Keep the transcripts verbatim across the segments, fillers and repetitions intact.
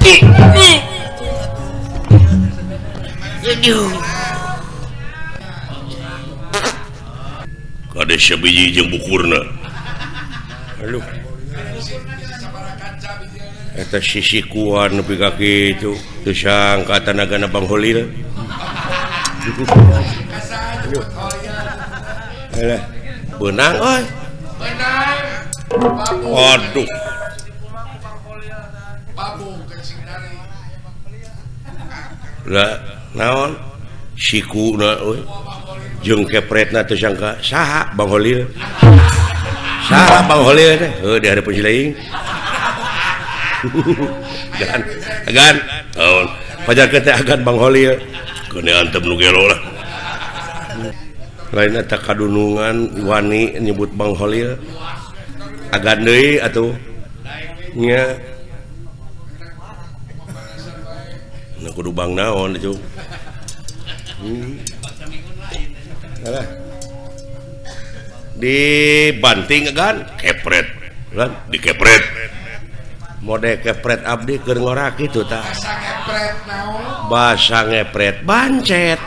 Kade sabiji jeung bukurna. Aduh. Eta sisikuan nepi ka kitu, teu sangka tanagana Bang Holil. Alah, beunang euy. Beunang. Waduh. Lah, naon? Sikuna euy. Jeung kepretna teu sangka saha Bang Holil. Saha Bang Holil teh? Heuh di hareupeun Cileing. Gan, gan, tahun. Pajar teh agan Bang Holil. Kene antem nu gelo lah. Lain eta kadunungan wani nyebut Bang Holil. Agan deui atuh. Nya. Nah kudu Bang naon itu. Hmm. Alah. Dibanting kan kepret. Kan dikepret. Mode kepret abdi keur ngorak kitu tah. Basa ngepret naon? Basa ngepret bancet.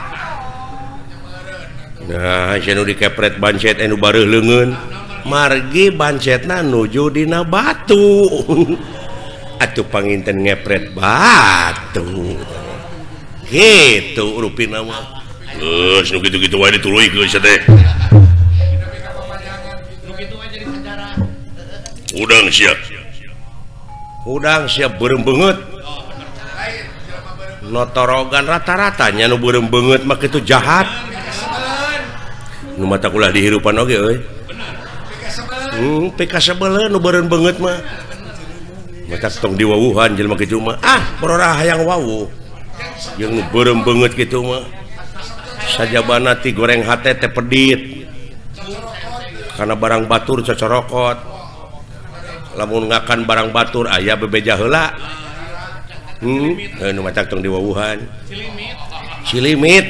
Nah, cenah dikepret bancet anu bareuh leungeun, margi bancetna nuju dina batu. Atuh panginten ngepret batu. Kitu rupina mah. Geus nu kitu-kitu wae dituluykeun teh. Nu kitu wae jadi sejarah. Udang siap. Udang siap beureum beungeut. Notorogan rata-ratanya nu beureum beungeut mah kitu jahat. Nu mata kulah dihirupan oge euy. Hmm, pika sabeuleun nu beureum beungeut mah. Mata tong diwawuhan jelema kitu mah. Ah, bororah hayang wawuh. Yang nu beureum beungeut kitu mah. Sajabana ti goreng hate teh pedit. Karena barang batur cocorokot. Lamun ngakan barang batur aya bebeja heula. Hmm, anu macak tong diwawuhan. Cilimit.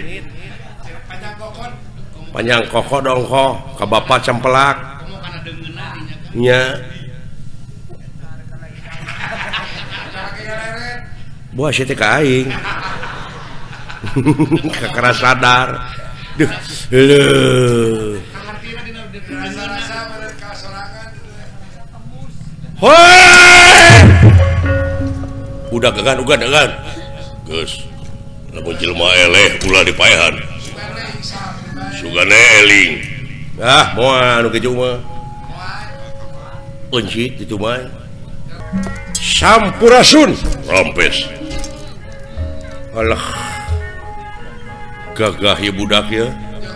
Panjang koko dongko ka bapa cempelak. Nya. Buah sieu teh ka aing. Kakara sadar. Duh, leuh. Hoi! Udah gagan, udah gagan. Geus. Lamun jelema eleh ulah dipaehan. Sugane eling. Ah, moal anu kitu mah. Euncit itu mah. Sampurasun, rampes. Alah. Gagah ya budak ya.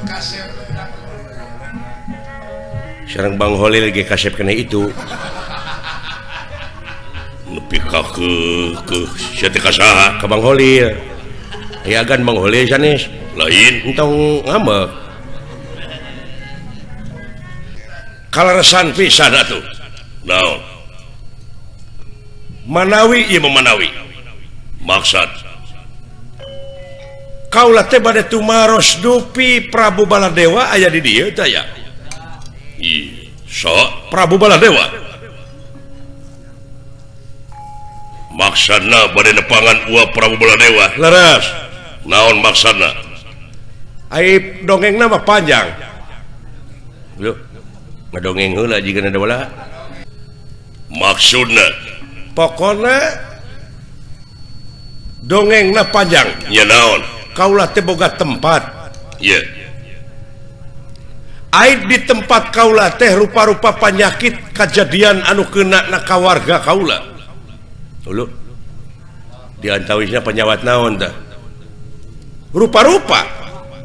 Sareng Bang Holil ge kasep kena itu. Nepi ka ke ke sia teh ka saha? Ka Bang Holil. Aya agan Bang Holil sanes. Lain entong ngambek. Kalaresan pisan atuh. Naon? Manawi ieu memanawi. Maksud kaula teh bade tumaros dupi Prabu Baladewa aya di dieu teh ya. Ih, sok Prabu Baladewa. Maksudna bade nepangan uap Prabu Baladewa. Leres. Naon maksudna? Aib dongengna mah panjang. Yo. Ngadongeng heula jigana da bala. Maksudna pokona dongengna panjang. Nya naon? Kaula teh boga tempat. Iya. Yeah. Aib di tempat kaula teh rupa-rupa penyakit kejadian anu kena na kawarga kaula. Dulu diantawisnya penyawat naon dah. Rupa-rupa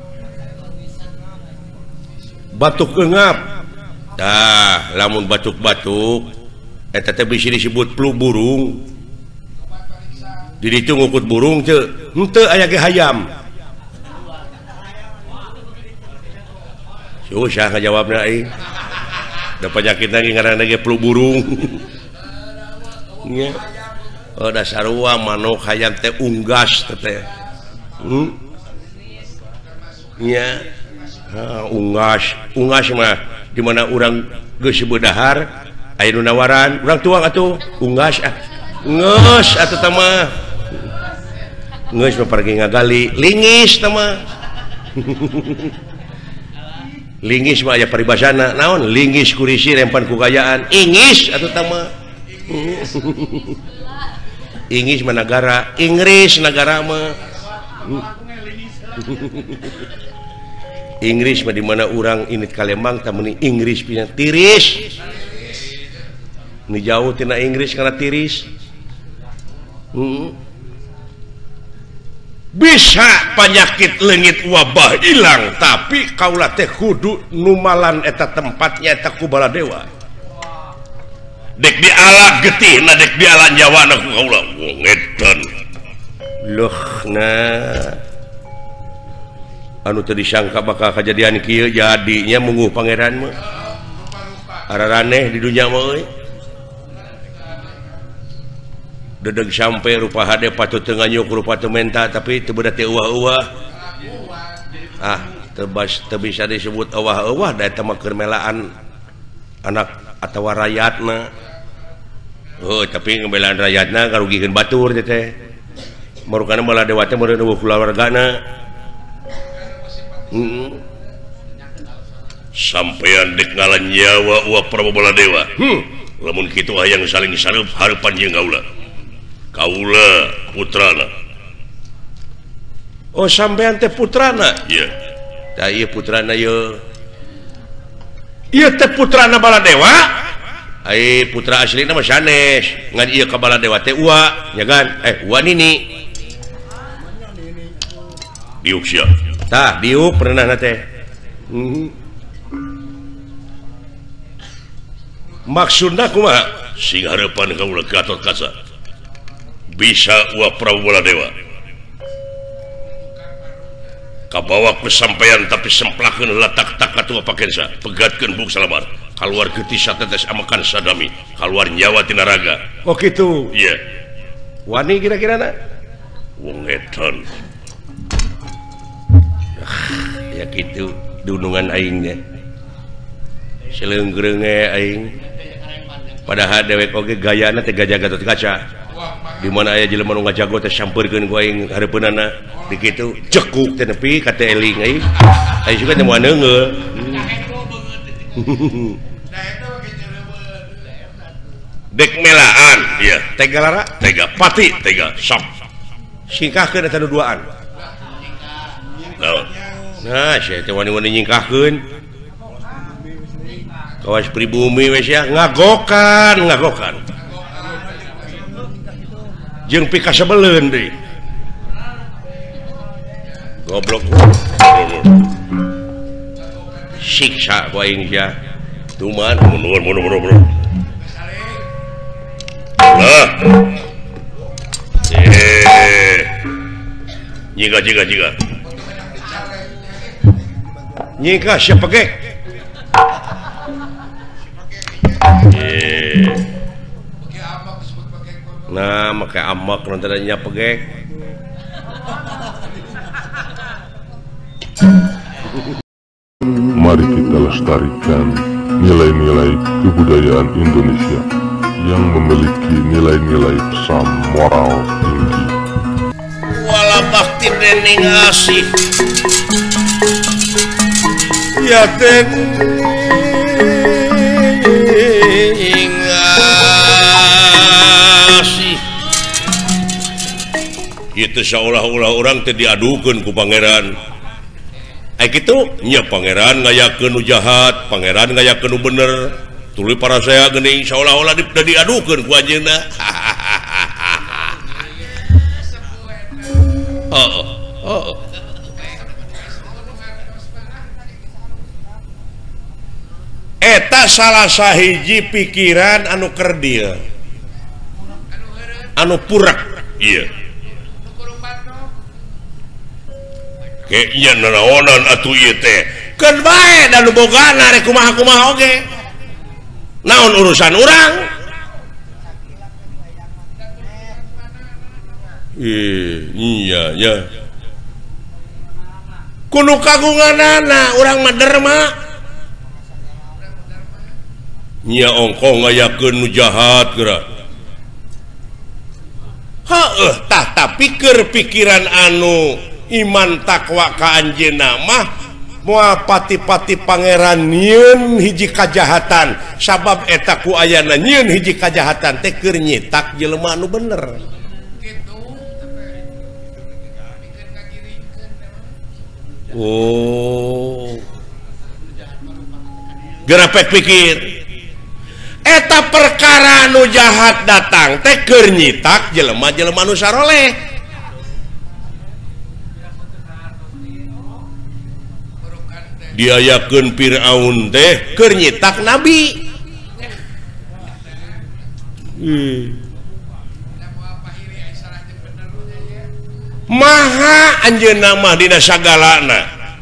batuk engap. Dah, lamun batuk-batuk eta teh bisa disebut flu burung. Di ditu ngukut burung teu, henteu aya ge hayam. Susah ngajawabna aing. Da penyakit lagi ngaranna ge flu burung. Nya. Oh dasarua manuk hayam teh unggas teh. Hmm? Nya. Ha, unggas, unggas mah di mana urang geus beudahar aya nu nawaran, urang tuang atuh unggas ah. ngeus atuh teh mah ngeus mah pergi ngagali lingis teh mah lingis mah aya paribasana naon lingis kurisi rempan ku gayaan ingis atuh teh mah ingis mah negara Inggris negara mah Inggris mah di mana orang ini Kalembang tamuni Inggris punya tiris ini jauh tina Inggris karena tiris hmm. Bisa penyakit leungit wabah hilang tapi kaula teh kudu numalan eta tempatnya eta ku Baladewa dek diala getih na dek diala nyawana ku kaula ngedan loh nah anu teu disangka bakal kejadian kieu jadinya munguh pangeran mah araraneh di dunya mah euy dedeg sampai rupa hade patut teu nganyuk rupa teu menta tapi teu beuna teh euwah-euwah ah teu teu bisa disebut euwah-euwah da eta mah keur melaan anak atawa rakyatna oh tapi ngebelaan rakyatna karugikeun batur teh marukana Baladewa teh meureun eueuh kulawargana hmm. Sampean dek ngalan nyawa ulah Prabu Baladewa hmm. Lamun kitu hayang saling sareup hareupan jeung kaula kaula putrana oh sampean teh putrana iya tah ieu putrana ieu ieu teh putrana Baladewa ai putra aslina mah sanes ngan ieu ka Baladewa teh uwa nya kan eh uwa nini diuk sia tah diuk pernah teh hmm. Maksudna kumaha sing hareupan kaula Gatot Kaca bisa ulah Prabu Baladewa kabawa kesampaian tapi semplakeun latak tak katua pakensa pegatkeun buk salabar kaluar getih satetes amakan sadami kaluar nyawa tina raga oh kitu iya wani kira-kira na wong edan ya kitu dunungan aingnya seleunggereunge aing padahal dewek oge gayana teh gajah Gatot Kaca di mana aya jelema nu ngajago teh sampeurkeun ku aing hareupeunana di kitu cekuk teh nepi ka teh eling ai ai juga teh moal neungeul dek melaan iya tega lara tega pati tega sok singkahkeun eta nu duaan nah sia teh wani-wani nyingkahkeun kawas pribumi we sia ngagokan ngagokan jeung pika sabeleun deui goblok siksa ku aing sia tuman mundur mundur mundur mundur lah eh nyika nyika nyika nyika siapa kek eh nah make amak nantinya pegek mari kita lestarikan nilai-nilai kebudayaan Indonesia yang memiliki nilai-nilai pesan moral tinggi wala bakti dening asih ya dening itu seolah-olah orang teh diadukeun ku pangeran ai kitu nya pangeran ngayakeun nu jahat pangeran ngayakeun nu bener tuluy para saya geuning seolah-olah di, diadukeun ku anjeunna oh oh eta salah sahiji pikiran anu keur dieu anu purak iya kayaknya nanaonan atuh ieu teh keun bae da nu bogana rek kumaha-kumaha oge naon urusan urang iya nya kudu kagunganana urang mah derma nya ongko ngayakeun nu jahat geura Heeh, tah tapi keur pikiran anu iman takwa ka anjeunna mah moal pati-pati pangeran nyieun hiji kajahatan sabab eta ku ayana nyieun hiji kajahatan teh keur nyitak jelema anu bener. Oh. Gerapek pikir. Eta perkara nu jahat datang teh keur nyitak jelema-jelema nu saroleh. Diayakeun Firaun teh keur nyitak nabi. Hmm. Maha anjeunna mah dina sagalana.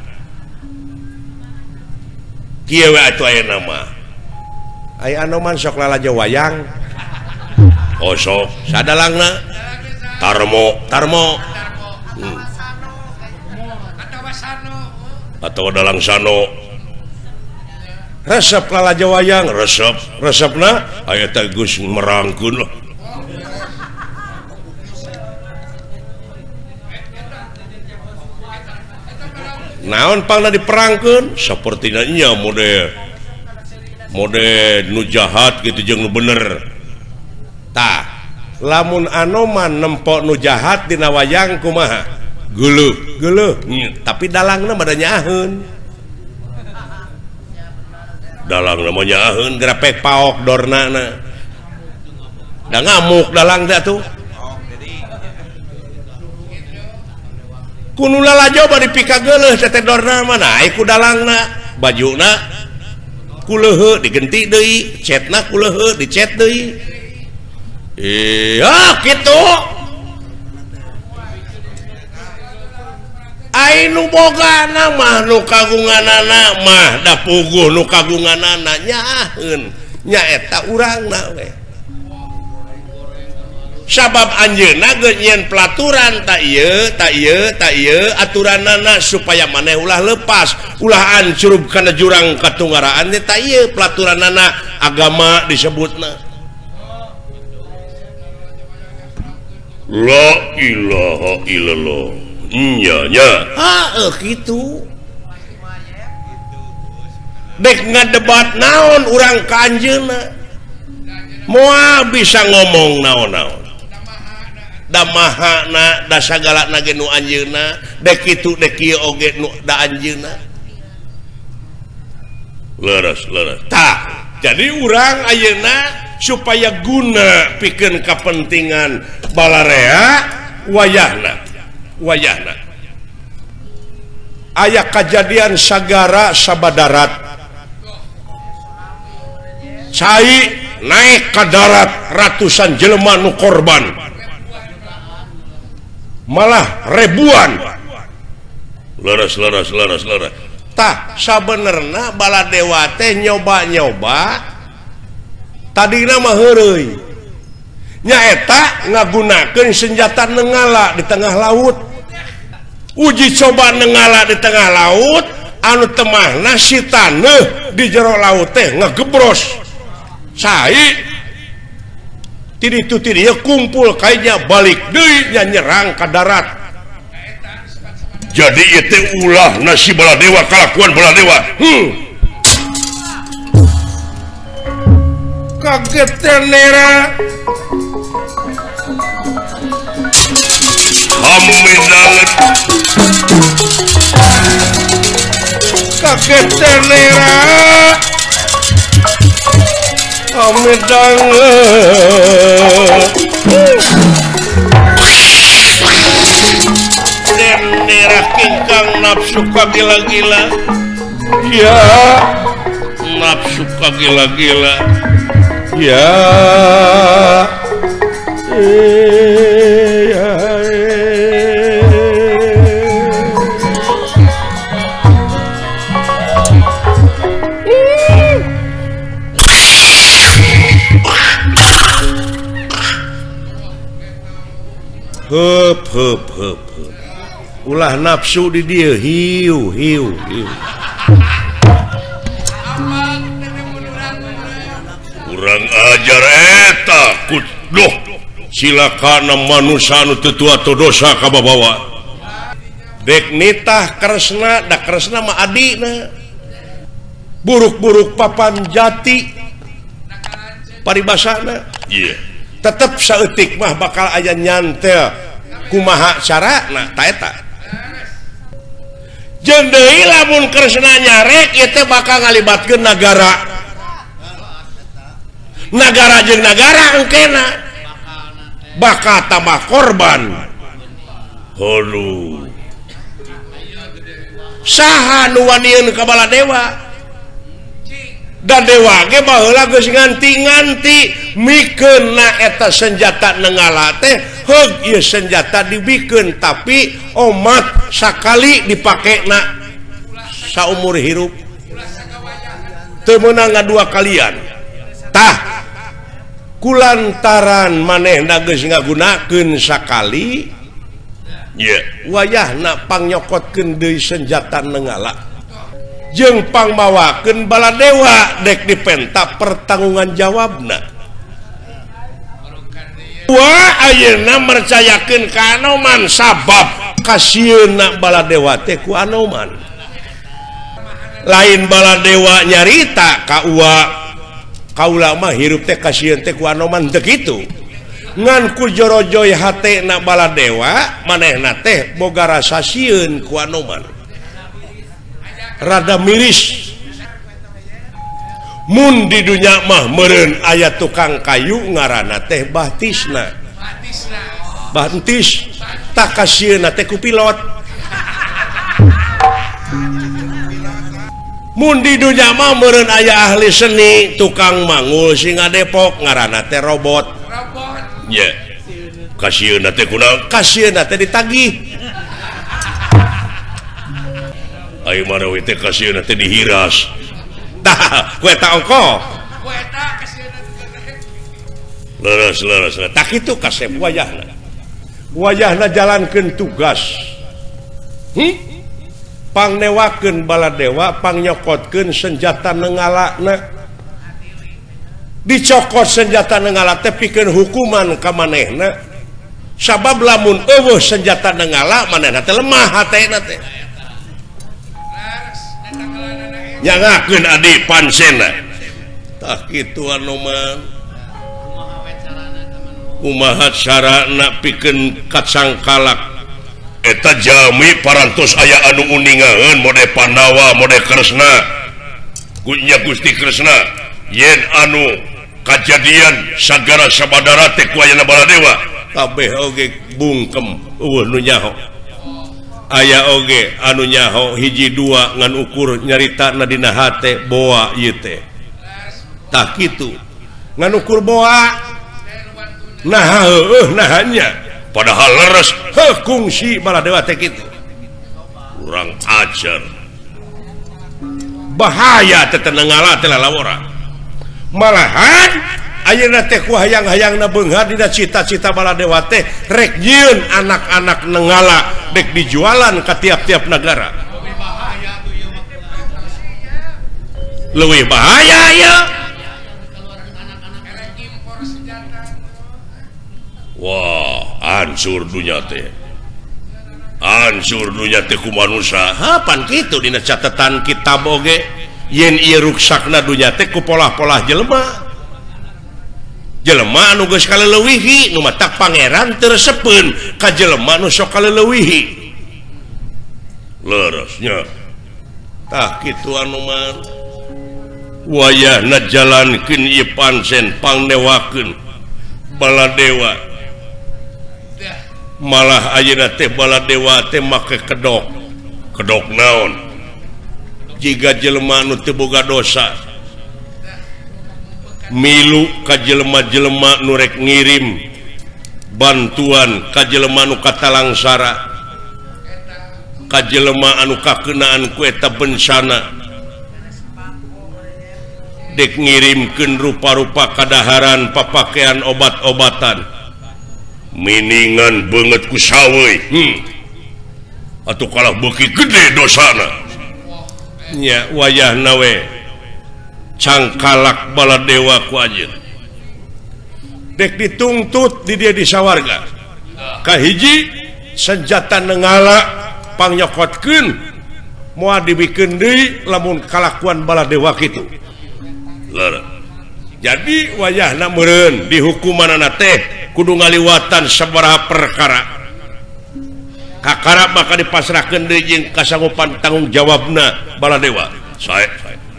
Kieu we atuh ayeuna mah. Aya anoman sok lalajo wayang. Oh sok sadalangna. Tarmo, tarmo. Hmm. Atau dalang sano. Resep lalajo wayang, resep, resepna aya teh geus merangkeun lah. Naon pangna diperangkeun sapertina nya mode mode nu jahat gitu jeung nu bener. Tah lamun anoman nempok nu jahat dina wayang kumaha geuleuh geuleuh hmm. Tapi dalangna mah da nyaheun dalangna mah nyaheun grapek paok dornana da ngamuk dalang teh atuh. Kuno lalajo bari pika geuleuh teh dorna mana ai ku dalangna bajuna kuleuheu digenti deui cetna kuleuheu dicet deui. Iya kitu ai nu bogana mah nu kagunganana mah da puguh nu kagunganana nyaheun nya eta urangna we. Sabab anjeunna geus nyieun pelaturan tak ieu tak ieu tak ieu aturanana supaya maneh ulah lepas ulah ancurub kana jurang katunggaraan teh tak ieu pelaturanana agama disebutna. La ilaha illallah. Nya nya. Heuh kitu. Dek ngadebat naon urang ka anjeunna. Moal bisa ngomong naon-naon. Da mahana da sagalana ge nu anjeunna dek kitu dek kieu oge nu da anjeunna leres leres tah jadi urang ayeuna supaya guna pikeun kapentingan balarea wayahna wayahna aya kajadian sagara sabadarat cai naik ka darat ratusan jelema nu korban malah ribuan leres leres leres leres tah sabenerna baladewa teh nyoba-nyoba tadina mah heureuy nyaeta ngagunakeun senjata nenggala di tengah laut uji coba nenggala di tengah laut anu temahna si taneuh di jero laut teh ngagebros cai tidi itu tidi ya kumpul kayaknya balik deui nya nyerang ka darat. Jadi itu ulah nasi baladewa kalakuan baladewa. Hmm. Kaget tenera. Hamidalet. Kaget tenera. Amedang dan nerah kingkang nafsu kagila-gila ya nafsu kagila-gila ya eh, ya hup hup hup hup ulah nafsu di dia hiu hiu hiu kurang ajar eta kuduh silakan manusia anu teu tua teu dosa ka babawa dek nitah kresna da kresna mah adina buruk-buruk papan jati paribasana iya yeah. Tetep saeutik mah bakal aya nyantel kumaha carana ta eta jeung deui lamun kresna nyarek ieu teh bakal ngalibatkeun nagara nagara jeung nagara engkena bakal tambah korban hulu saha nu wanian ka Baladewa dan dewa ge baheula geus nganti-nganti mikeun na eta senjata nenggala teh heug ieu senjata dibikeun tapi omat sakali dipakena saumur hirup teu meunang ngadua kalian tah kulantaran manehna geus ngagunakeun sakali ya wayahna pangyokotkeun deui senjata nenggala jeung pangmawakeun Baladewa dek dipenta pertangungan jawabna wa ayeuna mercayakeun ka Anoman sabab kasieunna Baladewa teh ku Anoman lain Baladewa nyarita ka uwa kaula mah hirup teh kasieun teh ku Anoman teu kitu ngan ku jorojoy hatena Baladewa manehna teh boga rasa sieun ku Anoman rada miris mun di dunya mah meureun aya tukang kayu ngaranna teh Bahtisna Bahtis tak kasieunna teh ku pilot mun di dunya mah meureun aya ahli seni tukang mangul singa Depok ngaranna teh robot ya kasieunna teh kunaon kasieunna teh ditagih ayo mana we teh kasieun teh dihiras tah ku eta ongko ku eta kasieun leres leres tah kitu kasep wayahna wayahna jalankeun tugas hmm? Pangnewakeun Baladewa pangyokotkeun senjata nenggalana dicokot senjata nenggala teh pikeun hukuman ka manehna sabab lamun eueuh senjata nenggala manehna teh lemah hatena teh nyangakeun adi pansena tah kitu Anoman kumaha carana pikeun kacangkalak eta jami parantos aya anu uningaeun mode Pandawa mode Kresna kunya Gusti Kresna yen anu kajadian sagara sabadara teh ku ayeuna Baladewa kabeh oge bungkem eueuh nu nyaho aya oge anu nyaho hiji dua ngan ukur nyarita na dina hate boa ieu teh tah kitu ngan ukur boa nah heueuh nahanya padahal leres heuh kungsi Baladewa teh kitu urang ajar bahaya teh tenengala teh lalawara malahan ayeuna teh ku hayang-hayangna beunghar dina cita-cita Baladewa teh rek nyieun anak-anak nenggala dek dijualan ke tiap-tiap negara leuwih bahaya ya wah hancur dunya teh hancur dunya teh ku manusia hapan kitu dina catatan kitab oge yen ieu ruksakna dunya teh ku polah-polah jelema jelema anu geus kaleuweuhi nu mah tak pangeran teu resepeun ka jelema nu sok kaleuweuhi leresnya tah kitu anu mah wayahna jalankeun ieu pancen pangnewakeun Baladewa malah ayeuna teh Baladewa teh make kedok kedok naon jiga jelema anu teu boga dosa milu ka jelema-jelema nu rek ngirim bantuan ka jelema nu katalangsara ka jelema anu kakeunaan ku eta bencana dek ngirimkeun rupa-rupa kadaharan papakean obat-obatan miningan banget ku sawe hmm. atuh kalah beuki gede dosana nya wayahna we cangkalak Baladewa ku ajeun dek dituntut di dia disawarga kahiji senjata nenggala pangyokotkeun moal dibikin deui lamun kalakuan baladewa kitu. Jadi wayahna meureun di hukumanana teh kudu ngaliwatan sabaraha perkara. Kakara maka dipasrahkeun deui jeung kasanggupan tanggung jawabna baladewa. Sae.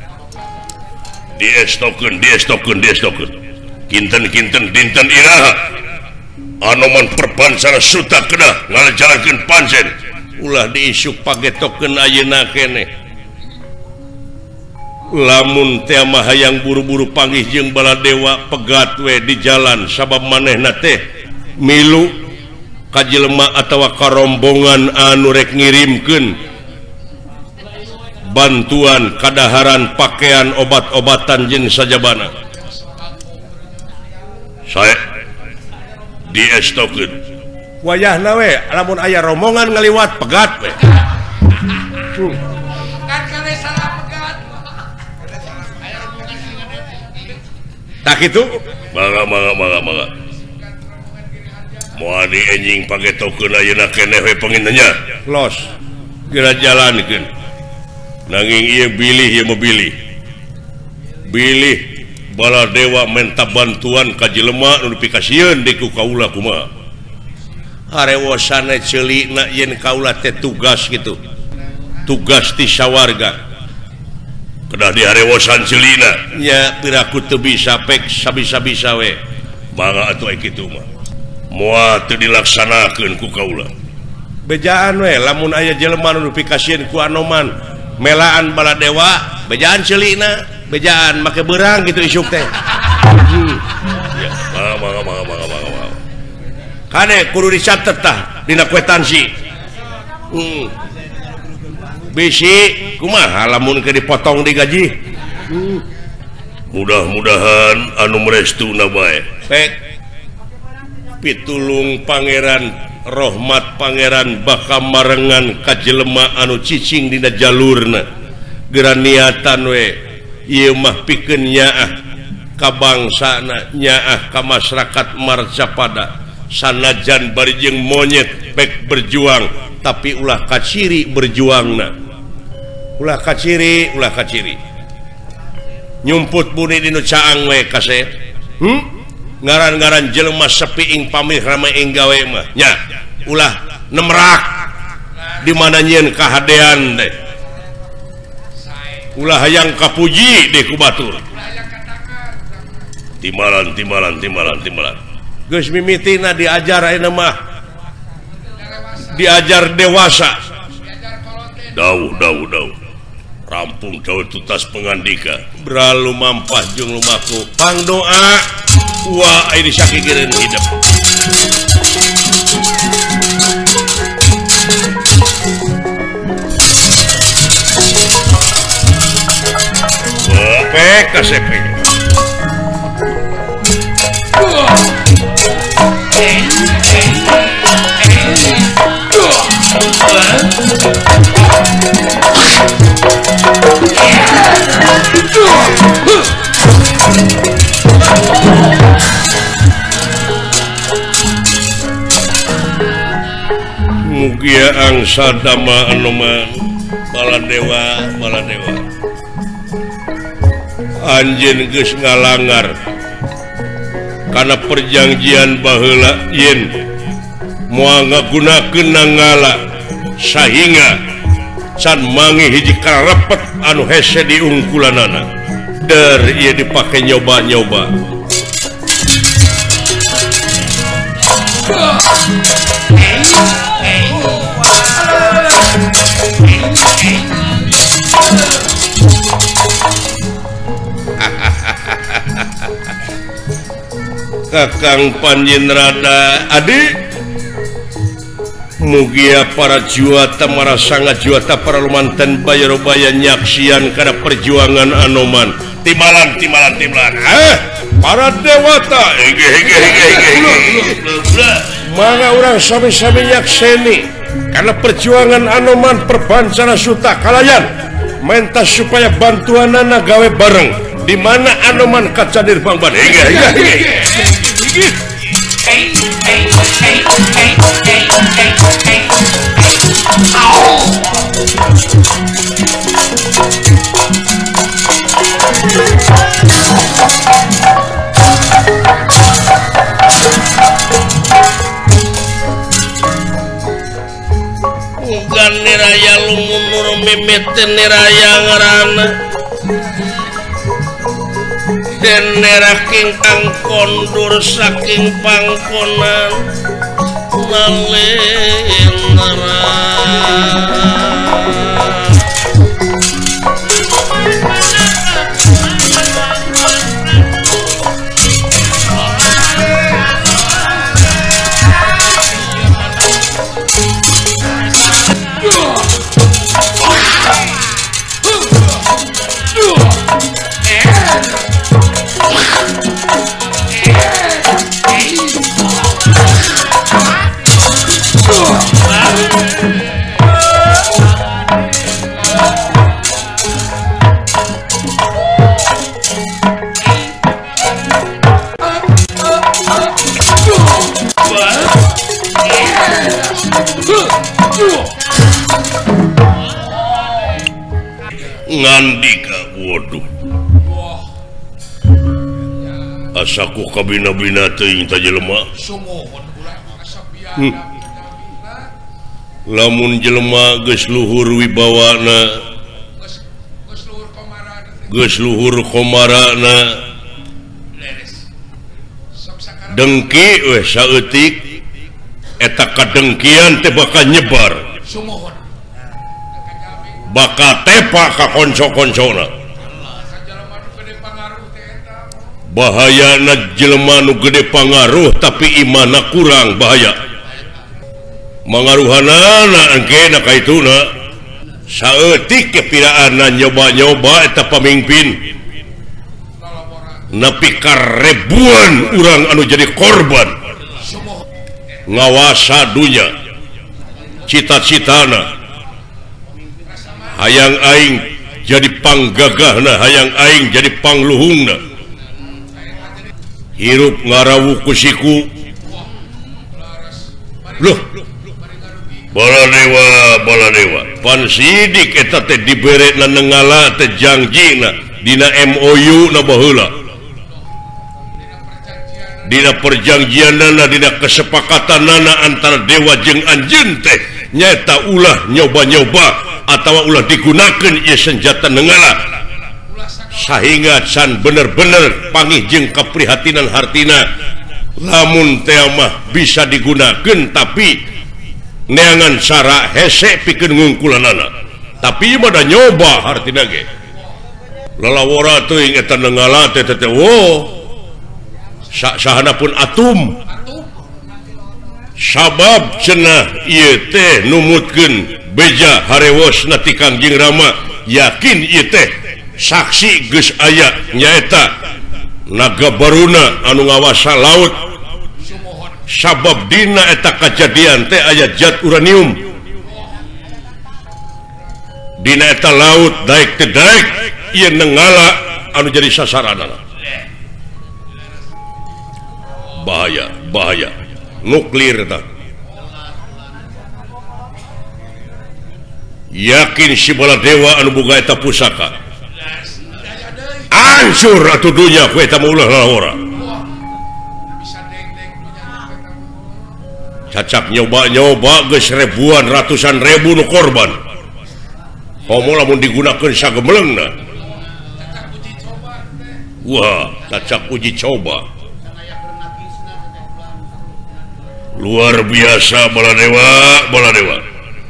Diestokeun, diestokeun, diestokeun. Kinten-kinten dinten iraha Anoman perbansana suta kedah ngalajalankeun pancen ulah diisuk pagetokeun ayeuna keneh. Lamun teh mah hayang buru-buru panggih jeung baladewa pegat we di jalan sabab manehna teh milu ka jelema atawa ka rombongan anu rek ngirimkeun bantuan kadaharan pakaian obat-obatan jeung sajabana. Sae diestokeun wayahna we lamun aya rombongan ngaliwat pegat we kan kali salah pegat aya rombongan tak kitu mangga mangga mangga mangga moal di enjing pagetokeun ayeuna keneh we penginnya los geura jalankeun nanging ieu bilih ieu mobilih bilih baladewa minta bantuan ka jelema nu dipikasieun di ku kaula kumaha harewosana ceulina yen kaula teh tugas gitu tugas ti sawarga kedah di harewosan ceulina nya piraku teu bisa pek sabisa-bisa we mangga atuh aya kitu mah moal teu dilaksanakeun ku kaula bejaan we lamun aya jelema nu dipikasieun ku Anoman melaan baladewa bejaan ceulina bejaan make beurang gitu isuk teh. Hmm. Ya, mangga mangga mangga mangga mangga. Kane kudu dicatet tah dina kwitansi. Hmm. Bisi kumaha lamun ke dipotong di gaji. Hmm. Mudah-mudahan anu merestuna bae. Pek pitulung pangeran rahmat pangeran baka marengan ka jelema anu cicing dina jalurna. Geura niatan we ieu mah pikeun nyaah ka bangsana nyaah ka masyarakat marcapada sanajan bari jeung monyet pek berjuang tapi ulah kaciri berjuangna ulah kaciri ulah kaciri nyumput buni dinu caang we kase hmm? ngaran-ngaran jelema sepi ing pamih rame ing gawe mah nya ulah nemrak di mana nyieun kahadean deh ulah hayang kapuji deh ku batur timalan timalan timalan timalan geus mimitina diajar ayeuna mah diajar dewasa dauh dauh dauh rampung dauh tutas pengandika beralu mampah jeung lumaku pangdoa wa aya disakigeun hidup pek kasepeng mugia angsa dama Anoman baladewa baladewa anjeun geus ngalangar karena perjanjian baheula yen moal ngagunakeun nanggala sahinga can mangi hiji karepet anu hese di ungkulanana der ieu dipake nyoba-nyoba Kakang Panjenrada adik mugia para juata marasanga juata para lumanten bayar-bayar nyaksian karena perjuangan Anoman timalan timalan timalan eh para dewata ege ege ege ege mana orang sami-sami nyakseni karena perjuangan Anoman perbancana suta kalayan mentas supaya bantuanana gawe bareng di mana Anoman kacadir bangban ege ege ege Bukan niraya lumunur mimit niraya ngerana dan neraking kang kondur saking pangkonan nalendra ngandika waduh asaku kabina-bina teuing ta jelema hmm. Lamun jelema geus luhur wibawana geus luhur komarana dengki weh saeutik eta kadengkian teh bakal nyebar bakal tepa ka konco-koncona bahayana jelema nu gede pangaruh tapi imana kurang bahaya mangaruhanana engkena kaituna saeutik kepiraana nyoba-nyoba eta pamimpin nepi ka ribuan urang anu jadi korban ngawasa dunya cita-citana hayang aing jadi panggagahna hayang aing jadi pangluhungna hirup ngarawu kusiku loh baladewa baladewa pan sidik eta teh diberekna nenggala teh jangjina dina M O U na baheula dina perjanjianana dina kesepakatanana antara dewa jeung anjeun teh nyata ulah nyoba-nyoba atau ulah digunakan ieu senjata nenggala sehingga can bener-bener pangih jeung kaprihatinan hartina lamun teh mah bisa digunakan tapi neangan cara hese pikeun ngungkulanana tapi ieu mah da nyoba hartina ge lalawora teuing eta nenggala teh teh wo sahana pun atum sabab cenah ieu teh numutkeun beja harewosna ti Kangjeng Rama yakin ieu teh saksi geus aya nyaeta naga baruna anu ngawasa laut sabab dina eta kajadian teh aya zat uranium dina eta laut daek teh daek ieu nenggala anu jadi sasaranana bahaya bahaya nuklir eta yakin si Baladewa anu boga eta pusaka hancur atuh dunya ku eta maulah lalawara cacak nyoba-nyoba geus ribuan ratusan ribu nu korban komo lamun digunakeun sagemelengna wah cacak uji coba luar biasa Baladewa Baladewa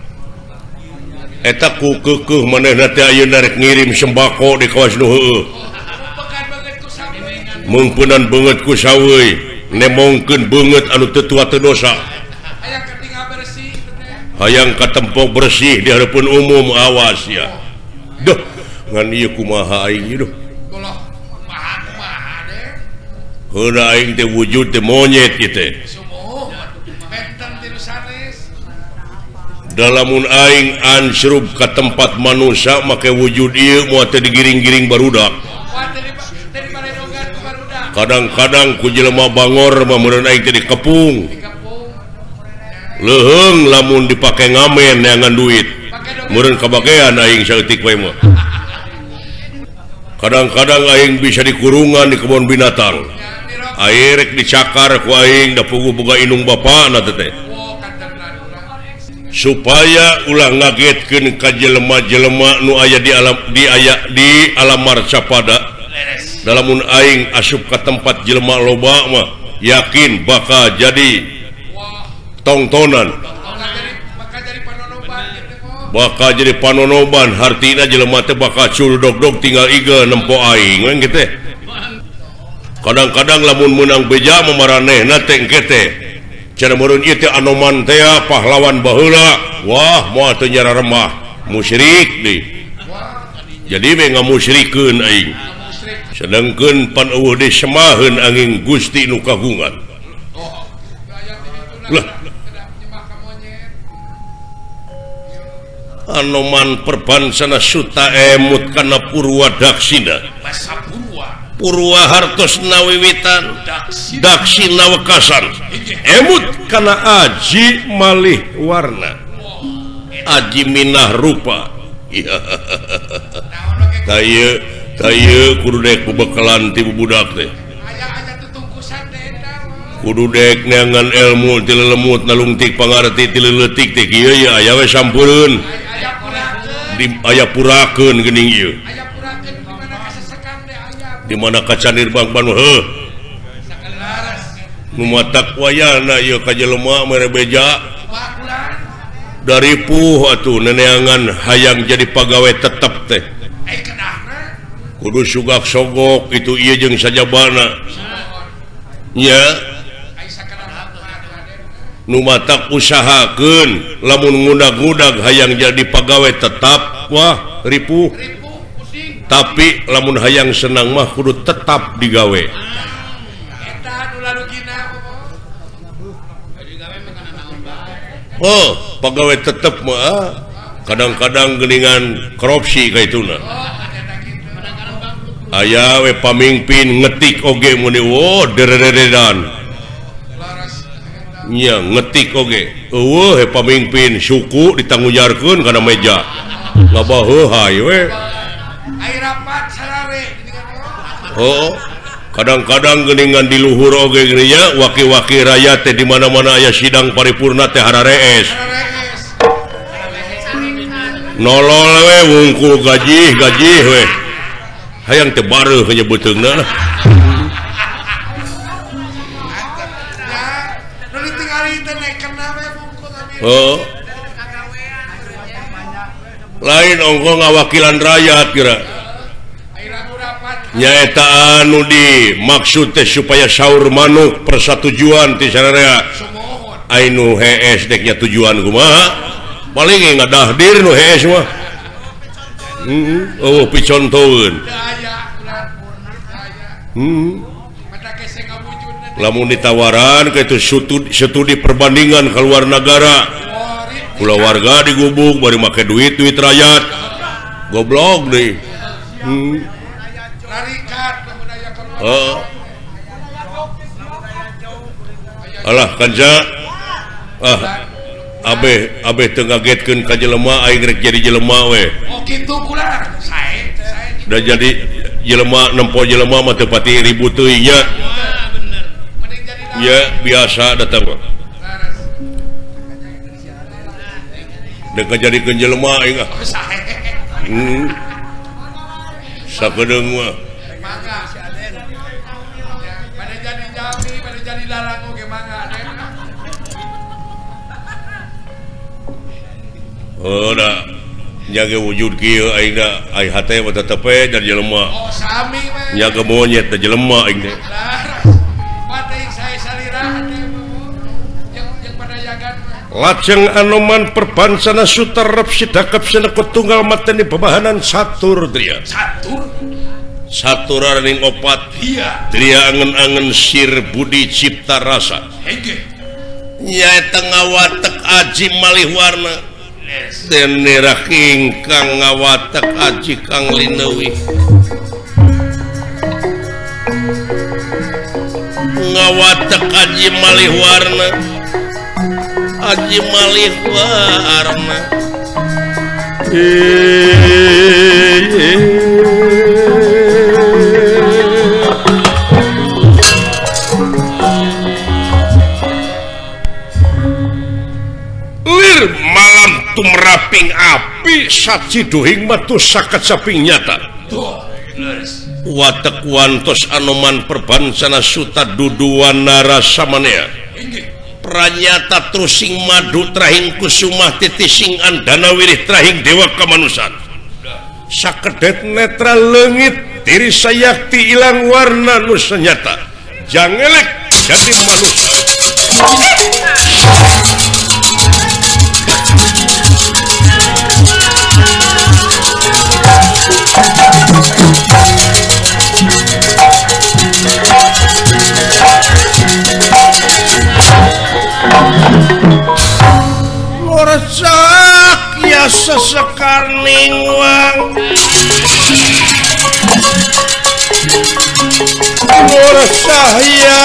eta ku keukeuh manehna teh ayeuna rek ngirim sembako di kawas nu heueuh mungpunan beungeut ku saeuy nemongkeun beungeut anu teu tua teu dosa hayang katempok bersih di hareupeun umum awas ya duh ngan ieu kumaha aing ieu duh heula aing teh wujud teh monyet ieu teh dalamun aing ansrub ke tempat manusia make wujud ieu moal teu digiring-giring barudak kadang-kadang ku jelema bangor mah meureun aing teh dikepung leuheung lamun dipake ngamen neangan duit meureun kabagean aing saeutik wae mah kadang-kadang aing bisa dikurungan di kebun binatang air rek dicakar ku aing da puguh boga inung bapana teh supaya ulah ngagetkeun ka jelema-jelema nu aya di alam di aya di alam marcapada dalamun aing asup ka tempat jelema loba mah yakin bakal jadi tongtonan bakal jadi panonoban hartina jelema teh bakal culdog-dog tinggal iga nempo aing we kitu kadang-kadang lamun menang beja mamaranehna teh kitu cenah meureun ieu teh Anoman teh pahlawan baheula wah moal teu nyara remah musyrik deui jadi we ngamusyrikeun aing sedangkeun pan eueuh deui semaheun angin Gusti nu kagungan lah Anoman perbansana suta emut kana Purwadaksina Purwa hartos nawiwitan Daksina wekasan emut kana Aji malih warna Aji minah rupa tayeu tayeu kudu dek bebekalan ti budak teh kudu dek neangan ilmu ti lelemut nalungtik pangarti ti leuletik teh kieu ye aya we sampureun di aya purakeun geuning ieu di mana kacanir bang banu heuh nu matak wayana ieu ka jelema mere beja dari puh atuh neneangan hayang jadi pagawe tetep teh kudu sugak sogok itu ieu jeung sajabana nya nu matak usahakeun lamun ngudag-ngudag hayang jadi pagawe tetap wah ripuh tapi lamun hayang senang mah kudu tetap digawe oh pagawe tetep mah kadang-kadang geuningan korupsi kaituna aya we pamimpin ngetik oge muni wo dereredan nya ngetik oge eueuh he pamimpin suku ditanggujarkeun kana meja ngabaheuh hayu we ai rapat sarare oh kadang-kadang geuningan di luhur oge geuning nya waki-waki rakyat teh di mana-mana aya sidang paripurna teh hararees nolol we wungkul gaji gaji we hayang teh bareuh nyebeuteungna oh lain ongko ngawakilan rakyat kira nyaeta anu di maksud teh supaya saur manuk persatujuan ti sararea ainu hees deknya tujuan kumaha paling ngadahdir nu hees mah heeh oh picontoeun heeh lamun ditawaran ke itu studi, studi perbandingan ke luar negara pula warga digubuk bari make duit duit rakyat goblok deh hmm. oh. alah kanja ah abe abe teu ngagetkeun ka jelema aing rek jadi jelema we oh kitu kula sae sae da jadi jelema nempo jelema mah teu pati ribut teuing nya ya biasa datang dek jadi jelema aing ah hmm sakedeung mah pada jadi jami pada jadi larang oge mangga oh da nyaga wujud kieu aing da ai hate mah tetep we jadi jelema oh sami we nyaga monyet da jelema aing teh lajeng Anoman perbansana sutarep sidakep sinekut tunggal mateni bebahanan satur dria satur satur ring opat iya dria angen-angen sir budi cipta rasa hege nyaeta ngawatek Aji malih warna den nirah ingkang ngawatek Aji kang lineuwih ngawatek Haji malih warna Haji malih warna lir malam tumraping api saciduhing matu sakat saping nyata watek wantos anoman perbansana suta duduan narasamanea pranyata trusing madu trahing kusumah titising andana wirih trahing dewa kamanusan sakedet netra leungit diri sayakti ilang warna nu senyata jangelek jadi manusia Ngorsak ya sesekar ningwang Ngorsak ya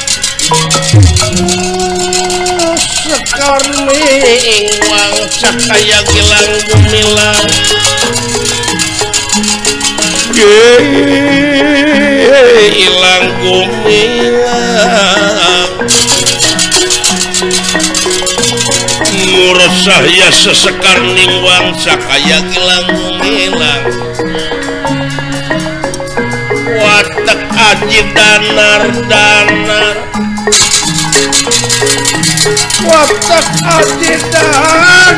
sekar ningwang cakaya gilang gumilang gilang gumilang Ngurusah ya sesekar ningwang sakaya gilang gumilang watek aji danar danar watek aji danar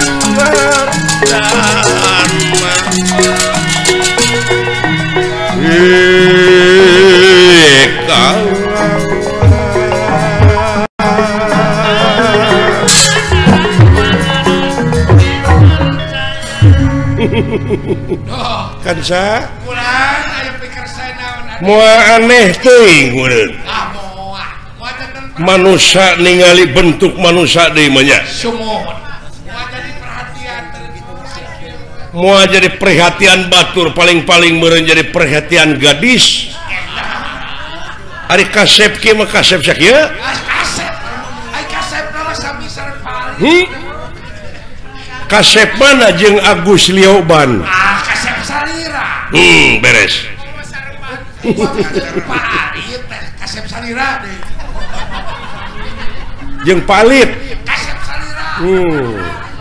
danar eh kan sa kurang aya pikir saya naon moal aneh teuing meureun ah moal moal teten manusia ningali bentuk manusia deui mah nya sumohon moal jadi perhatian gitu moal jadi perhatian batur paling-paling meureun jadi perhatian gadis ari kasep kieu mah kasep sakieu kasep ai kasep nama sami sareng paling hmm? Kasep mana jeung Agus Lioban ah kasep salira hmm beres Pak Arit kasep salira deh jeung Palit kasep salira hmm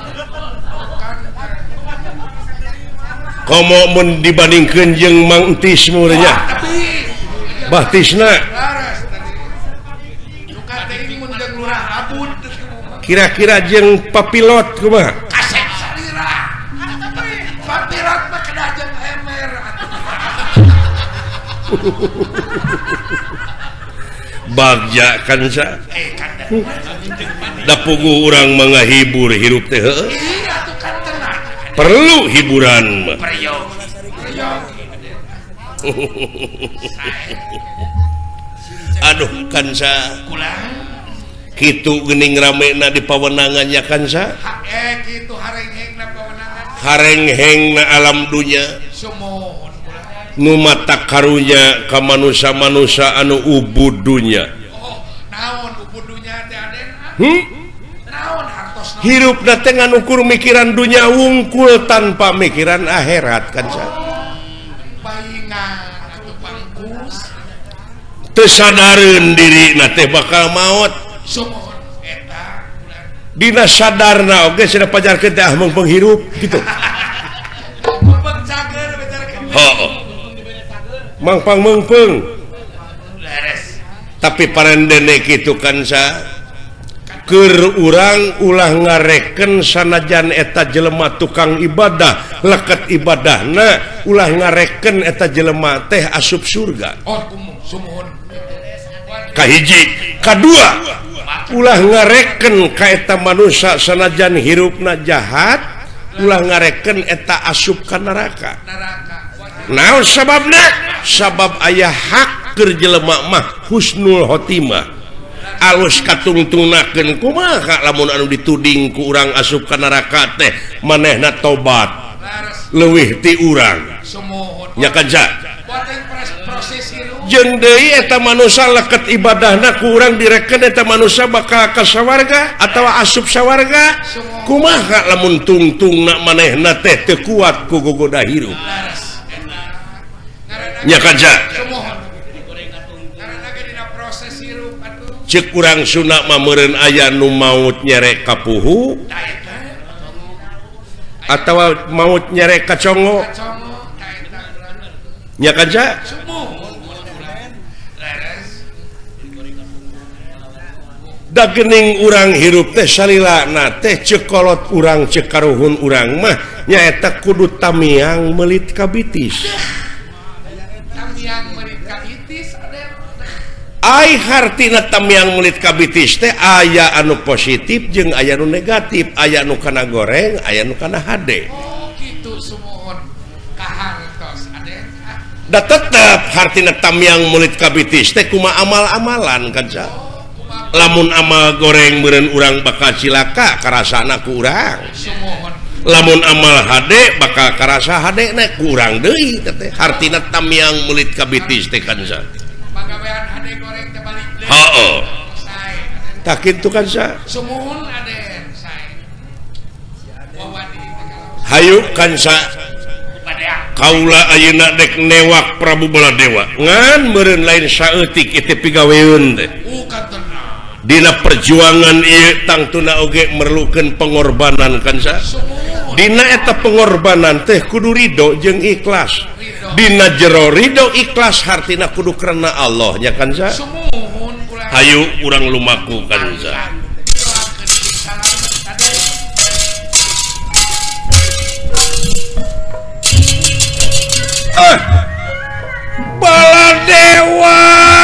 komo mun dibandingkeun jeung Mang Entis meureunnya tapi Bahtisna laras tadi luka teuing mun jeung lurah Abud kira-kira jeung Papilot kumaha kasep salira papirat mah kada jeung emer bagja kan sa eh kada da puguh urang mangahibur hirup teh heueuh iya tuh kan tenang perlu hiburan mah periog periog aduh kan sa kulang kitu geuning ramena di pawenangannya kan sa eh kitu hareng-hengna pawenangan hareng-hengna alam dunya sumohon nu mata karunya ka manusia-manusia anu ubud dunya oh naon ubudunya teh aden hmm? naon hartos naon hirupna teh nganukur mikiran dunya wungkul tanpa mikiran akhirat kan sa baingan atuh pangkus teu sadareun dirina teh bakal maot sumohon eta bulan dina sadarna oge cenah pajarkeun teh ah mung penghirup kitu mumpung cager bejarkeun heuh mangpang meungpeung leres tapi parendene kitu kan sa keur urang ulah ngareken sanajan eta jelema tukang ibadah leket ibadahna ulah ngareken eta jelema teh asup surga oh kumu sumohon kahiji kadua ulah ngareken ka eta manusia sanajan hirupna jahat ulah ngareken eta asup ka neraka neraka naon sababna sabab aya hak keur jelema mah husnul khotimah alus katungtungnakeun kumaha lamun anu dituding ku urang asup ka neraka teh manehna tobat leres leuwih ti urang sumohon nya kan sa buat proses hirup jeung deui eta manusia leket ibadahna kurang direken eta manusia bakal ka sawarga atawa asup sawarga kumaha lamun tungtungna manehna teh teu kuat ku gogoda hirup nya kaja cek urang Sunda mah meureun aya nu maut nyerek ka puhu atawa maut nyerek ka congo nya kaja da geuning urang hirup teh salilana teh cekolot urang cekaruhun urang mah nyaeta kudu tamiang melit kabitis tamiang melit kabitis ai hartina tamiang melit kabitis teh aya anu positif jeung aya anu negatif aya anu kana goreng aya anu kana hade oh kitu sumuhun kahartos aden da tetep hartina tamiang melit kabitis teh kumaha amal-amalan kan sa lamun amal goreng meureun urang bakal cilaka karasana ku urang lamun amal hade bakal karasa hade na ku urang deui teh hartina tamiang melit kabitis teh kan sa pagawean hade goreng teh balik deui heuh tah kitu kan sa sumuhun aden sae wawadi hayu kan sa kaula ayeuna dek newak Prabu Baladewa ngan meureun lain saeutik ieu pigaweun teh dina perjuangan ieu tangtuna oge merlukeun pengorbanan kan sa dina eta pengorbanan teh kudu ridho jeung ikhlas dina jero ridho ikhlas hartina kudu karena Allah nya kan sa hayu urang lumaku kan sa ah Baladewa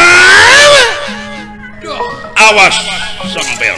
awas sempel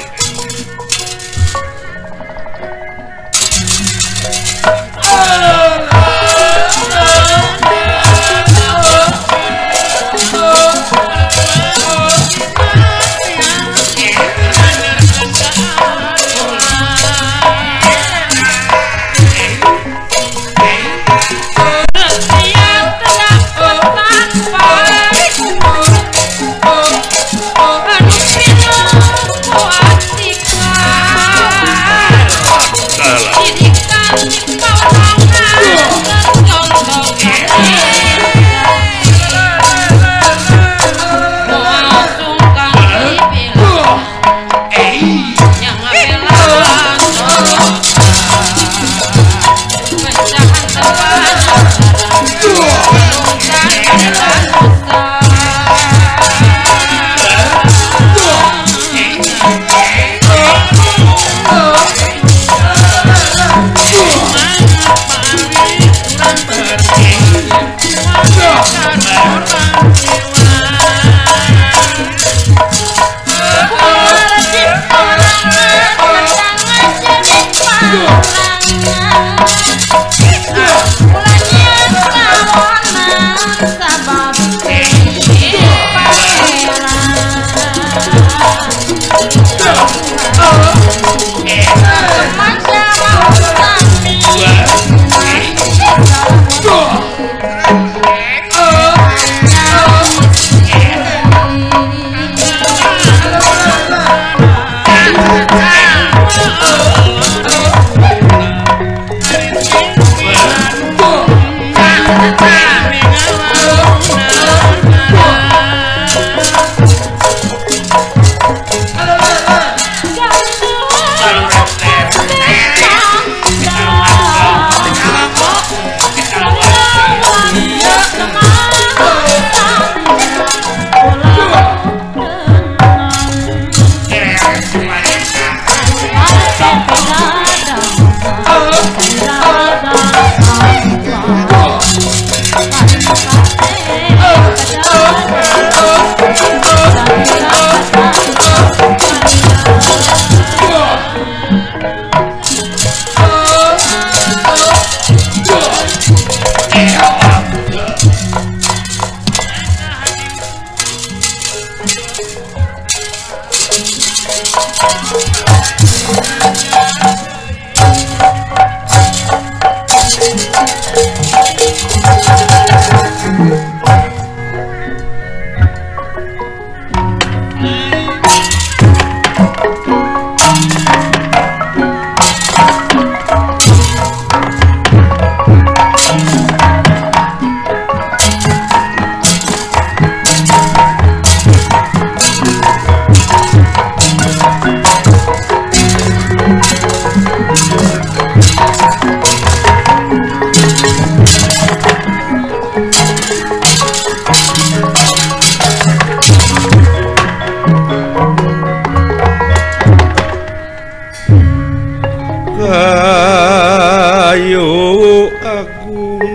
Ayo Agung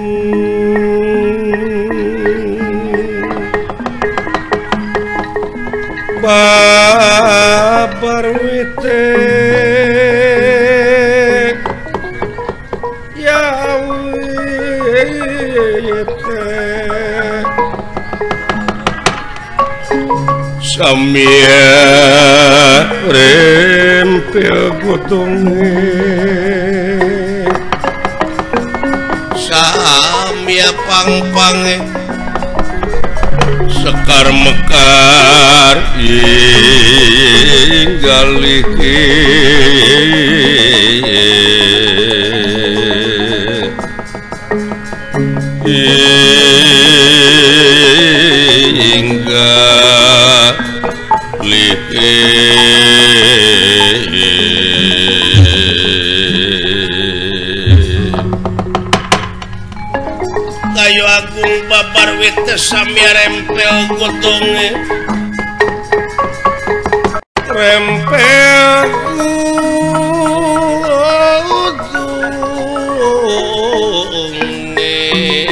babar wite ya wite samia rempel godonge samia pang-pange sekar mekar inggalih inggalih Kayu Agung babar wite samia rempel godonge rempel godonge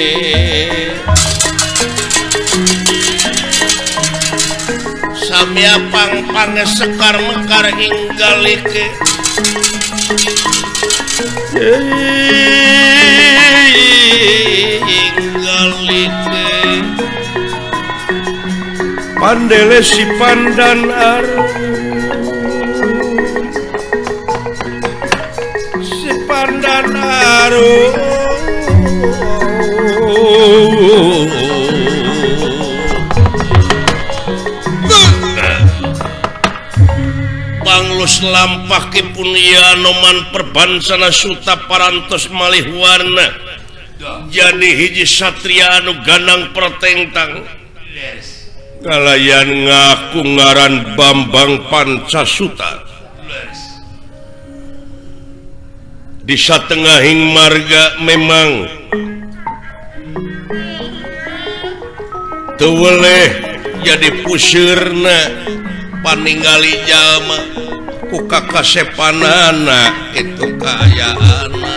samia pang-pange sekar mekar inggalike inggalike pandele si pandan aru si pandan aru Banglus lampah kipun ya noman perbansana suta parantos malih warna jadi hiji satria anu ganang pertengtang kalayan ngaku ngaran Bambang Pancasuta di satengahing marga memang tuweleh jadi pusirna paninggali jalma ku kakasepanana itu kayaanana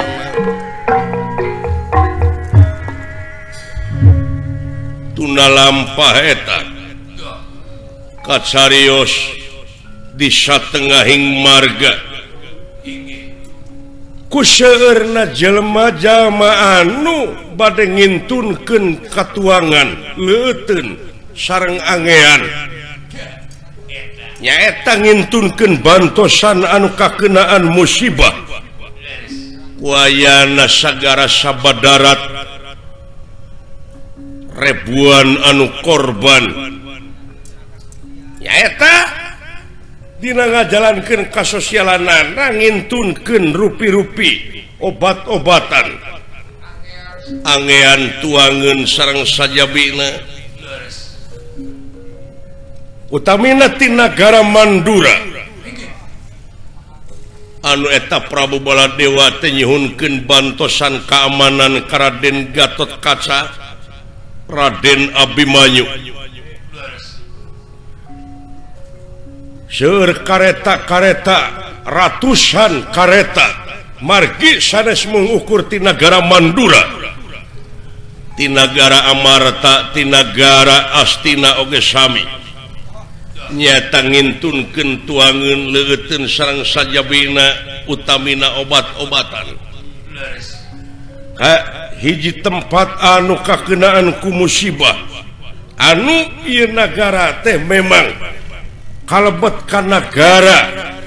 tuna lampah eta kacarios di satengahing marga ku seueurna jelema-jelema anu bade ngintunkeun katuangan leuteun sareng angean nyaeta ngintunkeun bantosan anu kakenaan musibah wayana sagara sabadarat ribuan anu korban nyaeta dina ngajalankeun kasosialanana ngintunkeun rupi-rupi obat-obatan angean tuangeun sareng sajabina utamina ti nagara Mandura anu eta Prabu Baladewa teh nyuhunkeun bantosan keamanan ka Raden Gatotkaca Raden Abimanyu seueur kareta-kareta ratusan kareta margi sanes mengukur ti nagara Mandura ti nagara Amarta ti nagara Astina oge sami nyata ngintunkeun tuangeun leuteun sareng sajabina utamina obat-obatan ha hiji tempat anu kakenaan ku musibah anu ieu nagara teh memang kalebet ka nagara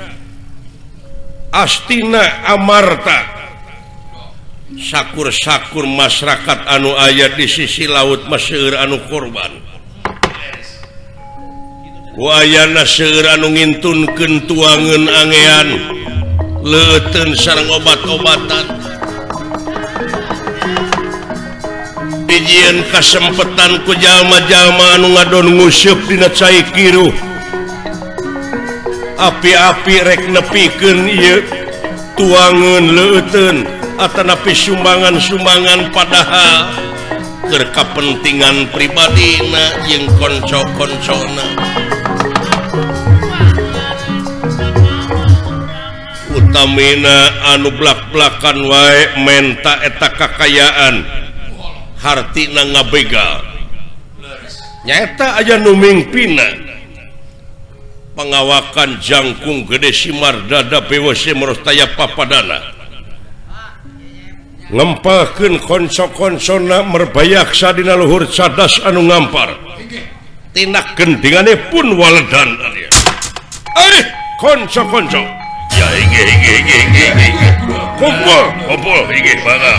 Astina Amarta sakur-sakur masyarakat anu aya di sisi laut maseur anu korban wayana seueur anu ngintunkeun tuangeun angean leuteun sareng obat-obatan dijieun kasempetan ku jalma-jalma anu ngadon nguseup dina cai kiru api-api rek nepikeun ieu tuangeun leuteun atanapi sumbangan-sumbangan padahal keur kapentingan pribadina jeung konco-koncona utamina anu blak-blakan wae menta eta kakayaan hartina ngabegal nyaeta aja nu mingpina pengawakan jangkung gede simar dada B W C merostaya papadana ngempalkeun konco-koncona merbayaksa dina luhur cadas anu ngampar tindak gendingane pun waledan eh konco-konco ya inge inge inge inge inge kumpul kumpul inge mana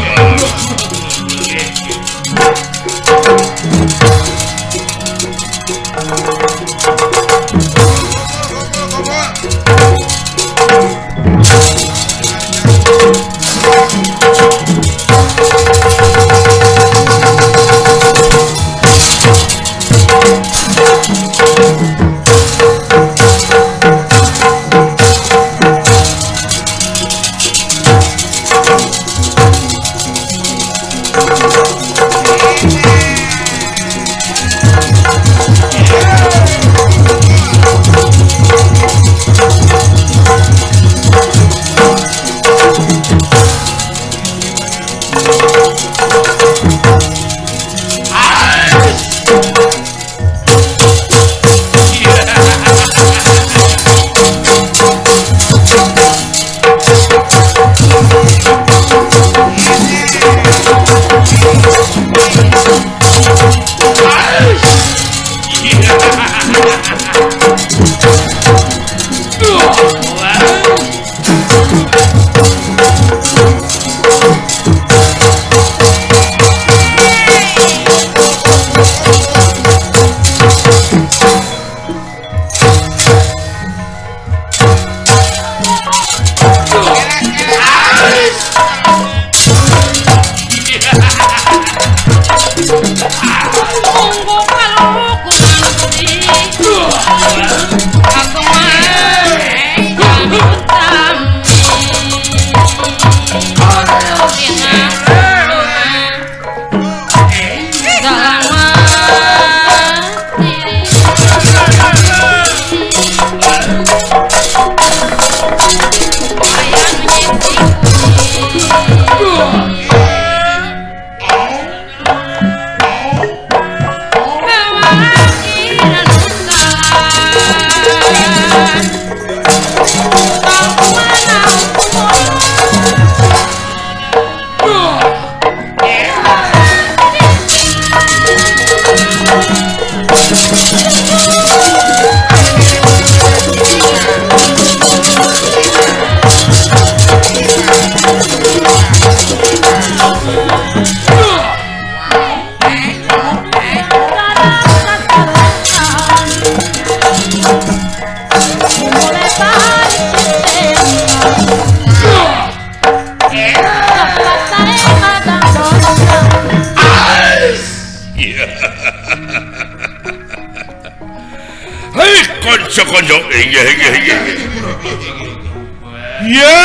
ya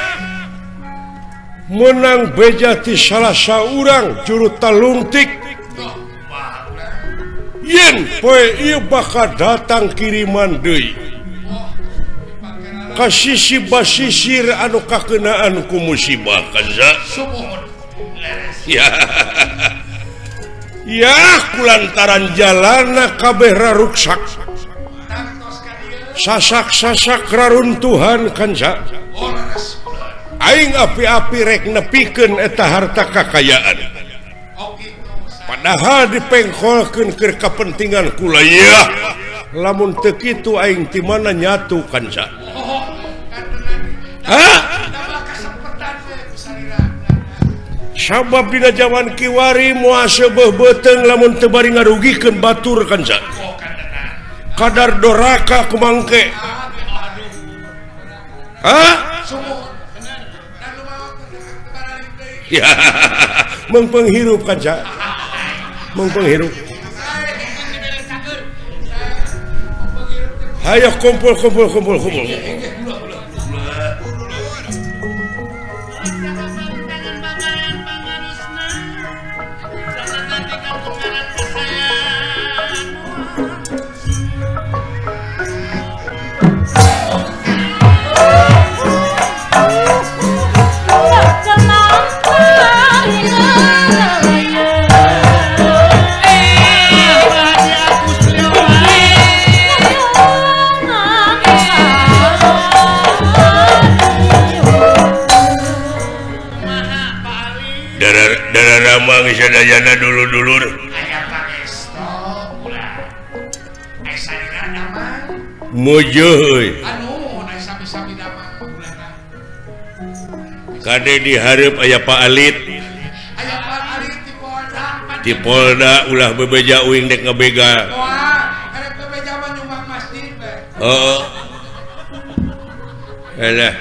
menang bejati salah saurang juru talungtik yen poe ieu bakal datang kiriman deui ka sisi basisir anu kakenaan ku musibah kanza ya ya kulantaran jalana kabeh raruksak sasak-sasak raruntuhan kanza aing api-api rek nepikeun eta harta kakayaan padahal dipengkolkeun keur kapentingan kuliah lamun teu kitu aing ti mana nyatu kanza ha sabab dina zaman kiwari moal seubeuh beuteung lamun teu bari ngarugikeun batur kanza kadar doraka kumangke hah ya mengpenghirup kanca mengpenghirup hayo kumpul kumpul kumpul kumpul darah ramang sadayana dulu-dulur aya pangesto ulah aya salira damang mujo euy anu aya sami-sami damang ulana kade dihareup aya Pak Alit aya Pak Alit di Polda di Polda ulah bebeja uing dek ngabega wah arek bebeja mah nyumbang masjid teh oh alah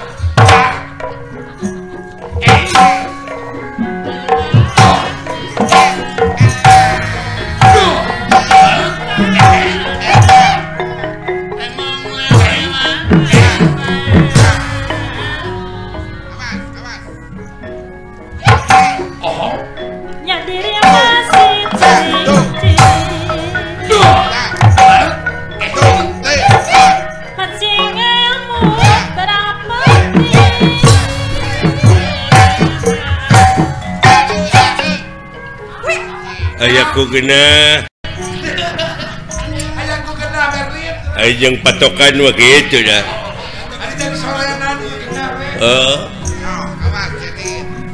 ayaku kena ayaku kena Berlin aya jeung patokan mah kitu dah ari jeung sorenan kena we heeh awas jadi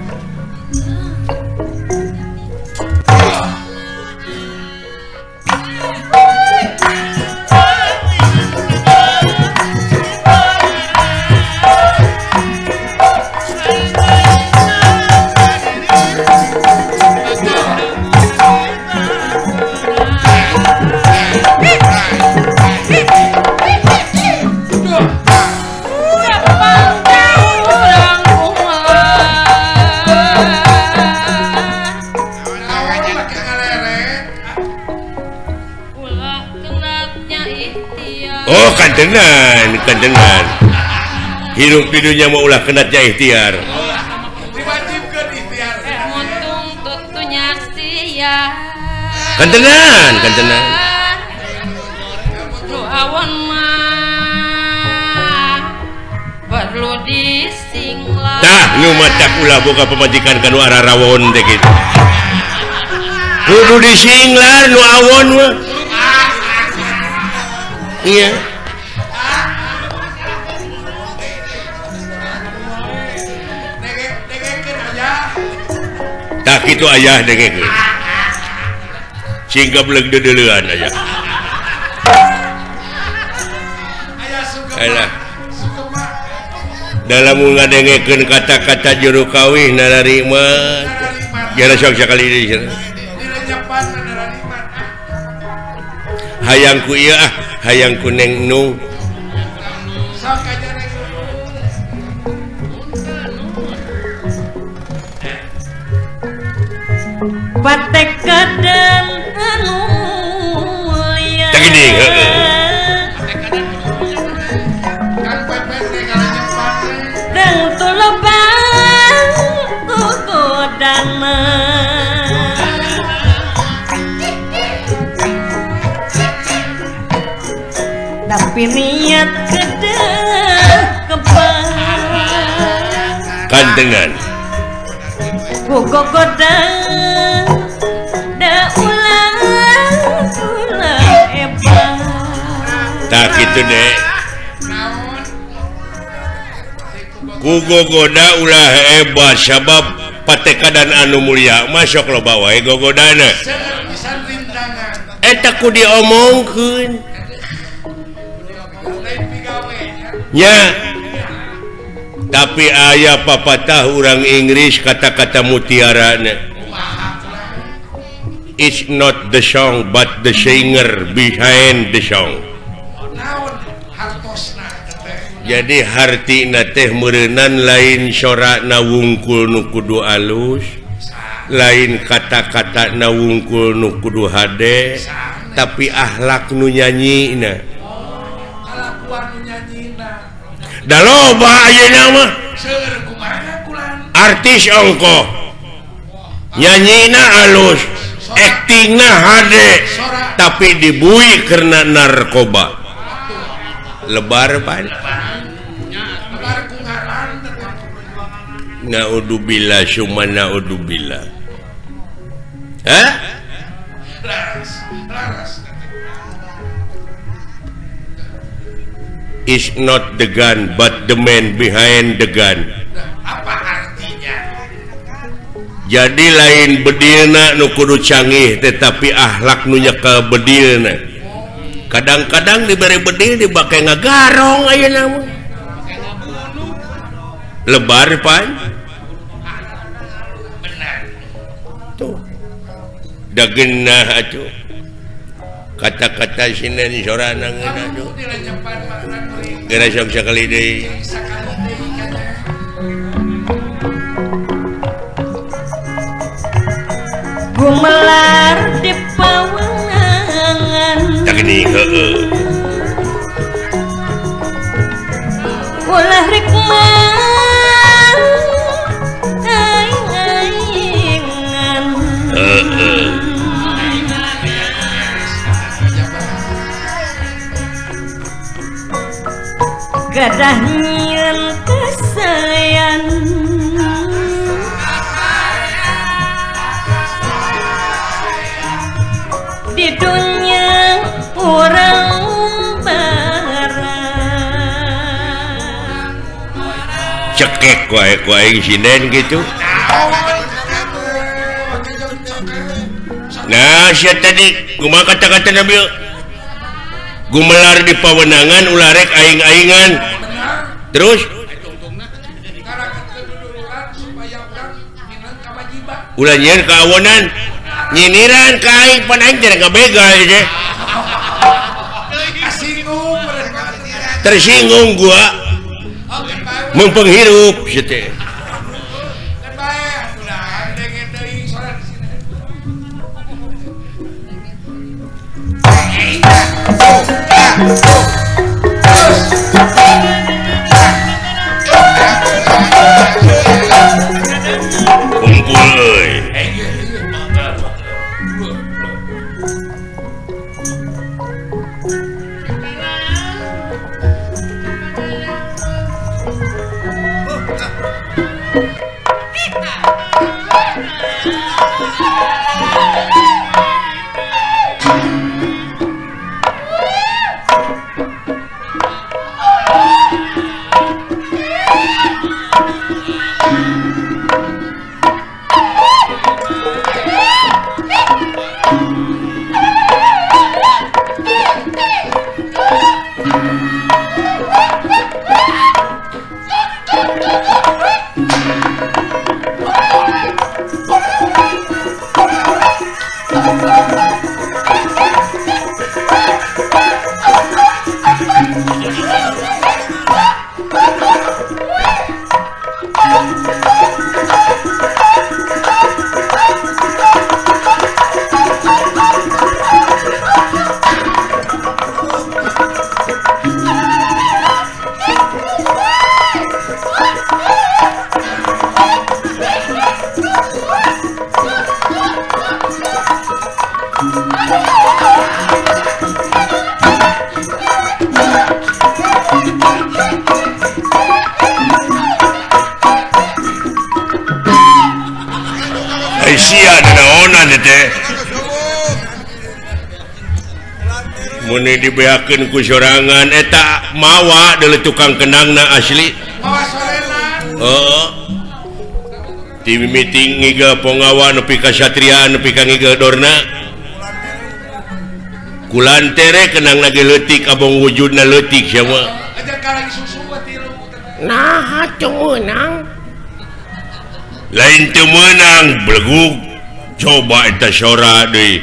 oh kantenan kantenan hidup di dunia mau ulah kenatnya ikhtiar diwajibkeun ikhtiar Untung tutunya sia kantenan kantenan lu awan mah perlu disinglah tah nu matak ulah boga pemajikan kanu arah rawon teh kitu kudu disinglar nu awon mah iya dengekeun aya tak kitu ayah dengekeun singga beleg dedeleuan aya aya sugema alah sugema dalam ngadengekeun kata-kata juru kawih nararima jara sok sakali deui direnyepan narariman hayangku ieu ah hayangku neng nu sok aja neng patek kadang anu mulia tak gini heeh kan pepet teh kalau nyepan dan tulebang kukodana tapi niat kedah kebang kantengan kukodana da ulang ulang ebang tak kitu deh naon kugogoda ulah hebat sabab patekadan anu mulia masuk lo bawa gogodana seueur pisan rintangan eta ku diomongkeun lain pigawe nya tapi aya papatah urang Inggris kata-kata mutiarana it's not the song but the singer behind the song naon hartosna teh jadi hartina teh meureunnan lain sorakna wungkul nu kudu alus lain kata-kata na wungkul nu kudu hade tapi akhlak nu nyanyina kalakuan nu nyanyina da loba ayeuna mah seueur kumaha kulan artis ongko nyanyina alus aktingna hade tapi dibui karena narkoba lebar pan lebar ku ngaran naudzubillah summa naudzubillah hah laras laras is not the gun but the man behind the gun apa artinya jadi lain bedilna nu kudu canggih tetapi akhlak nunya ke bedilna kadang-kadang diberi bedil dipakai ngagarong ayeuna mah lebar pan tuh dageunah atuh kata-kata sinden sorana ngeuna tuh gara sok sakali deui gumelar di pawangan tak gini heeh ulah rikman aing-aingan heeh gadah nyieun kesayan di dunia orang barang cekek wae ku aing sinden gitu nah sia tadi kumaha kata-kata Nabi gumelar di pawenangan ulah rek aing-aingan terus ulah nyieun ka awonan nyiniran ka aing pan aing teh ngabegal teh tersinggung gua mempenghirup sia teh kumpul euy sia naonan teh mun dibeakeun ku sorangan eta mawa deuleu tukang kenangna asli heeh ti meeting ngiga pongawa nepi ka satria nepi ka ngiga dorna kulantere kenangna ge leutik abong wujudna leutik sia mah nah atuh meunang lain teu meunang belegug coba eta sora deui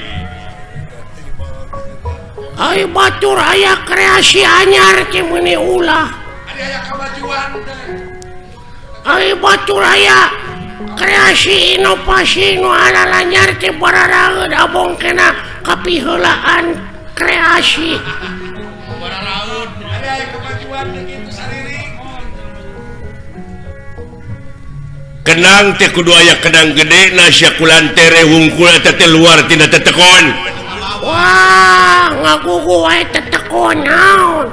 ai batur aya kreasi anyar teh meuni ulah aya kemajuan ai batur aya kreasi inovasi nu anyar teh bararaeud abong kena kapiheulaan kreasi bararaeud aya kemajuan kitu sariring kenang teh kudu aya kenang gede nasya kulantere wungkul eta teh luar tina tetekon wah ngagugu wae tetekon naon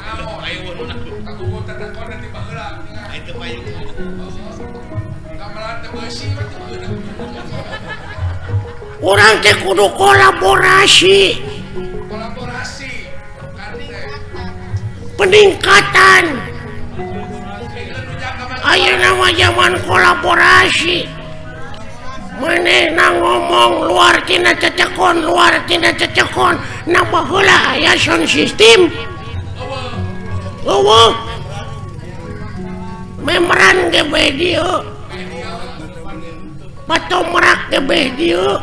urang teh kudu kolaborasi kolaborasi peningkatan ayeuna mah zaman kolaborasi manehna ngomong luar tina cecekon luar tina cecekon nambah heula aya sound system eueuh memran ge bae dieu patomrak ge bae dieu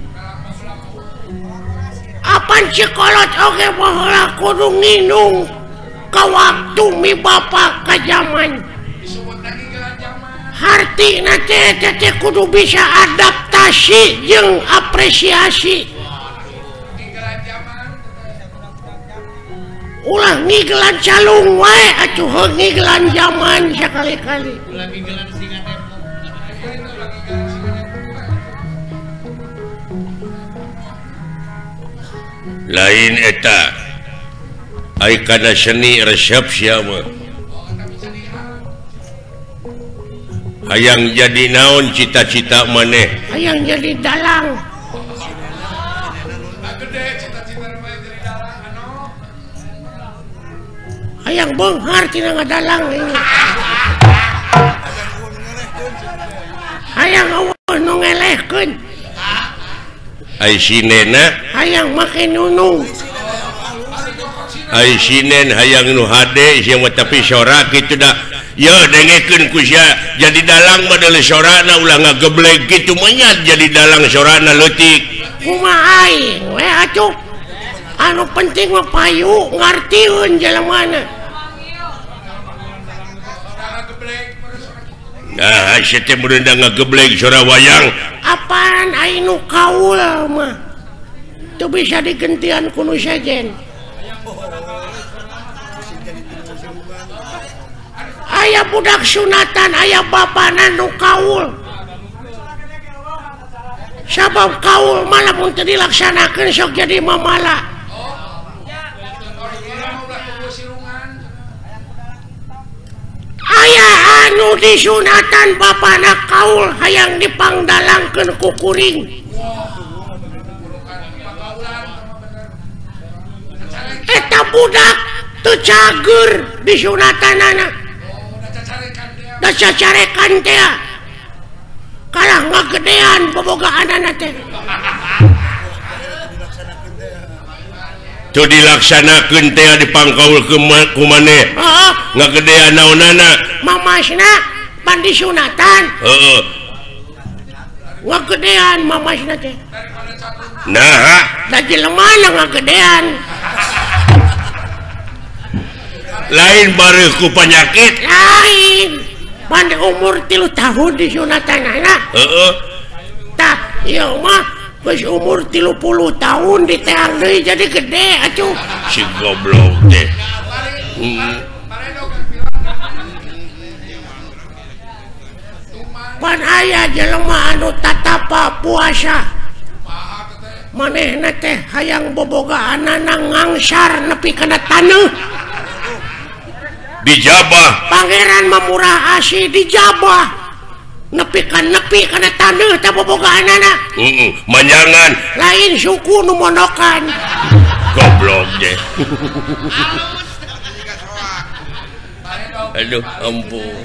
apan cikolot oge baheula kudu nginung ka waktu mi bapa ka zaman hartina teh teh kudu bisa adaptasi jeung apresiasi ulah ngiglan calung wae atuh ngiglan zaman sakali-kali lain eta ai kana seni resepsi mah hayang jadi naon cita-cita maneh hayang jadi dalang hayang beunghar tina ngadalang hayang eueuh nu ngelehkeun ai sinena hayang make nunung ai sinen hayang nu hade sia mah tapi sorak kitu da ya dengekeun ku sia jadi dalang model sorana ulah ngageblek kitu mah nya jadi dalang sorana leutik kumaha aing we atuh anu penting mah payu ngartieun jelemana nah sia teh meunang ngageblek sora wayang apaan aing nu kaul mah teu bisa digentian ku nu sajen aya budak sunatan aya bapana nu kaul sabab kaul malah mun teu dilaksanakeun sok jadi mamala aya anu disunatan bapana kaul hayang dipangdalangkeun ku kuring eta budak teu cager disunatanana da cacarekan teh kalah ngagedean bobogaanana teh teu dilaksanakeun teh dipangkaul ku maneh heeh ngagedean naonana mamasna pan disunatan heeh ngagedean mamasna teh nah da jelema ngagedean lain bareuh ku penyakit lain pada umur tilu tahun disunatanana heeh tak ieu mah geus umur tilu puluh tahun diteang deui jadi gede atuh si goblok teh hmm. pan aya jelema anu tatapa puasa manehna teh hayang bobogaanana ngangsar nepi kana taneuh dijabah pangeran mamurah asih dijabah nepi kan nepi kana taneuh teh bobogaanana heeh manjangan lain suku nu mondokan goblok deh aduh ampun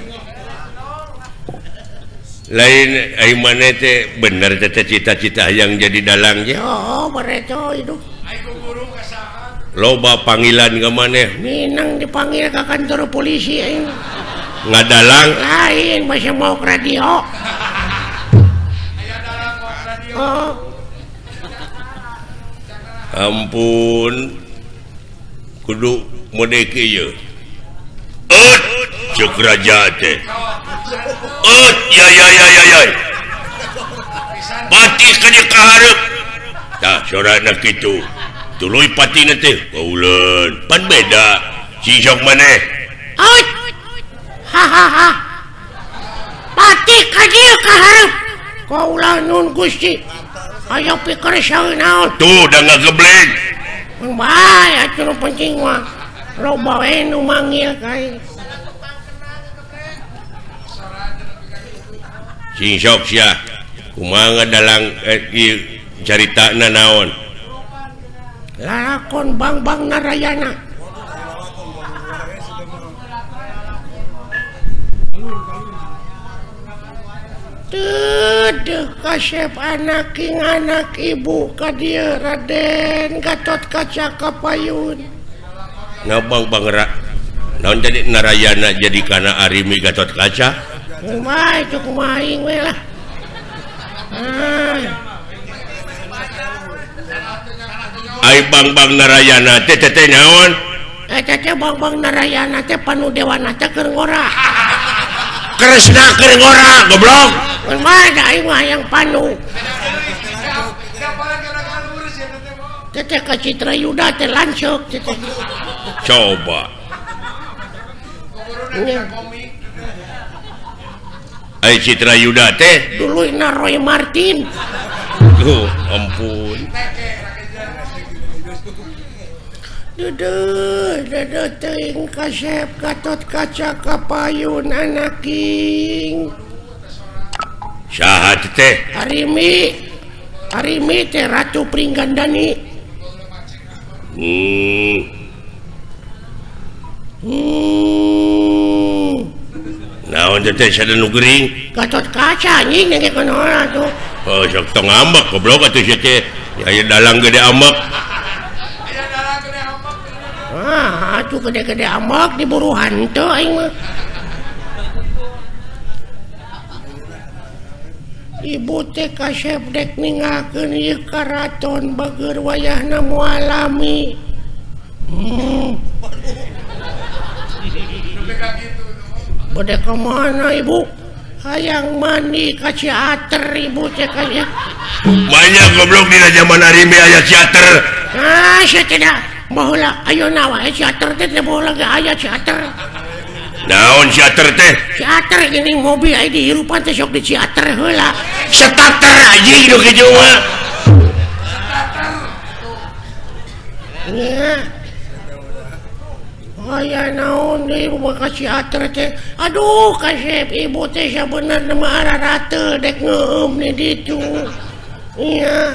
lain ai maneh teh bener teh cita-cita hayang jadi dalang ya oh bereco itu loba panggilan ke maneh minang dipanggil ke kantor polisi aing ngadalang lain masih mau ke radio oh ampun kudu mode kieu eut ceuk raja teh eut ya ya ya ya ya pati ka dieu kahareup tah sorana kitu tuluy patina teh kauleun pan beda si sok maneh out hahaha pati ka dieu kahareup kaulah nun Gusti aya pikir saeunaon tuh da ngageblek bae atuh nu penting mah loba we nu manggil kae sing sok sia kumaha ngadalang eh, ieu caritana naon lakon Bang-Bang Narayana tut Aduh kasep anak king anak ibu ka dieu Raden Gatot Kaca Kapayun. Ngabang bangera. Naon jadi Narayana jadi kana Arimi Gatot Kaca? Kumaha itu kumaha aing we lah. Ah. Ai bang-bang Narayana teh teh teh naon? Eh teh bang-bang Narayana teh Panu Dewana teh keur ngora. Kresna keur ngora goblok. Kumaha da aing mah yang Panu. Teh ka Citra Yuda teh lanceuk teh. Coba. Ai Citra Yuda teh duluina Roy Martin. Oh, ampun. Duduh, duduh teuing kasep Gatot Kaca Kapayun anak king. Saha teh? Arimi. Arimi teh Ratu Pringgandani. Hmm. Hmm. Naon teh sadanu geuring? Gatot Kaca anjing ngeke kunaon atuh. Oh, sok tong ambak goblok atuh sia teh. Aya dalang gede ambak. Ah, atuh gede-gede ambak diburu hanteu aing mah. Ibu teh kasep dek ningakeun ieu karaton bageur wayahna moal alami. Hmm. Bade ka mana ibu? Hayang mandi ka Ciater ibu teh kaya. Banyak goblok dina zaman Arimi aya Ciater. Ah, sia teh da. Baheula ayeuna wae Ciater teh teh baheula ge aya Ciater. Naon Ciater teh? Ciater geuning mobil aya di hirupan teh sok di Ciater heula. Starter anjing nu kitu mah. Nya. Aya naon deui rumah ka Ciater teh. Aduh, kasep ibu teh sabenerna mah ararate dek ngeueum di ditu. Iya.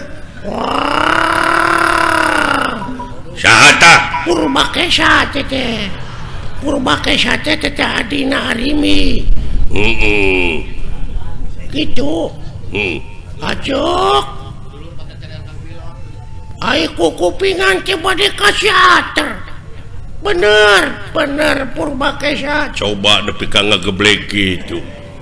Wah. Saha tah? Purbakesa teh teh. Purbakesa teh teh adina Arimi. Heeh. Gitu. Hmm. Acok. Ai kupingan teh bade ka Ciater. Bener, bener Purbakesa. Coba nepi ka ngageblek kitu.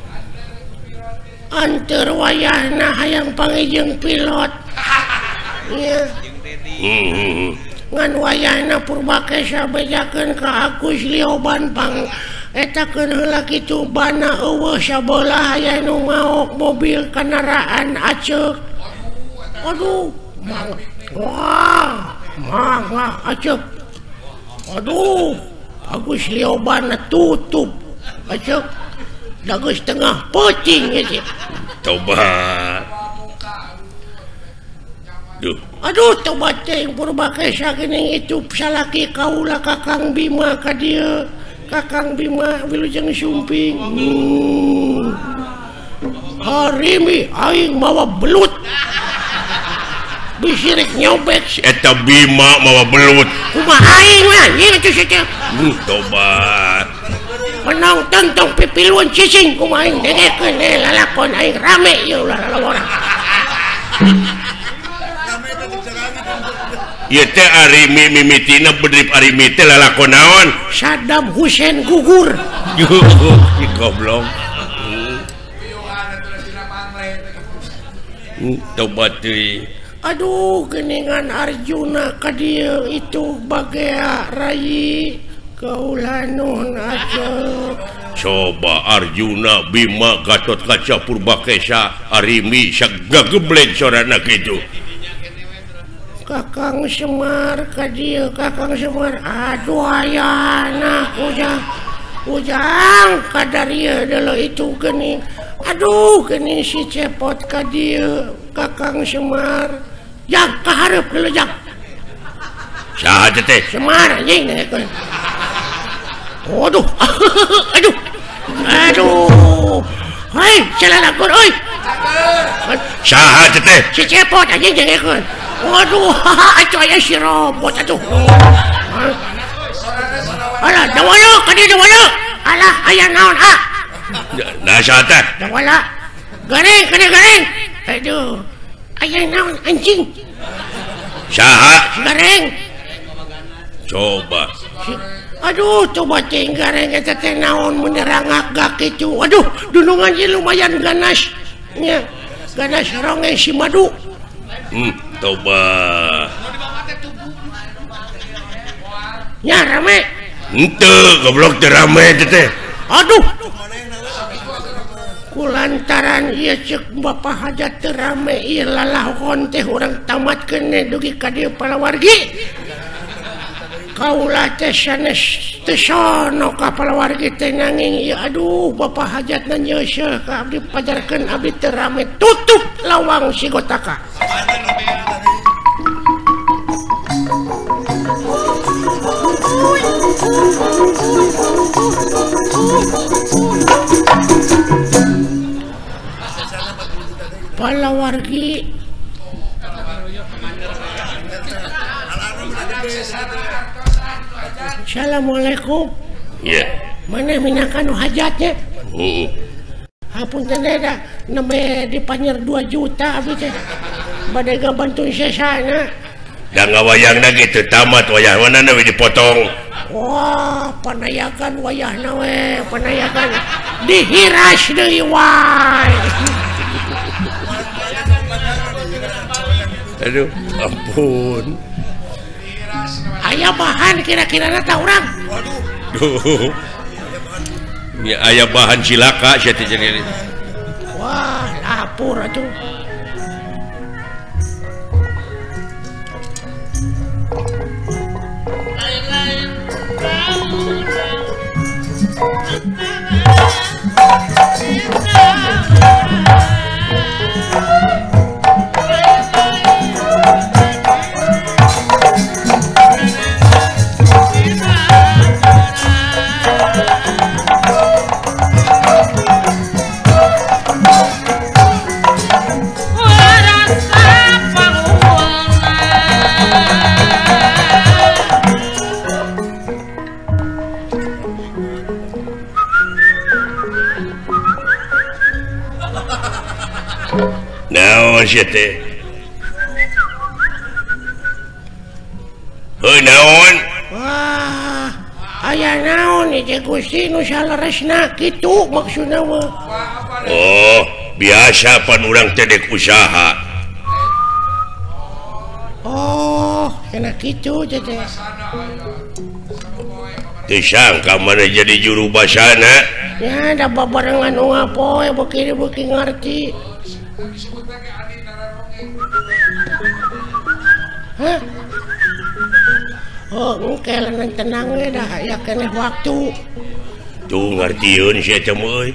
Anteur wayahna hayang pangijeng pilot. Iya. Hmm. Ngan wayahna Purbakesa bejakeun ka Agus Lioban pang etakeun heula kitu bana eueuh sabelah aya nu maok mobil kendaraan aceuk. Aduh, mang. Wah, mangga aceuk. Aduh, Agus Lioban tutup aceuk. Da geus tengah peuting ieu. Tobat. Duh. Aduh, tobat teh Purbakesa geuning itu salaki kaula Kakang Bima ka dieu. Kakang Bima wilujeng sumping. Hmm. Arimi aing mawa belut. Bisirik nyobek Eta Bima mawa belut. kumaha aing we anjing atuh sia. Hmm, tobat. Penonton tong pipiluan cicing kumaha aing dengekeun eh lalakon aing rame ieu lalawara. Ieu teh Arimi mimitina bedrip Arimi teh lalakon naon? Saddam Hussein gugur. Yuh, goblok. Hmm, tobat deui. Aduh, geningan Arjuna ka dieu itu bagea rai kaula nuhun aceuk. Coba Arjuna, Bima, Gatot Kaca, Purbakesa, Arimi sagageblek sorana kitu. Kakang Semar ka dieu, Kakang Semar. Aduh ayana ujang. Ujang ka darieu deuleu itu geuning. Aduh, geuning si cepot ka dieu, Kakang Semar. Jang ka hareup deuleu jang. Saha teh? Semar anjing nengekeun. Waduh. Aduh. Aduh. Hai, celalakeun euy. Saha teh? Si cepot anjing nengekeun. Waduh, atuh aya si robot atuh. Alah, dawala ka dieu dawala. Alah, aya naon ah? Nah saha teh? Dawala. Garing, kana garing. aduh aya naon anjing saha gareng coba aduh coba cing gareng eta teh naon menerangak kitu aduh dunungan ieu lumayan ganas nya ganas ronge si madu hmm coba nya rame henteu goblok teh rame teh aduh kulantaran ieu ceuk Bapak hajat teu rame ieu lalahkon teh urang tamatkeun dugi ka dieu palawargi kaulah teh sanes teu sono ka palawargi teh nanging ieu aduh Bapak hajatna nyeuseul ka abdi pajarkeun abdi teu rame tutup lawang si Gotaka palawargi Assalamualaikum iya mana minakan hajatnya heeh hapunten da nembe dipanyer dua juta abdi teh bade ngabantuin sesana da ngawayangna gitu tamat wayah manana we dipotong wah panayakan wayahna we panayakan dihiras deui wae aduh ampun aya bahan kira-kira ta urang duh ya aya bahan cilaka sia teh jadi wah lapur atuh naon sia teh heuh naon wah aya naon ieu Gusti nu salaresna kitu maksudna mah oh biasa pan urang teh dek usaha oh cenah kitu teh teu sangka mana jadi juru basana ya da babarengan nu ngapoe beuki beuki ngarti hah oh engke lanang tenang we dah aya keneh waktu tuh ngartieun sia teh euy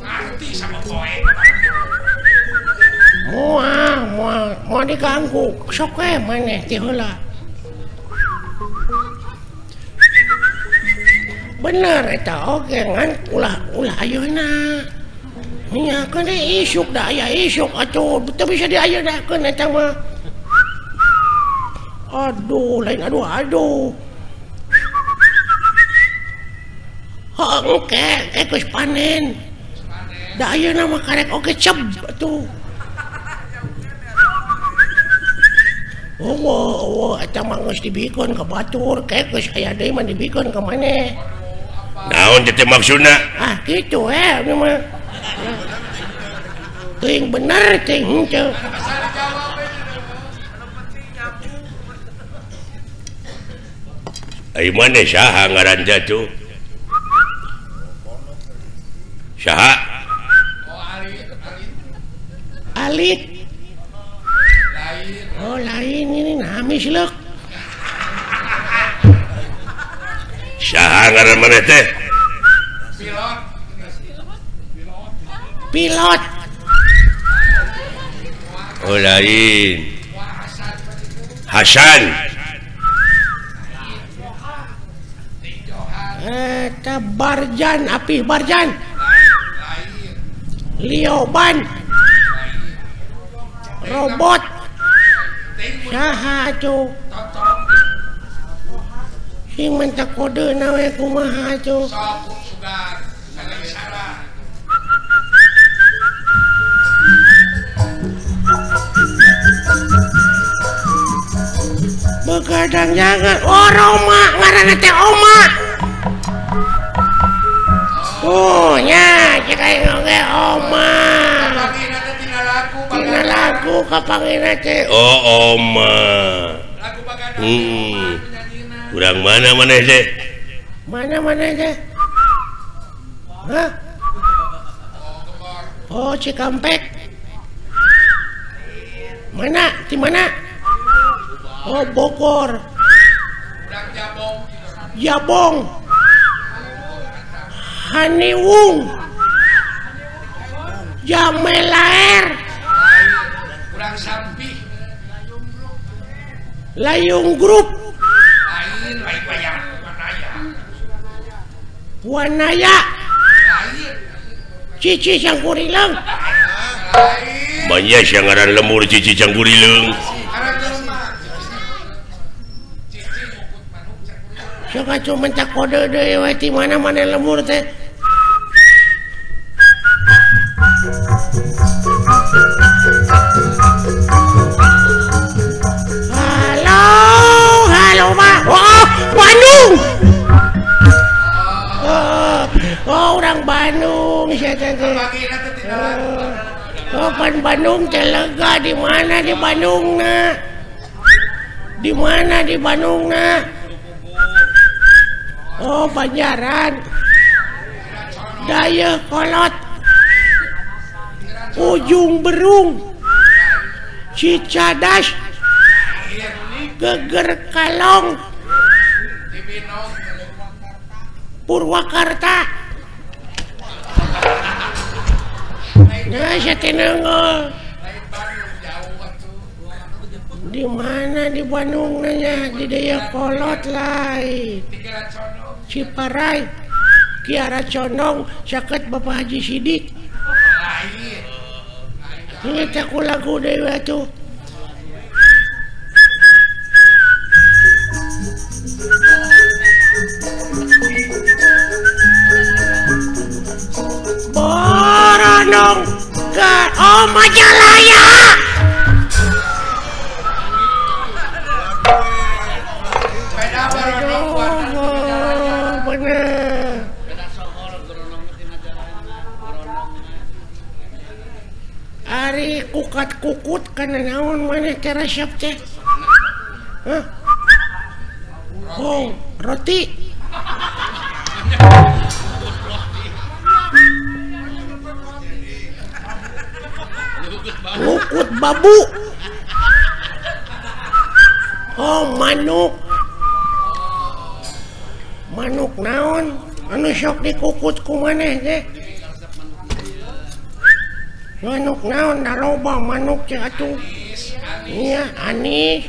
moal moal moal diganggu sok we maneh ti heula bener eta oge ngan ulah ulah ayeuna nya kan isuk da aya isuk atuh teu bisa diayeuna eta mah aduh lain aduh aduh engke engke geus panen da ayeuna mah karek oge ceb atuh oh oh eta mah geus dibikeun ka batur kayak geus aya deui mah dibikeun ka maneh naon teh maksudna ah kitu eh ini mah ting bener ting henteu ai maneh saha ngaran jatuh saha alit oh lain ini namis leuk saha ngaran maneh teh pilot oh lain Hasan eta Barjan Apih Barjan Lioban robot saha atuh sing minta kode nawe kumaha atuh Kadang-jangan oh Roma ngaranna teh Oma. Oh nya cek aing ge Oma. Kapangina teh tina lagu Tina lagu kapangina teh oh Oma. lagu bagadang Hmm. penyanyiina. Urang mana maneh teh? Mana maneh teh? Hah? Oh Cikampek. Mana? Di mana? Oh Bogor. Urang Jabong Jabong. Haniwung. Jamelaer. urang Sampih Layung Grup. lain lain bayar manaya Wanaya. lain Cici Sangkurileung. lain Banyak yang ngaran lemur Cici Sangkurileung. karena jelema cici nyukut manuk cek Sok atuh mentak kode deui we ti mana-mana lemur teh. Halo, halo Pak. Oh, Bandung. Oh, oh orang Bandung sia teh. kapangina teh tina lagu Oh, pan Bandung teh lega di mana di Bandungna? Di mana di Bandungna? Oh, Banjaran. Daya Kolot. Ujung Berung. Cicadas. Geger Kalong. Cibinong Purwakarta. Nah, saya tenang. lain Bandung jauh atuh Di mana di Bandung nanya di Daya Kolot lain. tinggalan sono Ciparai, Kiara Condong, sakit Bapak Haji Sidik. lain Ini tak lagu dewa tuh. Boronong ke oh Majalaya. sepeda barodong warna Oh, bener. Ari kukat kukut kana naon maneh teh resep teh? Hah? Oh, roti. Lukut babu. Oh, manuk. Manuk naon? Anu sok dikukut ku maneh teh? Manuk naon daroba manuk cek atuh. Iya, anis.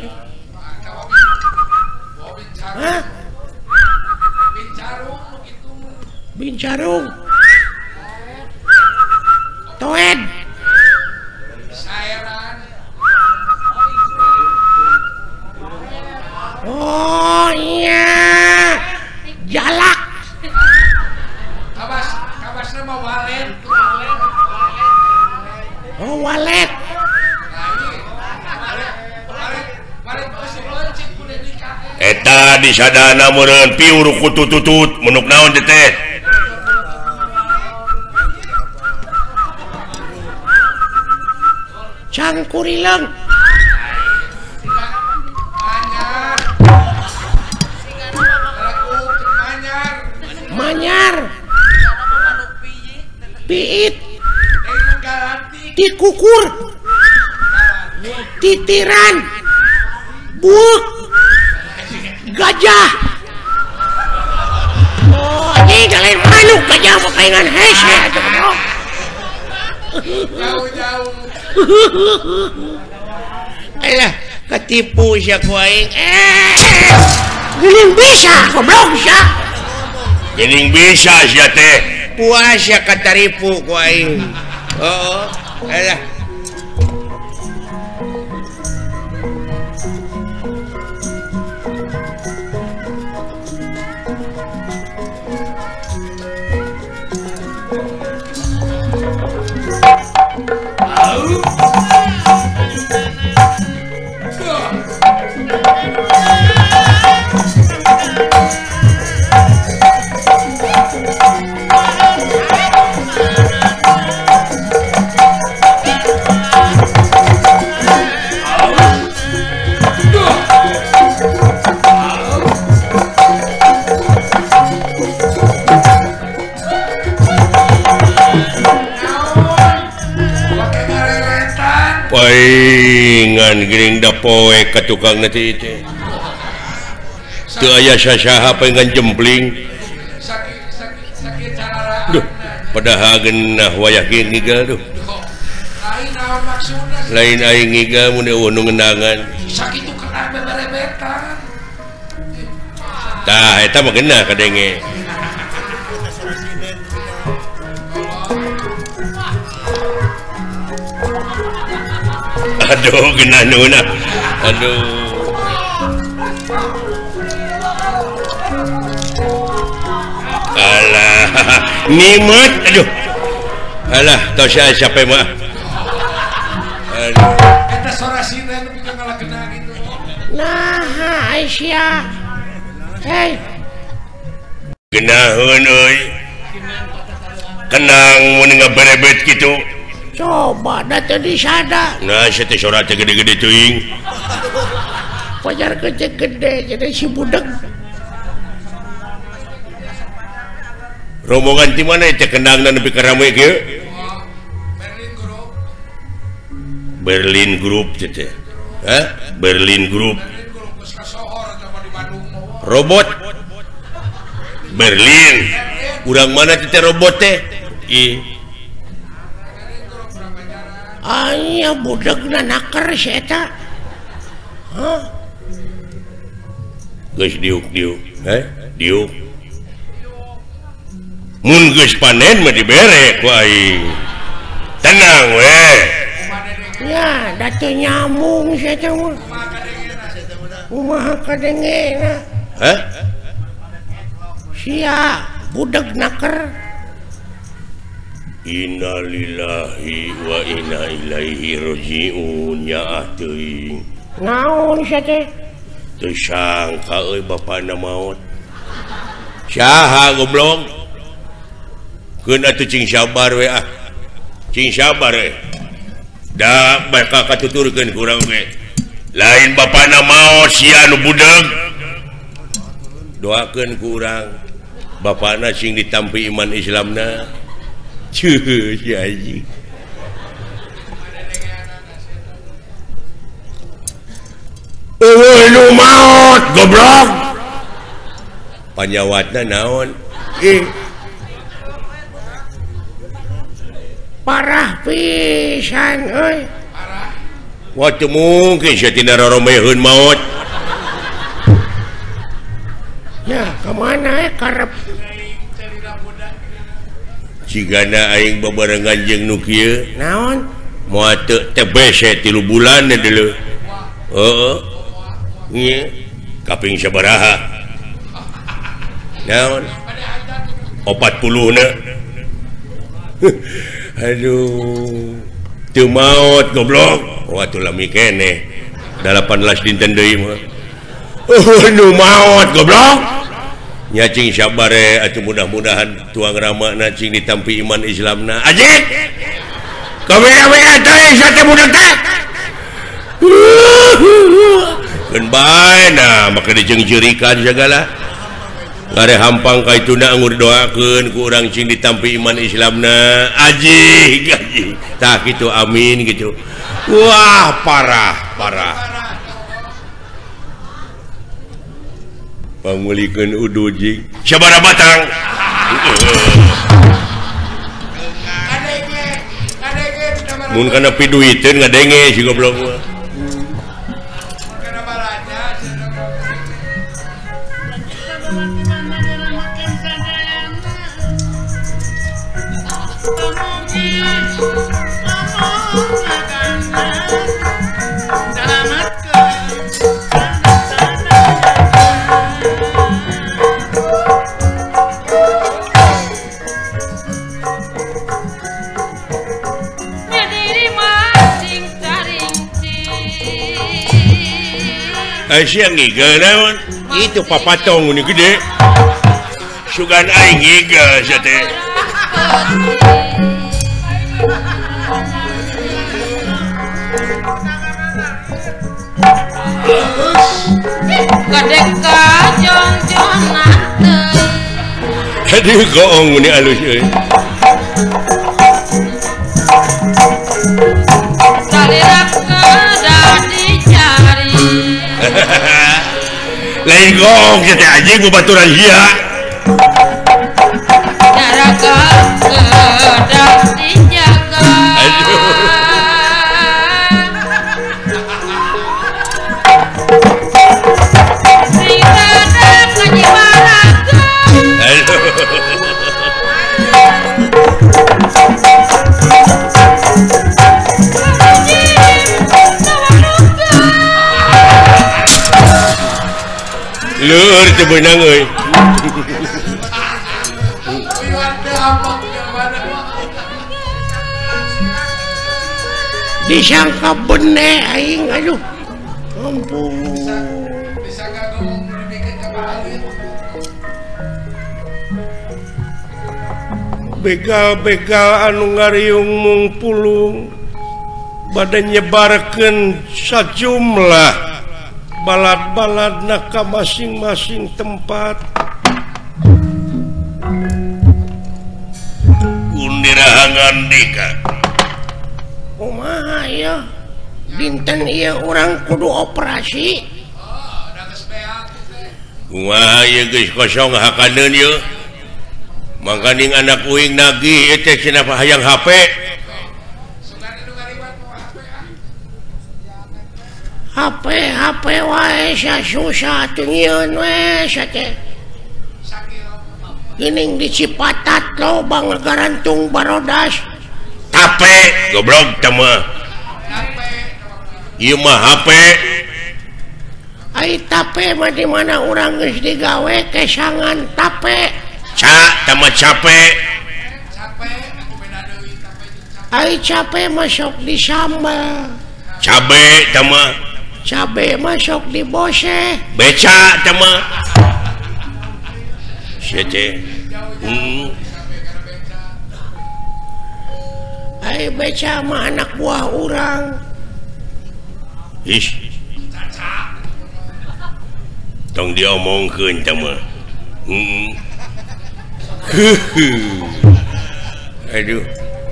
Hah? Bincarung gitu Bincarung. Toed. saeran Oh iya. Jalak. kabas kabasna mah walet Oh walet. lain walet walet walet geus dilencit ku dedika Eta di sadana meureun piur kutututut menuk naon teh teh? Cangkurileung. manyar lagu manyar Manyar. Piit. deui menggalanti Dikukur. Titiran. Buuk. Gajah. Oh, ini kalian manuk gajah pakai hese atuh bro. jauh-jauh Alah, ketipu sia ku aing. Eh. Geuning bisa goblok sia. Geuning bisa sia teh. Puas sia kataripu ku aing. Oh, alah. paingan gering da poe ka tukang nanti itu teu aya sasaha pengen jempling sakit sakit sakit cara duh padahal geunah wayah kieu ngigal duh lain naon maksudna lain aing ngigal mun eueuh nu ngendangan sakitu kena beberebetan tah eta mah geunah kadenge aduh geunah nuna aduh alah nimut aduh alah tau saya siapa mah aduh eta sorasina nu pikeun ngalakeuna gitu Nah Aisyah hei genaheun euy kenang mun ngaberebet kitu coba da teu disada nah saya teh sorat teh gede-gede teuing pajar gede-gede jadi si budak rombongan di mana teh kendangna nepi ka rame kieu Berlin Group Berlin Group teh hah Berlin Group Berlin Group geus ka sohor sama di Bandung mah robot Berlin urang mana teh robot teh ih aya budakna naker si eta hah geus diuk-diuk heh diuk mun geus panen mah dibere ku aing tenang we ya da teu nyambung si eta mah kumaha kadengena hah sia budak naker innalillahi wa inna ilaihi rajiun nya teuing naon sia teh teu sangka euy bapana maot saha goblok keun atuh cing sabar we ah cing sabar we da bakal katuturkeun ku urang we lain bapana maot sia anu budeug doakeun ku urang bapana sing ditampi iman Islamna cuh si Haji eueuh nu maot goblok panyawatna naon ih parah pisan euy wah teu mungkin sia tina roromeheun maot ya kemana ya karep cigana aing babarengan jeung nu kieu naon moal teu teh bese tilu bulan deuleu heeh nya kaping sabaraha naon opat puluh na aduh teu maot goblok wah teu lami keneh delapan belas dinten deui mah oh nu maot goblok nyacing sabar atuh mudah-mudahan tuang ramana cing ditampi iman Islamna ajik kawe-kawe teh sate budak teh keun bae nah maka dijeung-jeurikan segala ngare hampang ka ituna ngur doakeun ku urang cing ditampi iman Islamna ajik ajik tah kitu amin gitu wah parah parah pangulikeun udu jing sabaraha batang ngadenge ngadenge sabaraha mun kana piduiteun ngadenge si goblok mah kana balanya Aisyah ngigal naon itu papatong ini gede sugan aing ngigal sia teh kadeka jong-jongna teu aduh goong ini alus euy salira Bengong kita anjing bebaturan hiya. Jaraga sedang dijaga. Singkana kajibaraga. Lur teu beunang euy. Disangka bene aing aduh. Ampun. Disangka ngomong dibikin kebalik. Begal-begal anu ngariung mung pulung bade nyebarkeun sajumlah balad-balad ka masing-masing tempat. Undirahangan dika. Kumaha ieu? Dinten ieu urang kudu operasi. Oh, udah kesbeak teh. Kumaha ieu geus kosong hakaneun ieu. Mangkaning anak uing nagih teh cenah hayang H P. Sugan nu ngaliwat mau H P ah. H P H P wae sa susah teu nyieun we sa teh. Sakit. Geuning di Cipatat loba ngagarantung barodas. Tape goblok teh mah. Ieu mah H P. Ai tape mah di mana urang geus digawe kesangan tape. Ca teh mah capek. Capek aku beda deui capek jeung capek. Ai cape masuk di sambal. Cabe teh mah. Cabe masuk di bose. Beca teh mah. Sia teh. Hmm. Ai beca mah anak buah urang. Ish. Tong diomongkeun teh mah. Hmm. Aduh.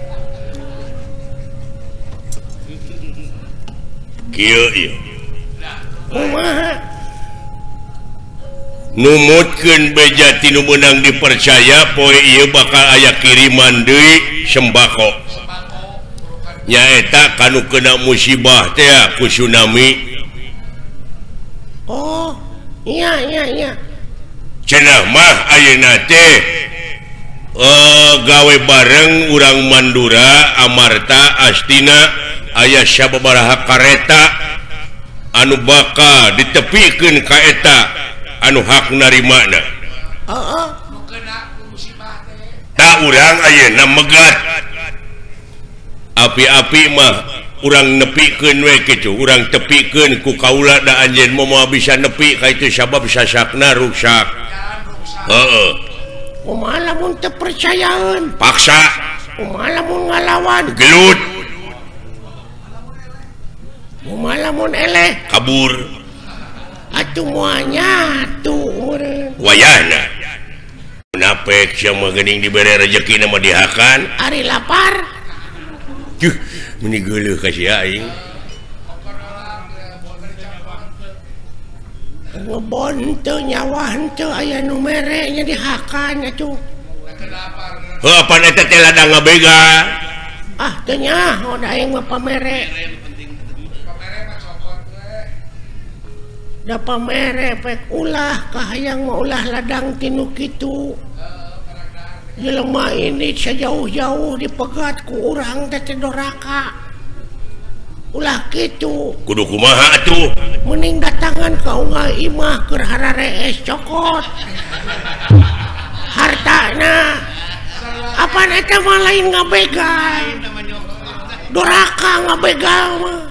Kieu ieu. Kumaha? Numutkeun beja tinu meunang dipercaya poe ieu bakal aya kiriman deui sembako. Nyaeta kanu kena musibah teh ku tsunami. Oh, iya iya iya. Cenah mah ayeuna teh uh, gawe bareng urang Mandura, Amarta, Astina aya sababaraha kareta anu bakal ditepikeun ka eta anu hak narimana. Heeh. Nu kena ku musibah teh. Da urang ayeuna megat. Api-api mah urang nepikeun we kitu, urang tepikeun ku kaula da anjeun moal bisa nepi ka itu sabab sasakna rusak. Heeh. Kumaha lamun teu percayaan? Paksa. Kumaha lamun ngalawan? Gelut. Kumaha lamun eleh? Kabur. Atuh moal nyatu meureun. Wayahna. Munapek sia mah geuning dibere rezeki mah dihakan. Ari lapar. Juh, meni geuleuh ka sia aing. Ngebon teu nyawa henteu aya nu mere nya dihakan atuh. Heuh pan eta teh ladang ngabega. Ah teu nya, oh da aing mah pamere. Da pamere pek ulah kahayang mah ulah ladang tinu kitu. Jelema ini sejauh-jauh dipegat ku urang teh doraka. Ulah kitu. Kudu kumaha atuh? Mending datangan ka unggal imah keur harare es cokot. Hartana. Apaan eta mah lain ngabegal. Doraka ngabegal mah.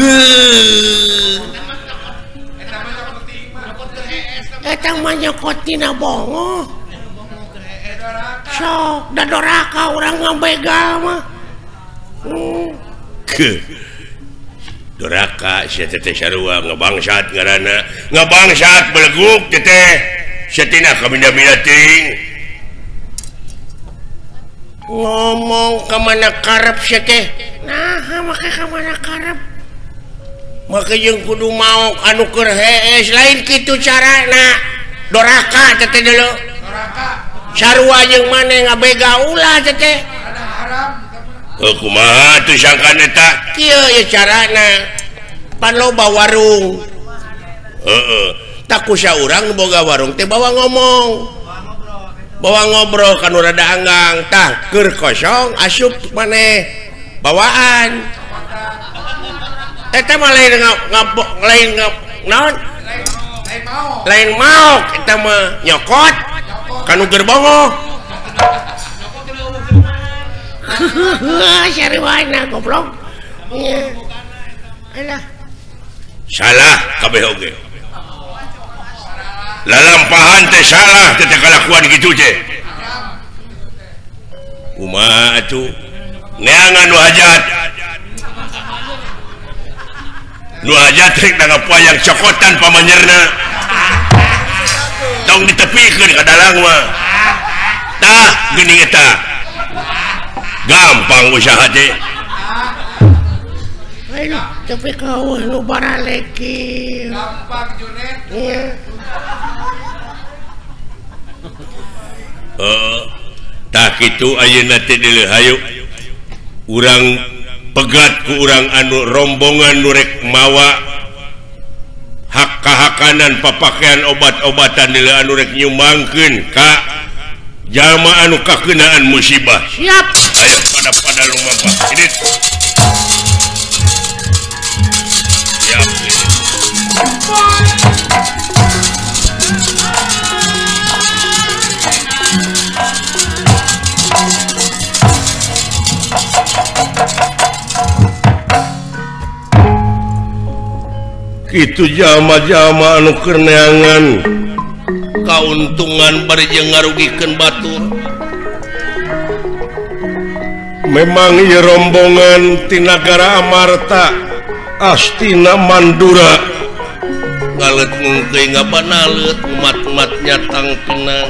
Eta mah nyokot tina bongo. Sok da doraka urang ngabegal mah. Hmm. Ke doraka sia teh sarua ngabangsat ngaranna ngabangsat beleguk teh satina kaminda-minda teuing Ngomong ke mana karep sia teh. Nah make ka mana karep. maka jeung kudu mau anu keur hees lain kitu carana doraka teh dulu doraka sarua jeung maneh ngabega ulah teh teh haram kumaha tuh sangkan eta kieu ya carana pan loba warung heeh tak kusa urang boga warung teh bawa ngomong bawa ngobrol kanu rada anggang tah keur kosong asup maneh bawaan eta mah lain ngapok lain naon lain mau kita mah nyokot kanu gerbongo sariwana goblok alah salah kabeh oge lalampahan teh salah teh kalakuan kitu teh kumaha atuh neangan nu hajat nu hajat rek ngapayang cokotan pamanyerna tong ditepikeun ka dalang mah tah geuning eta gampang usaha teh ayo tapi kau nu baraleki gampang Junet iya eh tak kitu ayeuna teh deuleu hayu urang pegat ku urang anu rombongan nu rek mawa hak-hakanan papakean obat-obatan deuleu anu rek nyumbangkeun ka jalma anu kakeunaan musibah siap ayo pada-pada lumampah ini siap kitu jama-jama anu keur neangan kauntungan bari jeung ngarugikeun batur memang ieu rombongan ti nagara Amarta astina Mandura ngaleut ngungkeuy ngabanaleut umat-umat nyatang pinang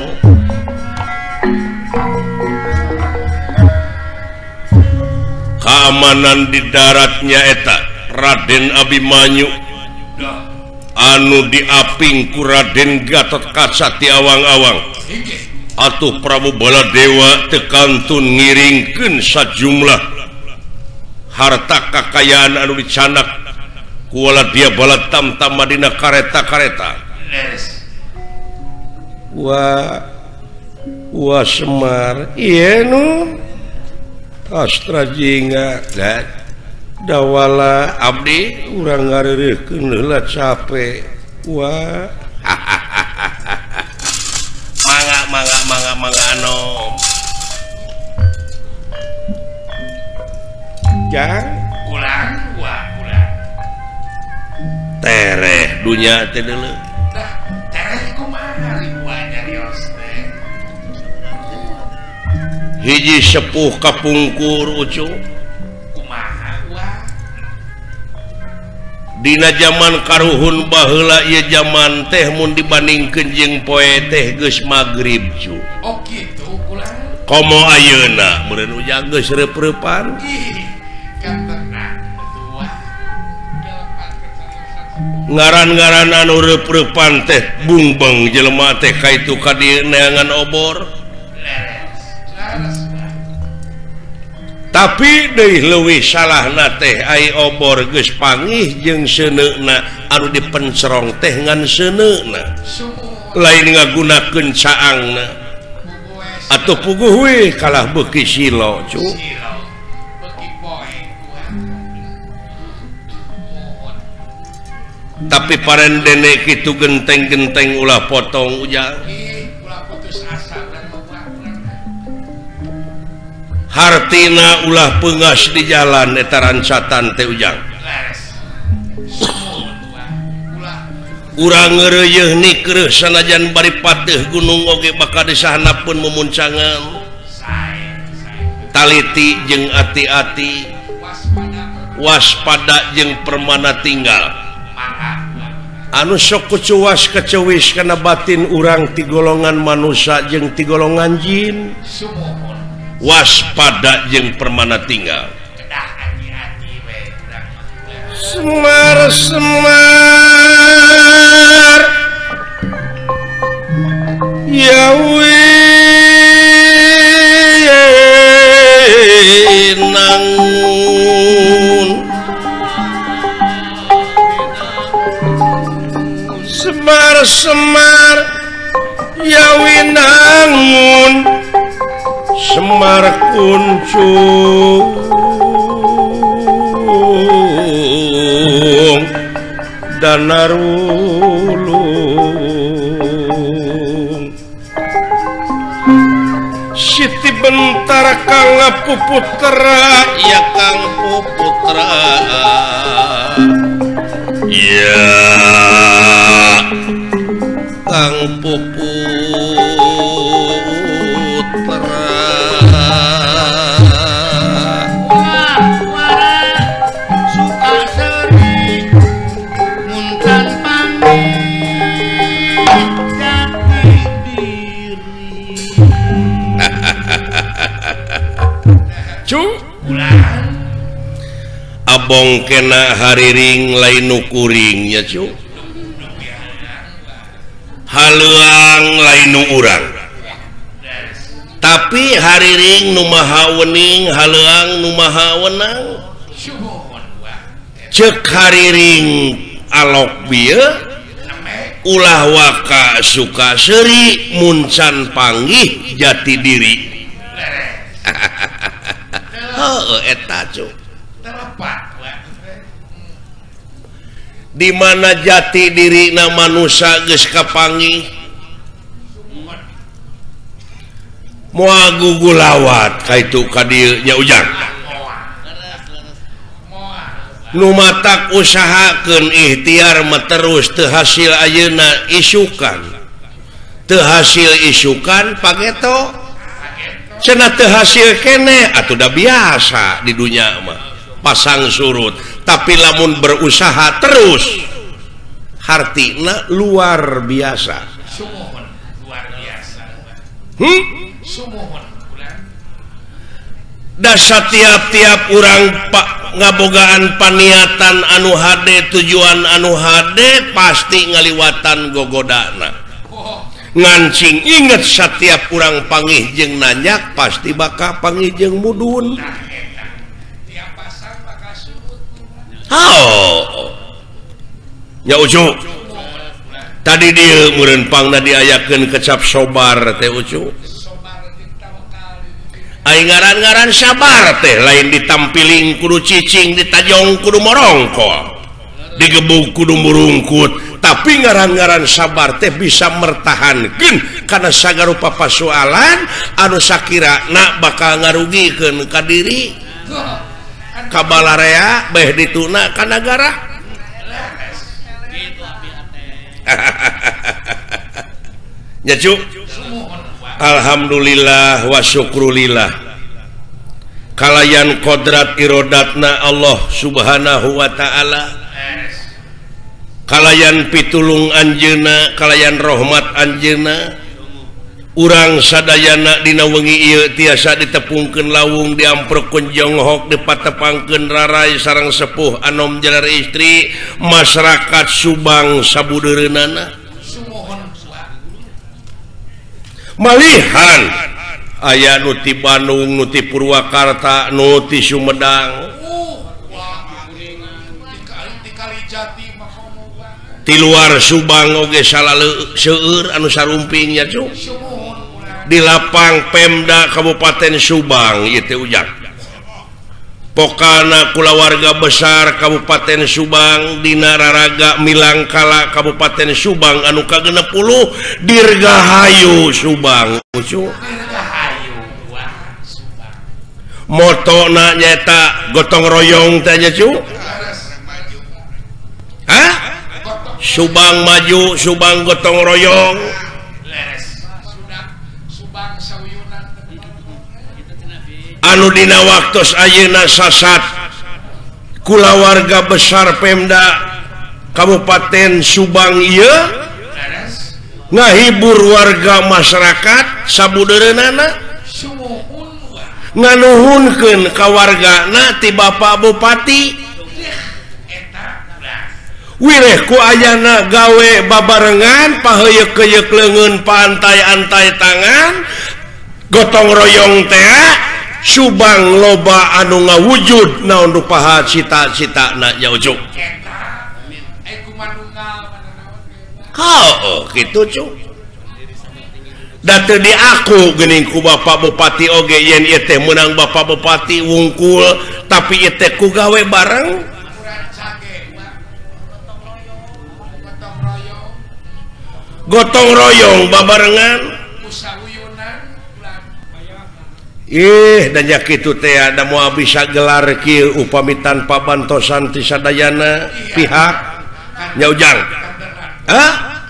keamanan di daratnya eta Raden Abimanyu anu diaping ku Raden Gatotkaca ti awang-awang atuh Prabu Baladewa teu kantun ngiringkeun sajumlah harta kakayaan anu dicanak ku Waladia Balatamtam madina kareta-kareta wah wah Semar ieu nu Astra Jingga dawala abdi urang ngareureuhkeun heula capek wah mangga mangga mangga mangga anom jang ulang wah ulang tereh dunya teh deuleu tah tereh kumaha ribuan nyarios teh hiji sepuh kapungkur ucu dina zaman karuhun baheula ieu zaman teh mun dibandingkeun jeung poe teh geus magrib cu oh kitu ulang komo ayeuna meureun ujang geus reup-reupan ih kan tenang tua ngaran-ngaran anu reup-reupan teh bungbeng jelema teh kaitu ka dieu neangan obor leres leres tapi deui leuwih salahna teh ai obor geus pangih jeung seuneuna anu dipencerong teh ngan seuneuna lain ngagunakeun caangna atuh puguh we kalah beuki silo cu tapi parendene kitu genteng-genteng ulah potong ujang ulah putus asa dan hartina ulah peungas di jalan eta rancatan teh ujang urang ngeureuyeun nikreuh sanajan bari pateuh gunung oge bakal disahanapeun memuncangan taliti jeung ati-ati waspada jeung permana tinggal anu sok kucuas kecewis kana batin urang ti golongan manusia jeung ti golongan jin waspada jeung permana tinggal Semar Semar Yawi nangun Semar Semar Yawi nangun Semar kuncung Danarulung Siti bentar Kang Puputra ya Kang Puputra ya Kang Puputra Abong kena hariring lain nukuringnya cu haluang lain nu urang tapi hariring nu maha wening haluang nu maha wenang cek hariring alok bieu ulah waka suka seri muncan panggih jati diri heuh eta cu di mana jati diri na manusia geus kapanggih moal gugulawat ka itu ka dieu nya ujang nu matak usahakeun ikhtiar mah terus teu hasil ayeuna isukan teu hasil isukan pageto cenah teu hasil keneh atuh da biasa di dunya mah pasang surut tapi lamun berusaha terus hartina luar biasa luar biasa hmm? Da setiap-tiap orang pak ngabogaan paniatan anu hade tujuan anu hade pasti ngaliwatan gogodana ngancing inget setiap orang panggih jeung nanyak pasti bakal panggih jeung mudun. Oh, ya ucu. Tadi dia meureun pangna diayakeun kecap sobar teh ucu. Ai ngaran-ngaran sabar teh lain ditampiling kudu cicing, ditajong kudu morongkol, digebuk kudu murungkut. Tapi ngaran-ngaran sabar teh bisa mertahankeun kana sagarupa pasoalan anu sakirana bakal ngarugikeun ka diri. Kabalarea beh dituna ka nagara nya cu alhamdulillah wa syukrulillah kalayan kodrat irodatna Allah subhanahu wa ta'ala kalayan pitulung anjeuna kalayan rahmat anjeuna urang sadayana dina wengi ieu tiasa ditepungkeun lawung diamprokeun jonghok dipatepangkeun rarai sareng sepuh anom jalar istri masyarakat Subang sabudeureunana malihan aya nu ti Bandung nu ti Purwakarta nu ti Sumedang ti luar Subang oge salaleu seueur anu sarumpingnya cu di lapang Pemda Kabupaten Subang ieu teh ujang pokana kulawarga besar Kabupaten Subang dina raraga Milangkala Kabupaten Subang anu kagenep puluh Dirgahayu Subang ucu motona nyaeta gotong royong teh nya cu hah Subang maju Subang gotong royong anu dina waktos ayeuna sasat kulawarga besar Pemda Kabupaten Subang ieu ngahibur warga masyarakat sabudeureunana nganuhunkeun ka wargana ti Bapak Bupati wirehku ayana gawe babarengan paheyek-keyek leungeun pantai-antai tangan gotong royong teh subang loba anu ngawujud naon rupaha cita-citana nya Ucuk. Oh, gitu Cuk. Da teu diaku geuning ku Bapak Bupati oge yen ieu teh meunang Bapak Bupati wungkul tapi ieu teh ku gawe bareng. Gotong royong babarengan ih dan ya kitu teh ada moal bisa gelar kieu upami tanpa bantosan ti sadayana pihak nya Ujang. Hah?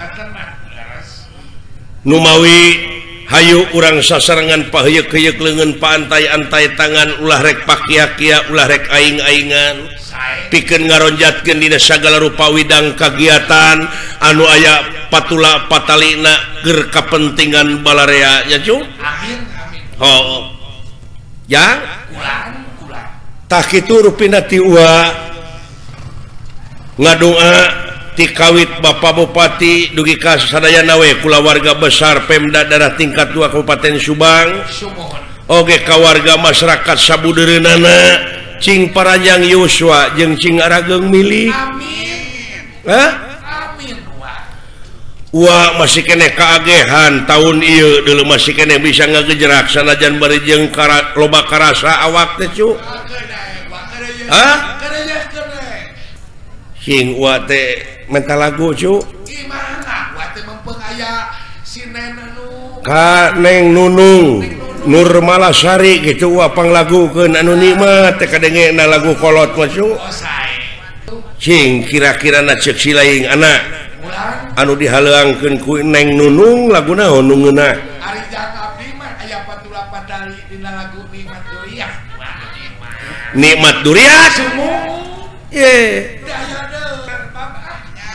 Nu mawi hayu urang sasarengan paheyek-heyek leungeun pantai-antai tangan ulah rek pakia-kia ulah rek aing-aingan pikeun ngaronjatkeun dina sagala rupa widang kagiatan anu aya patula patalina keur kapentingan balarea ya Cung. Amin amin. Oh. Ya? Kulan kulan. Tah kitu rupina ti ua ngadoa ti kawit Bapak Bupati dugi ka sadayana we kula warga besar Pemda daerah tingkat dua Kabupaten Subang. Oge ka warga masyarakat sabudeureunana cing Paranjang Yuswa jeung cing Arageng milik. Amin. Hah? Wah masih kene kaagehan tahun ieu deuleu masih kene bisa ngagejerak sanajan bari jeung loba karasa awak teh Cu. Hah? Sing wa teh mental lagu Cu. Gimana? Wa teh mempeng aya si Nen anu ka Neng Nunung Nur Malasari gitu wa panglagukeun anu nikmat teh kadengena lagu kolot mah Cu. Oh sae. Cing kira-kira na ceuk si laing anak anu dihaleuangkeun ku Neng Nunung laguna naon nu ngeunah ari jang abdi mah aya patula padali dina lagu Nikmat Duriat. Nikmat Duriat ye aya deuh babahnya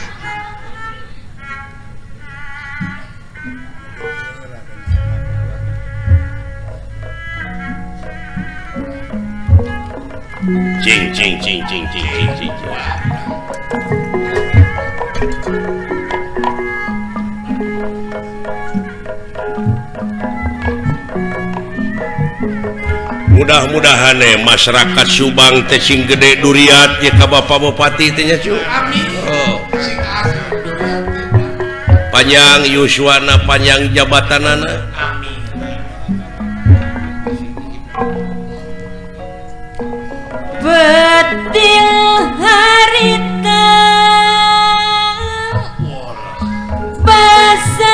cing cing cing cing cing cing cing mudah-mudahan eh masyarakat Subang teh sing gede duriat ya ka Bapak Bupati teh nya Cu. Amin. Oh. Sing asuh duriat teh. Panjang yuswana panjang jabatanana. Amin. Beting harita basa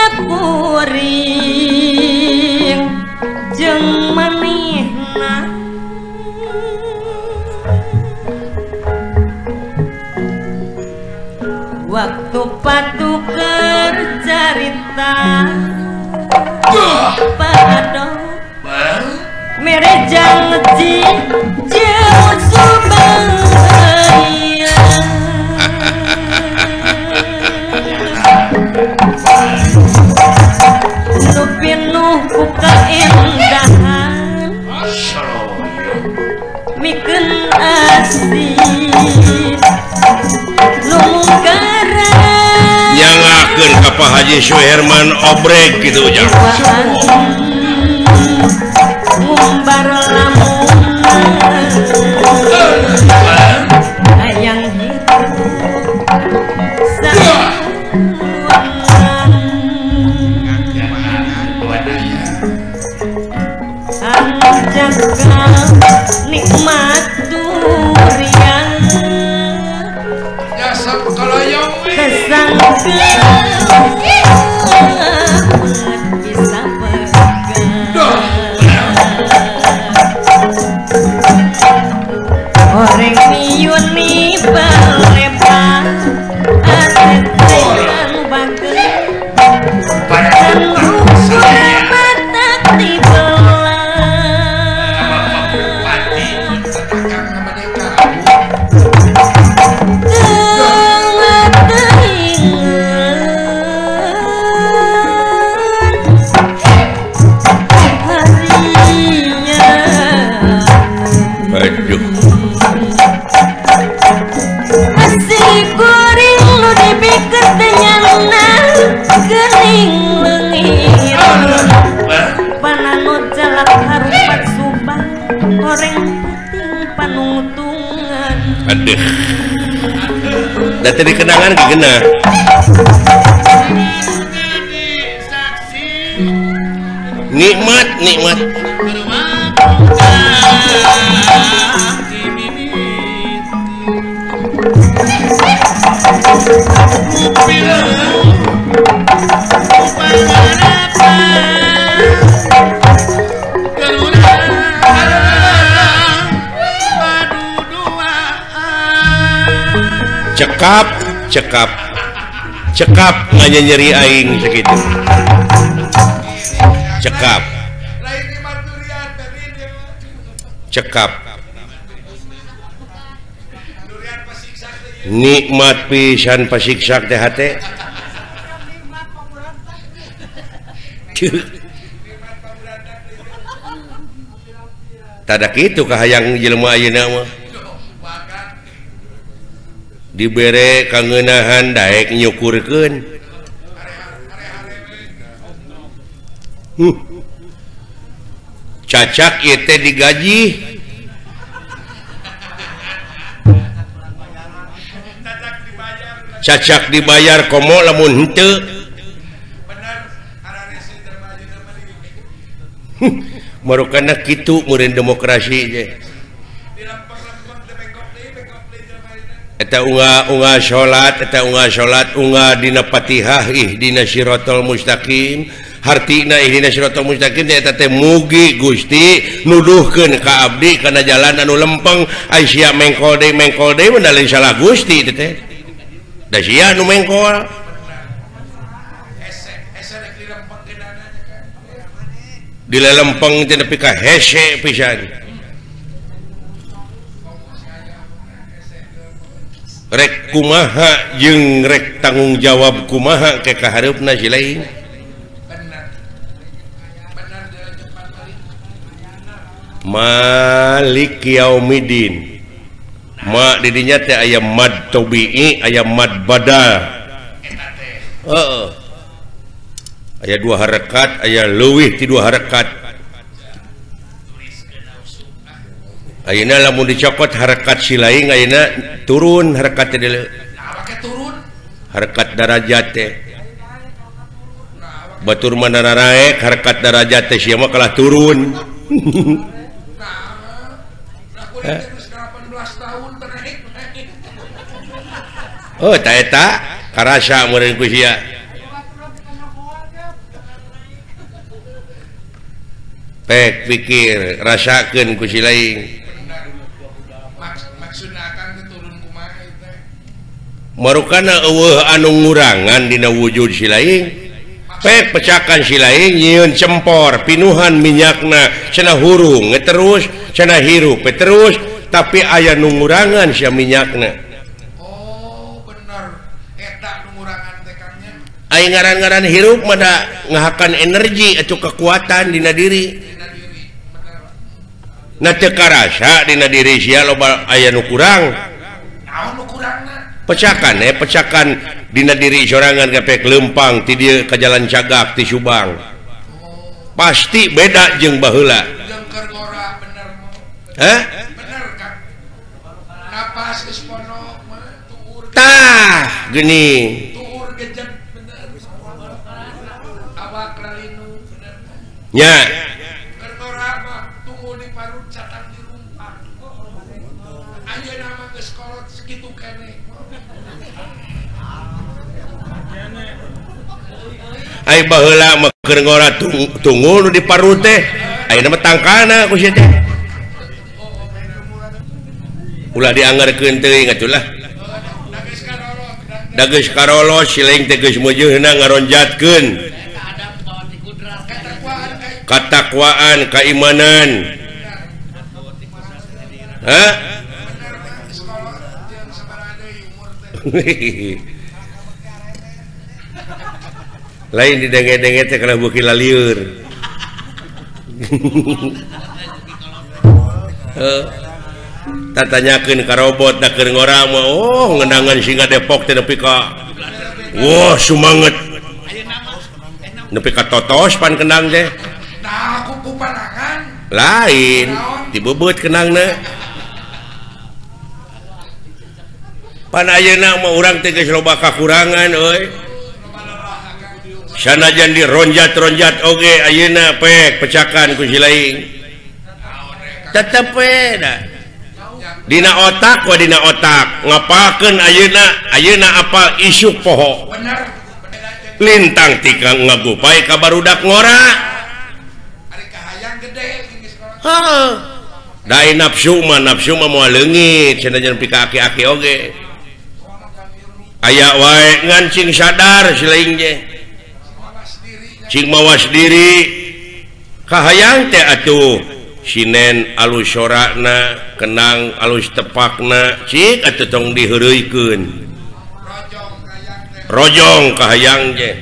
kuring jeung manehna waktu patuker carita padong mere janji jeung Subang nu pinuh ku kaendahan mikeun asih lumungkara nyangakeun ka Pak Haji Suherman obrek kitu Ujang. ngumbar lamungan hayang hirup saluangan anu jaga nikmat durian nyasap kaloyong kesangkeun bisa pegang oreng miuni balepa atet anu bageun dan rusuh matak dibelah da teh dikenangan geuna nikmat nikmat cekap cekap cekap nganya nyeri aing segitu cekap cekap nikmat pisan pasiksak teh hate tada kitu kahayang jelema ayeuna mah dibere kangenahan daek nyukurkeun huh. Cacak ieu teh digaji cacak dibayar komo lamun henteu marukana kitu meureun demokrasi je eta unga unga salat eta unga salat unga dina Fatihah ih dina Shiratal Mustaqim hartina ih dina Shiratal Mustaqim eta teh mugi Gusti nuduhkeun ka abdi kana jalan anu lempeng ai sia mengkol deui mengkol deui mun lain salah Gusti teh teh da sia nu mengkol di lempeng teh nepi ka hese pisan rek kumaha jeung rek tanggung jawab kumaha ke kahareupna si lain Malik Yaumidin ma di dinya teh aya mad tabi'i aya mad badal heeh aya dua harakat aya leuwih ti dua harakat ayeuna lamun dicokot harakat si lain ayeuna turun harakat teh deuleu turun harakat darajat teh batur mana naek harakat darajat teh sia mah kalah turun oh ta eta karasa meureun ku sia pek pikir rasakeun ku si lain marukana eueuh anu ngurangan dina wujud si lain pek pecakan si lain nyieun cempor pinuhan minyakna cenah hurung terus cenah hirup terus tapi aya nu ngurangan sia minyakna oh bener eta nu ngurangan teh kanya aya ngaran-ngaran hirup mah da ngahakan energi atuh kekuatan dina diri na teu karasa dina diri sia loba aya nu kurang naon nu kurangna pecakan eh pecakan dina diri sorangan kapek lempang ti dieu ka jalan cagak ti Subang pasti beda jeung baheula jeung keur ngora bener heh bener kan napas geus pono tuur tah geuning tuur gejet bener awak ralinu bener nya keur ngora mah tunggu di parut catang di rumpang ayeuna mah geus kolot segitu keneh ai baheula mah keur ngora tunggu nu di parut teh ayeuna mah tangkana ku sia teh ulah dianggarkeun teuing atuh lah da geus karolos si lain teh geus meujeunna ngaronjatkeun katakwaan keimanan hah lain didenge-denge teh kana beuki lalieur heuh tatanyakeun ka robot da keur ngora mah oh ngendangan singa Depok teh nepi ka wah sumanget nepi ka totos pan kendang teh tah aku kupanangan lain dibebeut kendangna pan ayeuna mah urang teh geus loba kakurangan euy sanajan dironjat-ronjat oge ayeuna pek pecakan ku silaing tetep we da dina otak wa dina otak ngapakeun ayeuna ayeuna apa isu poho lintang tika ngagupay ka barudak ngora ari kahayang gede heeh dai nafsu mah nafsu mah moal leungit sanajan pika aki-aki oge aya wae ngan cing sadar silaing je cing mawas diri kahayang teh atuh sinen alus sorakna kenang alus tepakna cik atuh tong diheureuikeun rojong kahayang je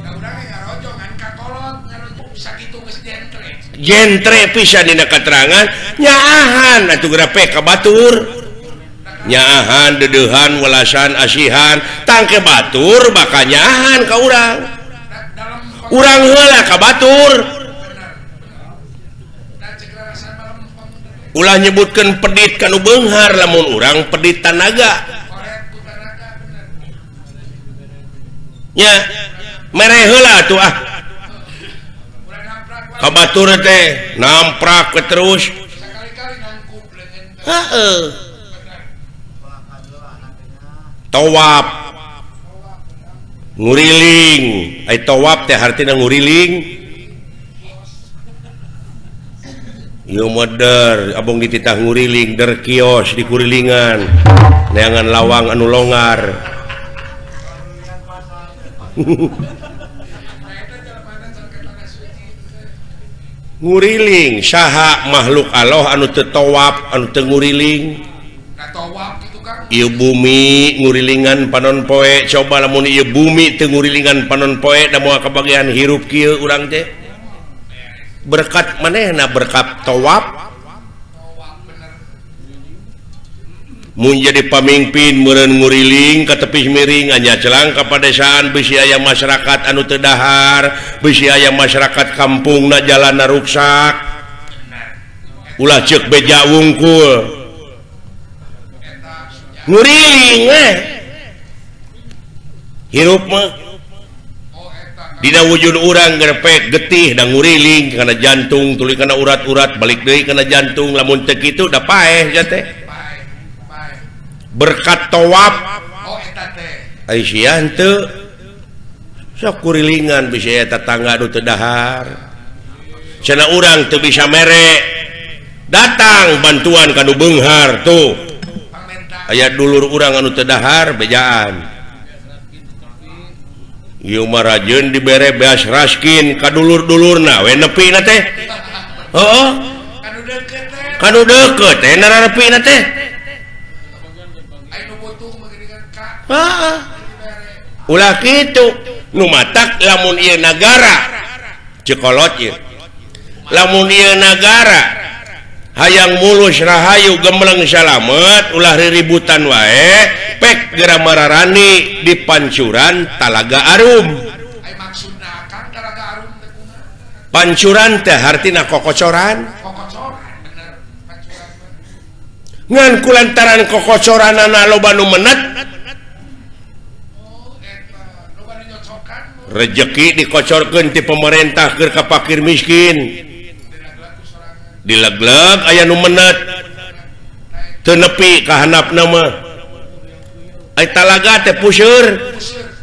jentre pisan dina katerangan nyaahan atuh geura pe ka batur nyaahan dedeuhan welasan asihan tangke batur bakal nyaahan ka urang urang heula ka batur ulah nyebutkeun pedit kanu beunghar lamun urang pedit tanaga nya mere heula atuh ah ka batur teh namprak ke terus heeh tawaf nguriling ai tawaf teh artina nguriling ieu modern abong dititah nguriling der kios di kurilingan neangan lawang anu longgar nguriling saha makhluk Allah anu teu tawaf anu teu nguriling ieu bumi ngurilingan panon poe coba lamun ieu bumi teu ngurilingan panon poe da moal kabagian hirup kieu urang teh berkat manehna berkat tawaf mun jadi pamimpin meureun nguriling ka tepi miring anya celang ka padesaan bisi aya masyarakat anu teu dahar bisi aya masyarakat kampungna jalanna ruksak ulah ceuk beja wungkul nguriling eh hirup mah dina wujud urang gerpek getih dan nguriling kana jantung tuluy kana urat-urat balik deui kana jantung lamun teu kitu da paeh ja teh berkat tawaf oh eta teh ai sia henteu sok kurilingan bisa aya tetangga anu teu dahar cenah urang teu bisa mere datang bantuan kanu beunghar tuh aya dulur urang anu teu dahar bejaan ieu mah rajeun dibere beas raskin ka dulur-dulurna we nepina teh heuh kanu deukeut teh kanu deukeut teh nararepina teh aya nu butuh mah geuningan ka heeh ulah kitu nu matak lamun ieu nagara cekolot ieu lamun ieu nagara hayang mulus rahayu gembleng salamet ulah riributan wae pek geura mararani di pancuran Talaga Arum ai maksudna kan Talaga Arum teh kumaha pancuran teh artina kokocoran kokocoran bener pancuran ngan kulantaran kokocoranana loba nu menet oh eta loba nu nyocokan rejeki dikocorkeun ti pemerintah keur ka fakir miskin dilegleg aya nu menet teu nepi ka handapna mah ai talaga teh puseur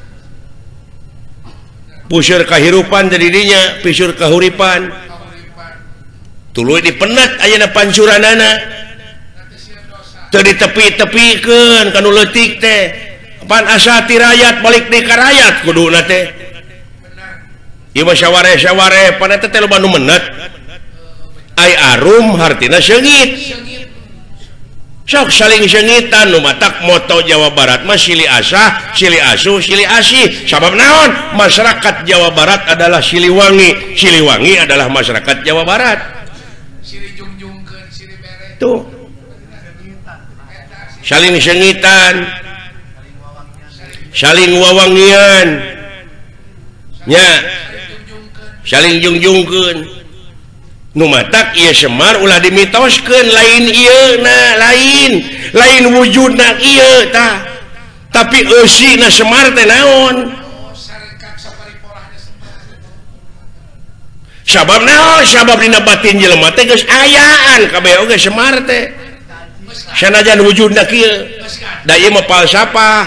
puseur kahirupan jadi dinya puseur kahuripan tuluy dipenet ayeuna pancuranana teu ditepi-tepikeun kanu leutik teh pan asa ti rakyat balik deui ka rakyat kuduna teh ieu mah sawareh-sawareh pan eta teh loba nu menet ai arum hartina seungit sok saling seungitan nu matak moto Jawa Barat mah silih asah silih asuh silih asih sabab naon masyarakat Jawa Barat adalah Siliwangi Siliwangi adalah masyarakat Jawa Barat silih jungjungkeun silih bere tuh saling seungitan saling wawangian nya saling jungjungkeun nu matak ieu Semar ulah dimitoskeun lain ieu na lain lain wujudna ieu tah tapi eusina Semar teh naon sabab naon sabab dina batin jelema teh geus ayaan kabeh oge Semar teh sanajan wujudna kieu da ieu mah falsafah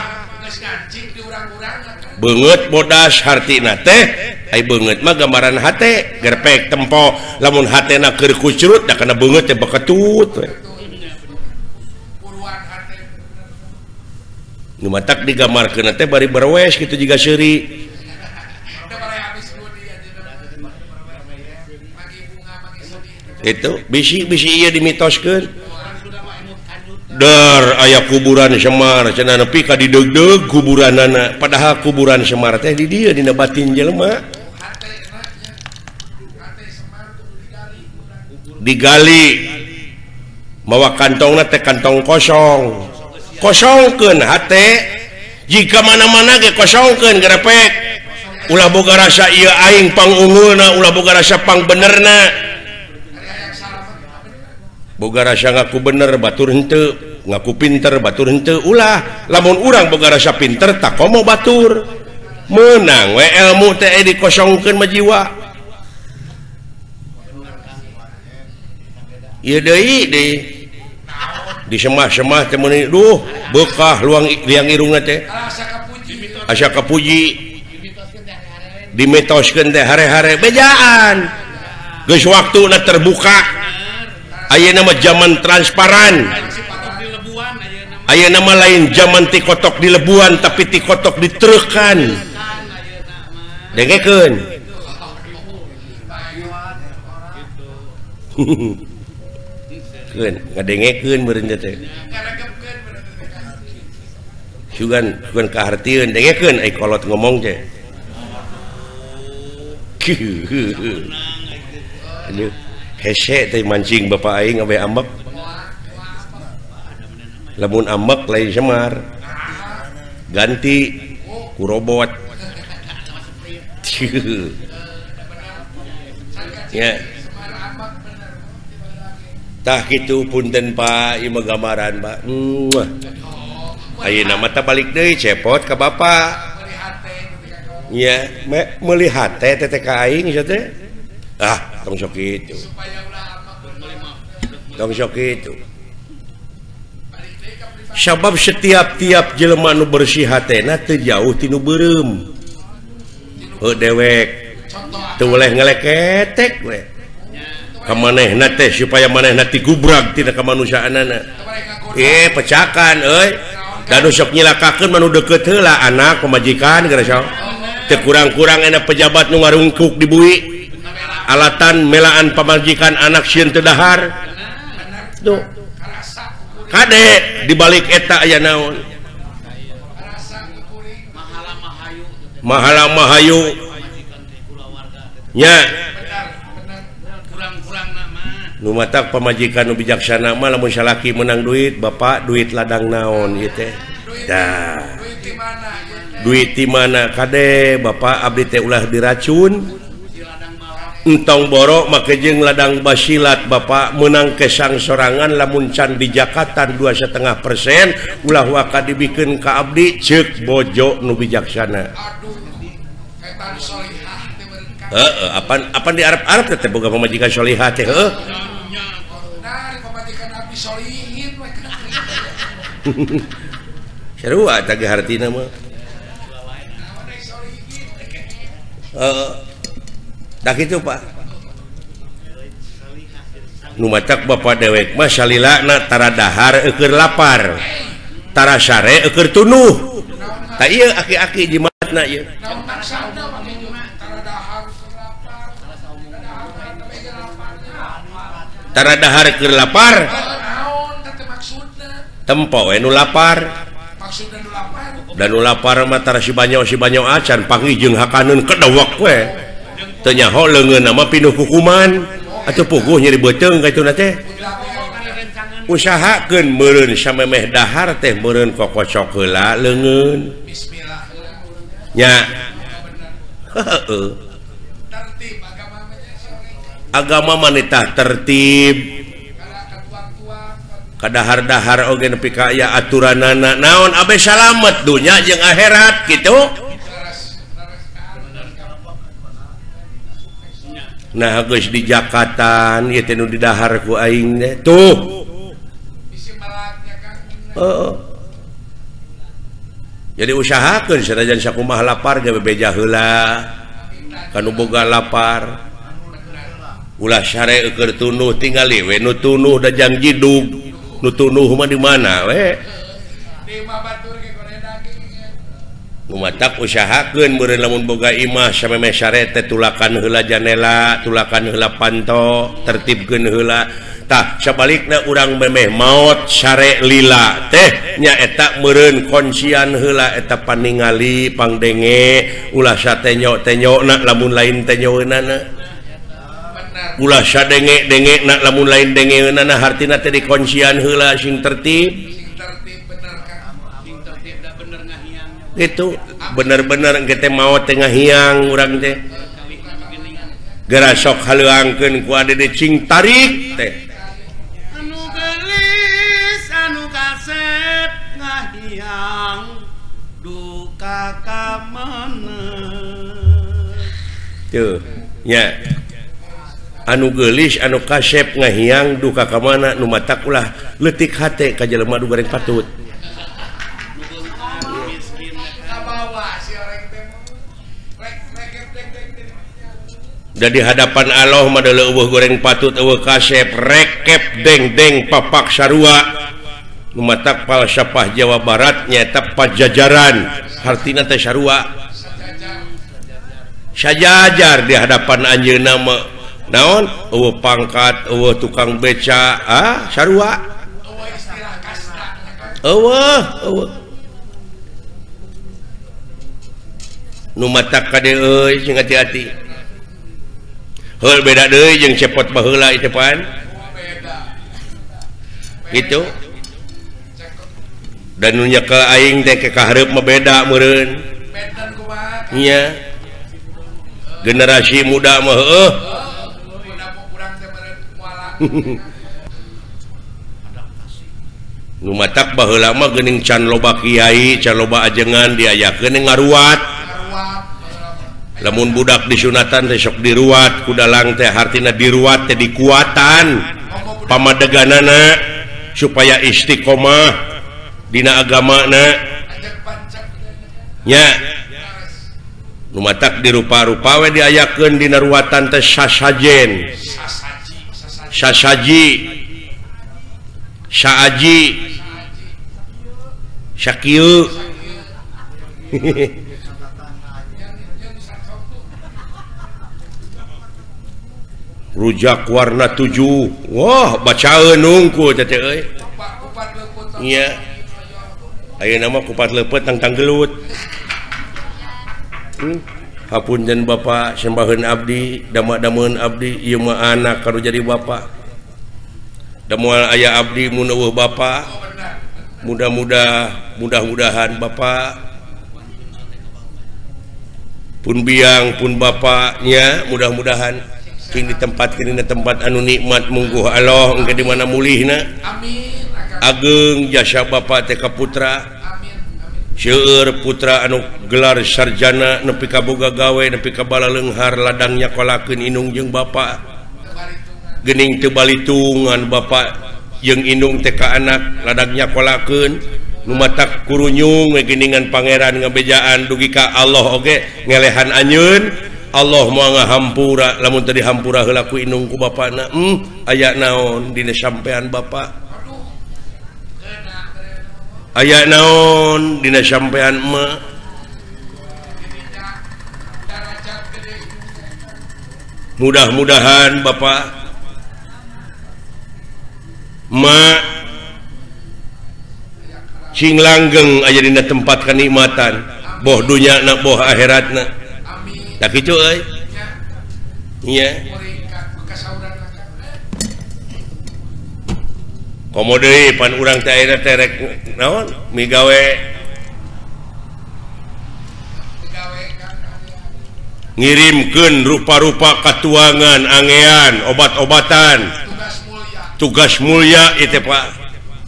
beungeut bodas hartina teh ai beungeut mah gambaran hate gerpek tempo lamun hatena keur kucrut da kana beungeut teh baketut we nu matak digambarkeun teh bari berwes kitu jiga seuri itu bisi-bisi ieu dimitoskeun dar aya kuburan Semar cenah nepi ka didegdeg kuburanana padahal kuburan Semar teh di dieu dina batin jelema digali mawa kantongna teh kantong kosong kosongkeun hate jika mana-mana ge kosongkeun garepek ulah boga rasa ieu aing pangunggulna ulah boga rasa pang benerna boga rasa ngaku bener batur henteu ngaku pinter batur henteu ulah lamun urang boga rasa pinter tak komo batur menang we ilmu teh dikosongkeun mah jiwa ieu deui deui disemah-semah teh meuni duh bekah luang liang irungna teh asa kapuji dimitoskeun teh hare-hare bejaan geus waktuna terbuka ayeuna mah zaman transparan ayeuna mah lain zaman ti kotok di lebuan tapi ti kotok ditereukan dengekeun keun ngadengekeun meureun teh sugan sugan kahartieun dengekeun ai kolot ngomong teh hese teh mancing bapak aing awe ambek lamun ambek lain Semar ganti ku robot ya tah kitu punten Pak ieu mah gambaran Pak ayeuna mah teh balik deui cepot ka bapak nya meuli hate teh ka aing sia teh ah tong sok kitu tong sok kitu sabab setiap-tiap jelema nu bersih hatena teu jauh ti nu beureum heuh dewek teu boleh ngeleketek we ka manehna teh supaya manehna ti gubrag tina kamanusiaanana eh pecakan euy da nu sok nyilakakeun manu deukeut heula anak pamajikan gara saha teu kurang-kurang enak pejabat nu ngarungkuk di bui alatan melaan pamajikan anak sieun teu dahar tuh kade dibalik eta aya naon mahala mahayu nya nu matak pamajikan nu bijaksana mah lamun salaki menang duit bapak duit ladang naon ieu teh dah duit di mana kade bapak abdi teh ulah diracun entong borok make jeung ladang basilat bapak menang kesang sorangan lamun can bijakatan dua setengah persen ulah waka dibikeun ka abdi ceuk bojo nu bijaksana heeh apan apan di Arab-Arab teh boga pamajikan solihah teh heuh pamajikan abdi solihin sarua teh ge hartina mah heeh dah gitu Pak nu macak bapak dewek mah salilana tara dahar eukeur lapar tara sare eukeur tunuh tah ieu aki-aki jimatna ieu tara dahar keur lapar tempo we nu lapar dan nu lapar mah tara si banyo si banyo acan pangijeng hakaneun kedewek we teu nyaho leungeun nama pinuh kukuman atuh puguh nyeri beuteung ka ituna teh usahakeun meureun samemeh dahar teh meureun kokocok heula leungeun bismillah nya heeh tertib agama agama maneh tah tertib kadahar-dahar oge nepi ka aya aturanana naon abe salamet dunya jeung akhirat kitu. Nah geus di Jakatan ieu teh nu didahar ku aing teh tuh. Heeh. Jadi usahakeun sanajan sakumaha lapar ge bebeja heula. Kanu boga lapar. Ulah syare keur tunuh tingali we nu tunuh da jang jidug. Nu tunuh mah di mana we? Di mah batur ge goreng daging. Nu matak usahakeun meureun lamun boga imah samemeh syare teh tulakan heula janela, tulakan heula panto, tertibkeun heula. Tah sabalikna urang memeh maot syare lila teh nya eta meureun konsian heula eta paningali pangdenge ulah satenyo-tenyona lamun lain tenyoeunana ulah sadenge-denge na lamun lain dengeunana hartina teh dikonsian heula sing tertib sing tertib bener kan sing tertib da bener ngahiang gitu bener-bener engke teh maot teh ngahiang urang teh gara sok haleuangkeun ku adede cing tarik teh ngahiang duka kamana tuh nya anu geulis anu kasep ngahiang duka kamana nu matak ulah leutik hate ka jelema nu goreng patut da di hadapan Allah mah deuleu eueuh goreng patut eueuh kasep rekep deng-deng papak sarua Numatak Falsafah Jawa Barat nyaeta Pajajaran hartina teh sarua sajajar di hadapan anjeunna mah naon eueuh pangkat eueuh tukang beca ah sarua eueuh istilah kasna eueuh eueuh numatak kade euy sing hati-hati heul beda deui jeung cepot baheula ieu pan gitu dan nunya ke aing teh ke kahareup mah beda meureun nya generasi muda mah heuh nu matak baheula mah geuning can loba kiai can loba ajengan diayakeun ngaruat lamun budak disunatan teh sok diruat ku dalang teh hartina diruat teh dikuatan pamadeganana supaya istiqomah dina agamana nya nu matak dirupa-rupa we diayakeun dina ruatan teh sasajen sasaji saaji sakieu rujak warna tujuh wah bacaeun nungku teh euy nya ayeuna mah kupat leupeut tangtang gelut hmm. Hapunten Bapak sembaheun abdi dama-dameun abdi ieu mah anak kanu jadi bapak da moal aya abdi mun eueuh bapak mudah-mudah mudah-mudahan bapak pun biang pun bapaknya mudah-mudahan king ditempatkeun dina tempat anu nikmat mungguh Allah engke di mana mulihna amin ageng jasa Bapak teh ka putra seueur putra anu gelar sarjana nepi ka boga gawe nepi ka bala leunghar ladang nyakolakeun indung jeung Bapak geuning teu balitungan Bapak jeung indung teh ka anak ladang nyakolakeun nu matak kurunyung we geuningan pangeran ngabejaan dugi ka Allah oge ngelehan anjeun Allah moal ngahampura lamun teu dihampura heula ku indung ku bapana hmm aya naon dina sampean Bapak aya naon dina sampean emak mudah-mudahan Bapak emak sing langgeng aya dina tempat kenikmatan boh dunyana boh akhiratna tak kitu euy nya komo deui pan urang teh ayeuna teh rek naon migawe ngirimkeun rupa-rupa katuangan angean obat-obatan tugas mulia itu Pak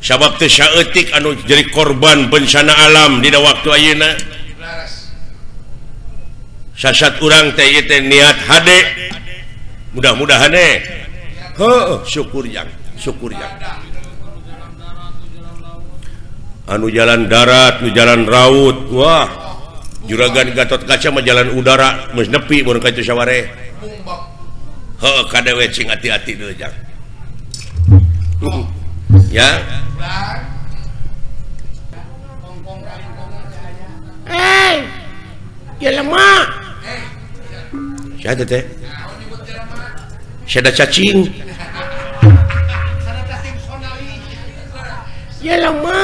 sabab teu saeutik anu jadi korban bencana alam dina waktu ayeuna sasat urang teh ieu teh niat hade mudah-mudahan eh heuh syukur yang syukur yang anu jalan darat nu jalan raut wah juragan Gatot Kaca mah jalan udara geus nepi mun ka itu saware heuh kadewe cing hati-hati deui jang ya eh jelema siapa teh siapa cacing jelema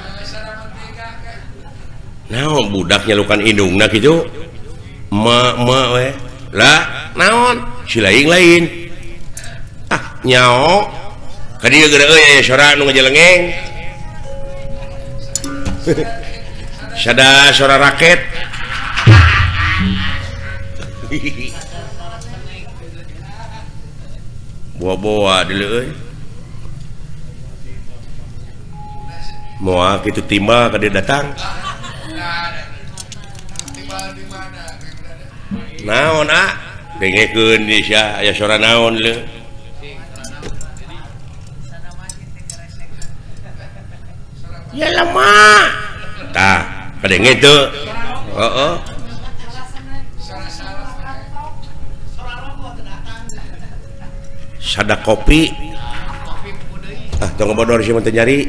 naon budak nyalukan indungna kitu ma ma we lah naon si lain lain ah nyao ka dieu geura euy sora nu ngajelengeng sada sora raket boa-boa deuleu euy moal kitu timbal ka dieu datang naon ah dengekeun di sia aya sora naon le jelema tah kadenge teu heeh sada kopi ah tong bodor sih teu nyari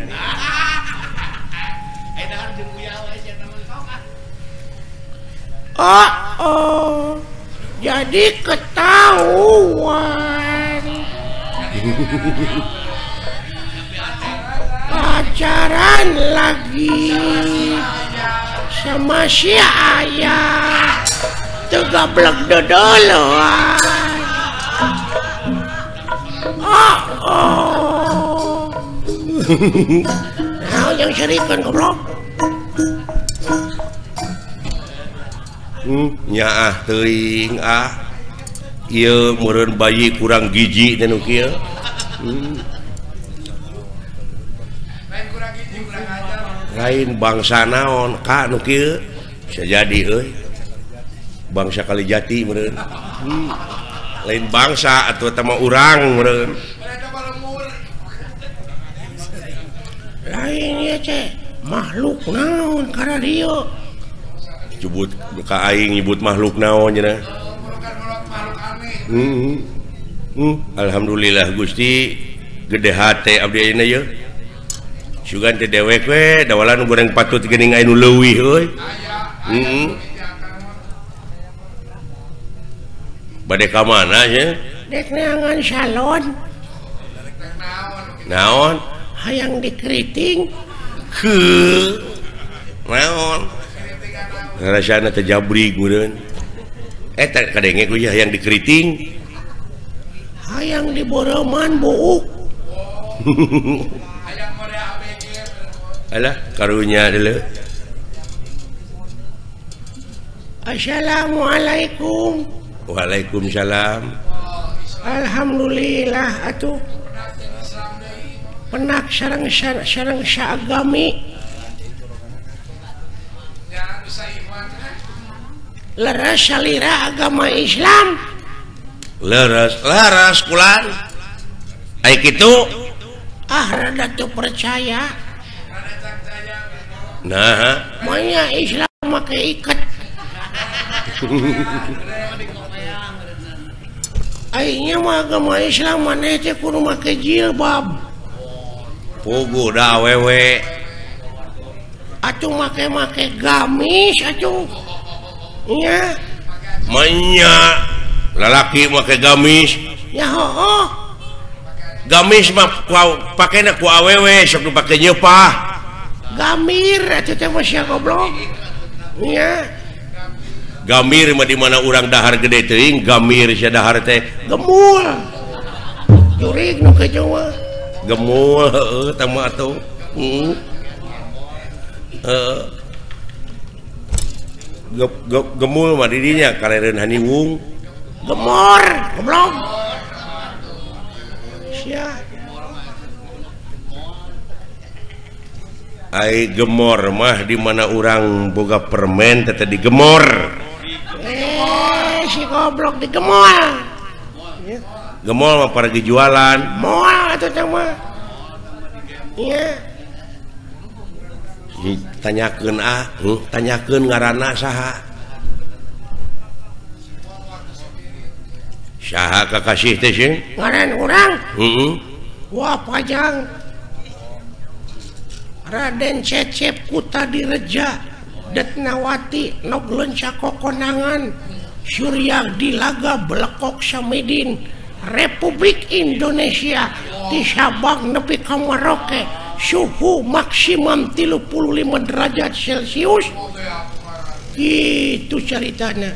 oh oh jadi ketahuan pacaran lagi sama si ayah tegablek dodoloan oh oh nah yang syarikan goblok hmm, nyaah teuing ah ieu meureun bayi kurang giji teh nu kieu hmm. lain bangsa naon ka nu kieu bisa jadi euy bangsa Kalijati meureun hmm. lain bangsa atuh eta mah urang meureun lain ya teh makhluk naon kana dieu nyebut ka aing nyebut makhluk naon cenah hmm. hmm. alhamdulillah Gusti gede hate abdi ayeuna ye sugan teh dewek we dawalan nu goreng patut geuning anu leuwih euy heeh bade ka mana nya dek neangan salon naon hayang dikeriting heuh naon rasana teh jabrig meureun eta kadenge ku hayang dikeriting hayang diboroman buuk alah karunya deuleu assalamualaikum waalaikumsalam alhamdulillah atuh penak sareng sareng saagami leres salira agama Islam leres leres kulan ai kitu ah rada tuh percaya nah manya Islam make iket aingnya mah agama Islam maneh teh kudu make jilbab pugu da awewe atuh make-make gamis atuh nya manya lalaki make gamis ya heuh gamis mah pakena ku awewe sok dipake nyeupah gamir atuh teh mah sia goblok nya gamir mah di mana urang dahar gede teuing gamir sia dahar teh gemul jurig nu kitu mah gemul heeh teh mah atuh heeh heeh gemul mah didinya karereun haniwung gemor goblok sia ai gemor mah di mana orang boga permen teh digemor. Eh si goblok digemol. Gemol mah pergi jualan. Moal atuh teh mah. Iya. Tanyakeun ah, hmm, tanyakeun ngaranna saha? Saha kakasih teh sih? Ngaran urang? Heeh. Wah pajang. Raden Cecep Kuta Direja Detnawati Noglenca Kokonangan Surya Dilaga Belekok Samidin Republik Indonesia di Sabang nepi ka Merauke suhu maksimum tilu puluh lima derajat Celcius gitu ceritanya.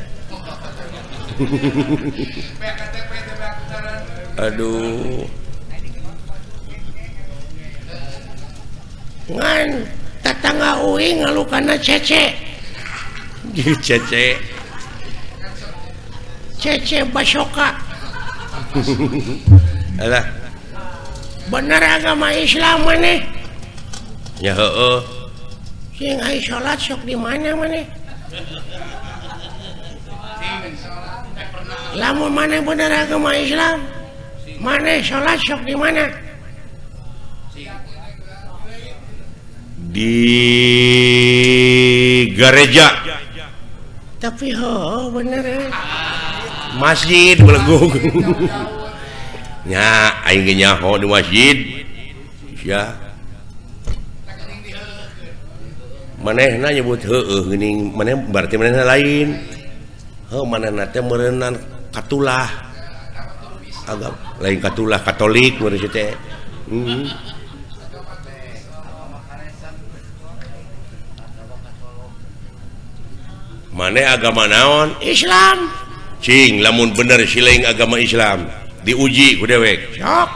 Aduh ngan tetangga uing ngalukana Cece Cece Cece Basoka. alah Bener agama Islam maneh ya heeh sing aya salat sok di mana maneh lamun maneh bener agama Islam maneh salat sok di mana di gereja tapi ho bener eh. masjid belegung nya aing ge nyaho di masjid ya manehna nyebut heueuh geuning maneh berarti manehna lain heuh manehna teh meureunna katulah agam lain katulah Katolik meureun teh heeh maneh agama naon Islam cing lamun bener sileung agama Islam diuji ku dewek sok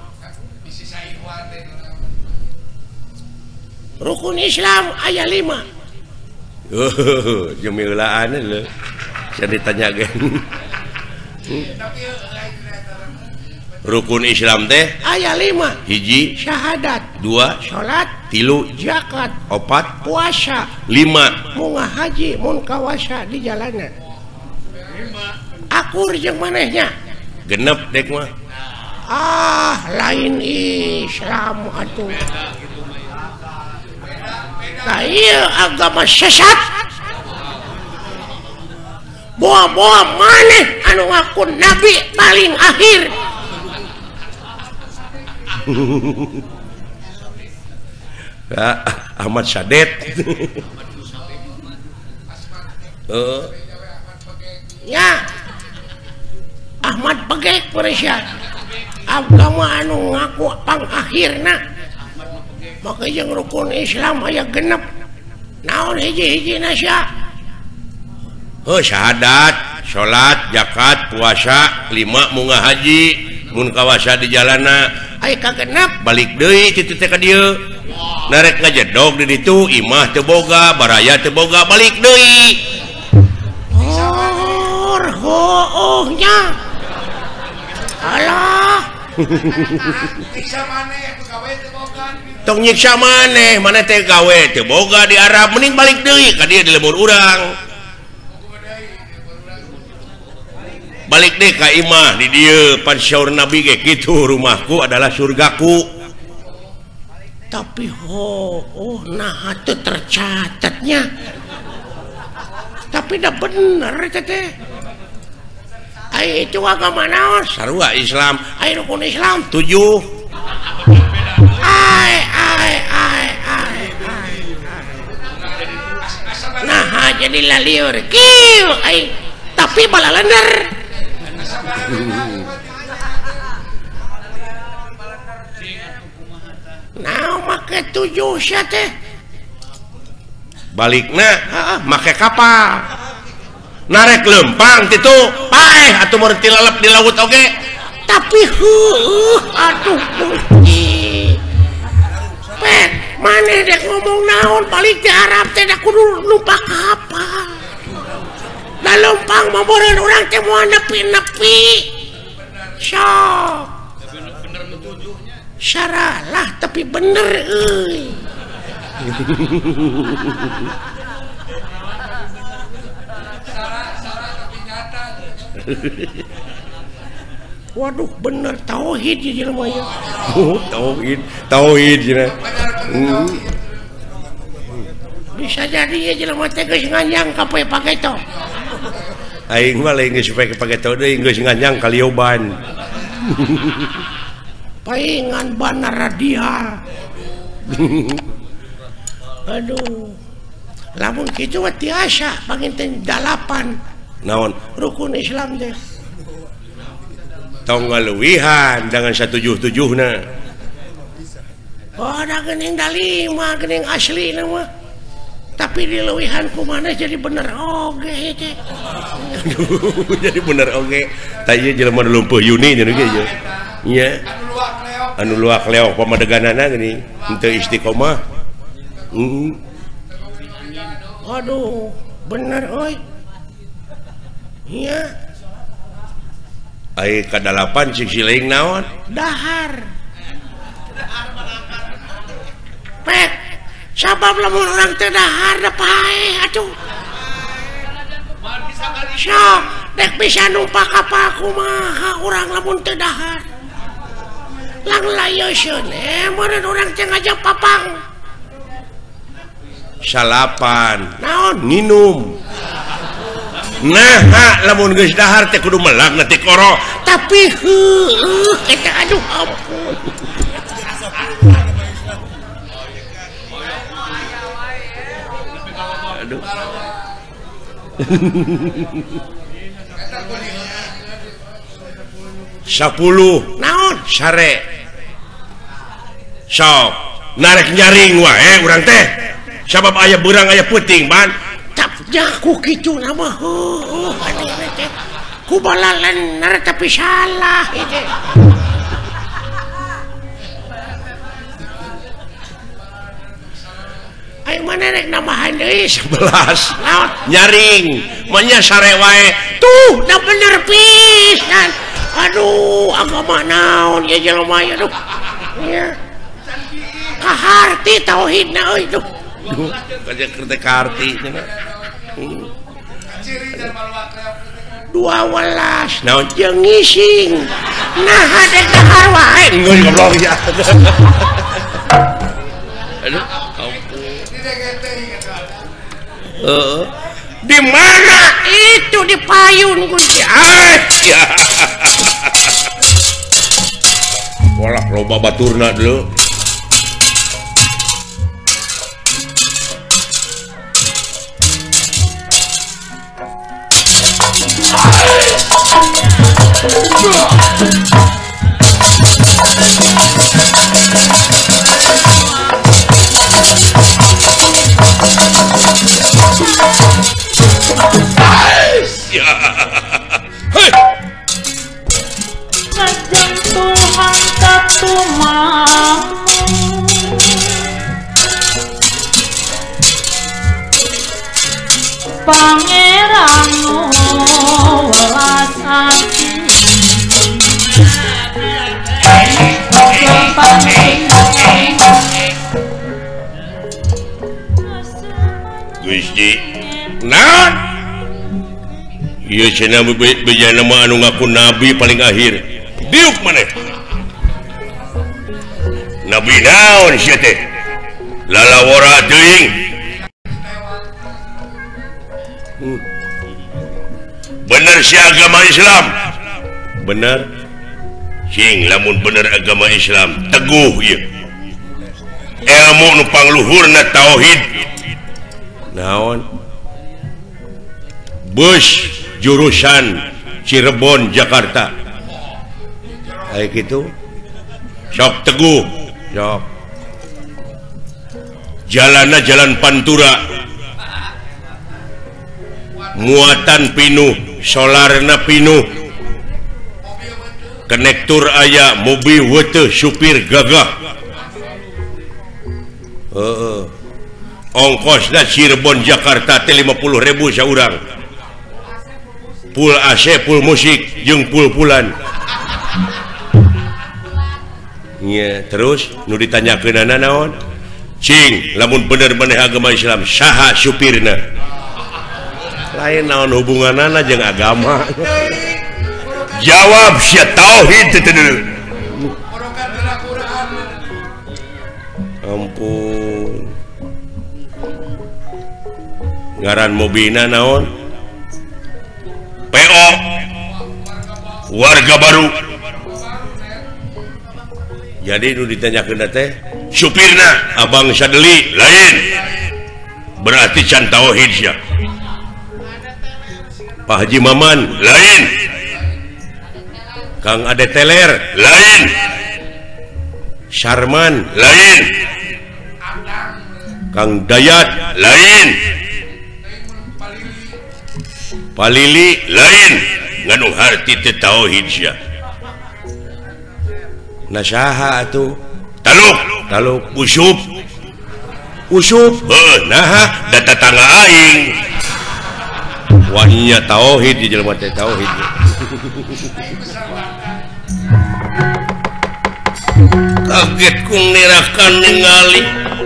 rukun Islam aya lima oh jemilaan leuh saya ditanyakeun rukun Islam teh aya lima hiji syahadat dua salat tilu zakat opat puasa lima munggah haji mun kawasa di jalanan akur jeung manehnya genep dek mah ah lain Islam atuh nah iya agama sesat boa-boa maneh anu ngaku nabi paling akhir ah, Ahmad Sadet uh. ya Ahmad Pegek Malaysia agama anu ngaku pang akhirna maka yang rukun Islam aya genep naon hiji-hiji nasya oh syahadat salat zakat puasa lima munggah haji mun kawasa di jalana aya kagenep balik deui kitu teh ka dieu narek ngajedog di ditu imah teu boga baraya teu boga balik deui hor hoohnya alah tong nyiksa maneh maneh teh gawe teu boga di Arab mending balik deui ka dieu di lembur urang balik deh ka imah di dieu pan syaur nabi ge kitu rumahku adalah surgaku tapi ho oh nah itu tercatatnya tapi dah bener teh ai itu agama naon sarua Islam ai rukun Islam tujuh ai ai ai ai ai nah jadi laliur kieu ai tapi balalender nah make tujuh sia teh balikna heeh make kapal narek lempang kitu paeh atuh meureun tilalep di laut oge tapi heuh aduh puji pet maneh dek ngomong naon balik di Arab teh da kudu numpak kapal da lempang mah beureun urang teh moal nepi-nepi sok syaralah tapi bener euy Waduh bener tauhid ya jelema ya. Oh, tauhid, tauhid cenah. Hmm. Bisa jadi ya jelema teh geus nganyang ka poe pageto. Aing mah lain geus pake pageto deui geus nganyang kalioban. Paingan bana radial. Aduh. Lamun kitu mah tiasa panginten dalapan. Naon? Rukun Islam teh. Tong ngaluwihan dengan satujuh-tujuhna. Oh, ada gening dalima, gening asli nama. Tapi di leuwihan kumana jadi bener oge teh. Aduh, jadi bener oge. Tah ieu jelema lumpuh Yuni nya ge ieu. Nya. Anu luak leok pamadeganana geuning, henteu istiqomah. Heeh. Aduh, bener euy. Iya. Ai kadalapan cik sileing naon? Dahar. Pek, sabab lamun urang teh dahar da pae atuh. Sok, dek bisa numpak kapal kumaha urang lamun teh dahar. Lang layeusieun eh meureun urang teh ngajak papang. Salapan. Naon? Nginum. Nah, lamun geus dahar teh kudu melag nanti koro. Tapi heuh eta aduh ampun. Aduh. Sepuluh. Naon? Sare. Sok. Narek nyaring wae urang teh. Sabab aya beurang aya peuting ban. Ya ku kitu nama heuh aneh teh ku balalan nar tapi salah itu ai mana rek nambahan deui sebelas naon nyaring manya sare wae tuh da bener pisan aduh agama naon ya jelema ya aduh ya kaharti tauhidna euy tuh kaja kerti karti dua welas naon jeung ngising nah hadek dahar wae ngeuy goblok ya aduh heeh di mana itu di payun kunci ah ya walah loba baturna dulu Tuhan ketumamu Pangeranmu welas ati Gusti naon ieu cenah bejana mah anu ngaku nabi paling akhir diuk maneh nabi naon sia teh lalawara teuing hmm. Bener si agama Islam bener sing lamun bener agama Islam teguh ieu ilmu nu pangluhurna tauhid naon bus jurusan Cirebon Jakarta kayak gitu sok teguh sok jalanna jalan Pantura muatan pinuh solarna pinuh konektor aya mobil wete supir gagah uh, ongkosna Cirebon Jakarta teh lima puluh ribu saurang full A C full musik jeung full pulan ya terus nu ditanyakeunana naon cing lamun bener maneh agama Islam saha supirna lain naon hubunganana jeung agama jawab sia tauhid teh ampun ngaran mobina naon P O warga baru jadi nu ditanyakeun teh supirna abang sadeli lain berarti can tauhid sia Pak Haji Maman lain Kang Ade Teler lain Syarman lain Kang Dayat lain Palili lain nganu harti teu tauhid sia nasaha atuh taluk taluk usup usup heuh nah da tetangga aing wahnya tauhid di jelema teh tauhid kaget kung nirakan ningali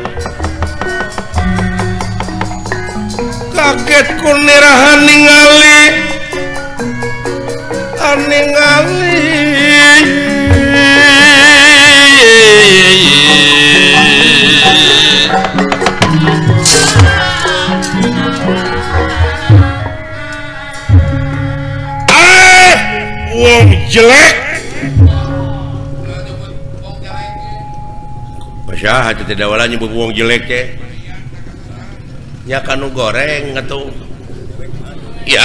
kaget kung nirahan ningali ningali wong jelek masyarakat itu tidak wala nyebut wong jelek teh nya kanu goreng atuh ya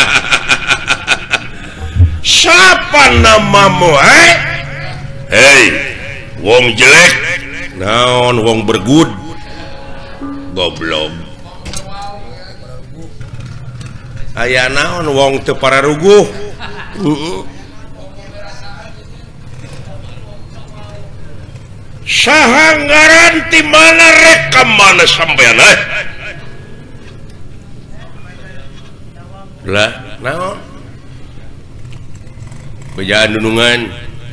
siapa namamu eh hei wong jelek naon wong bergud goblok aya naon wong teu pararuguh heeh sahanggaran di mana rekam mana sampean eh lah naon bejaan dunungan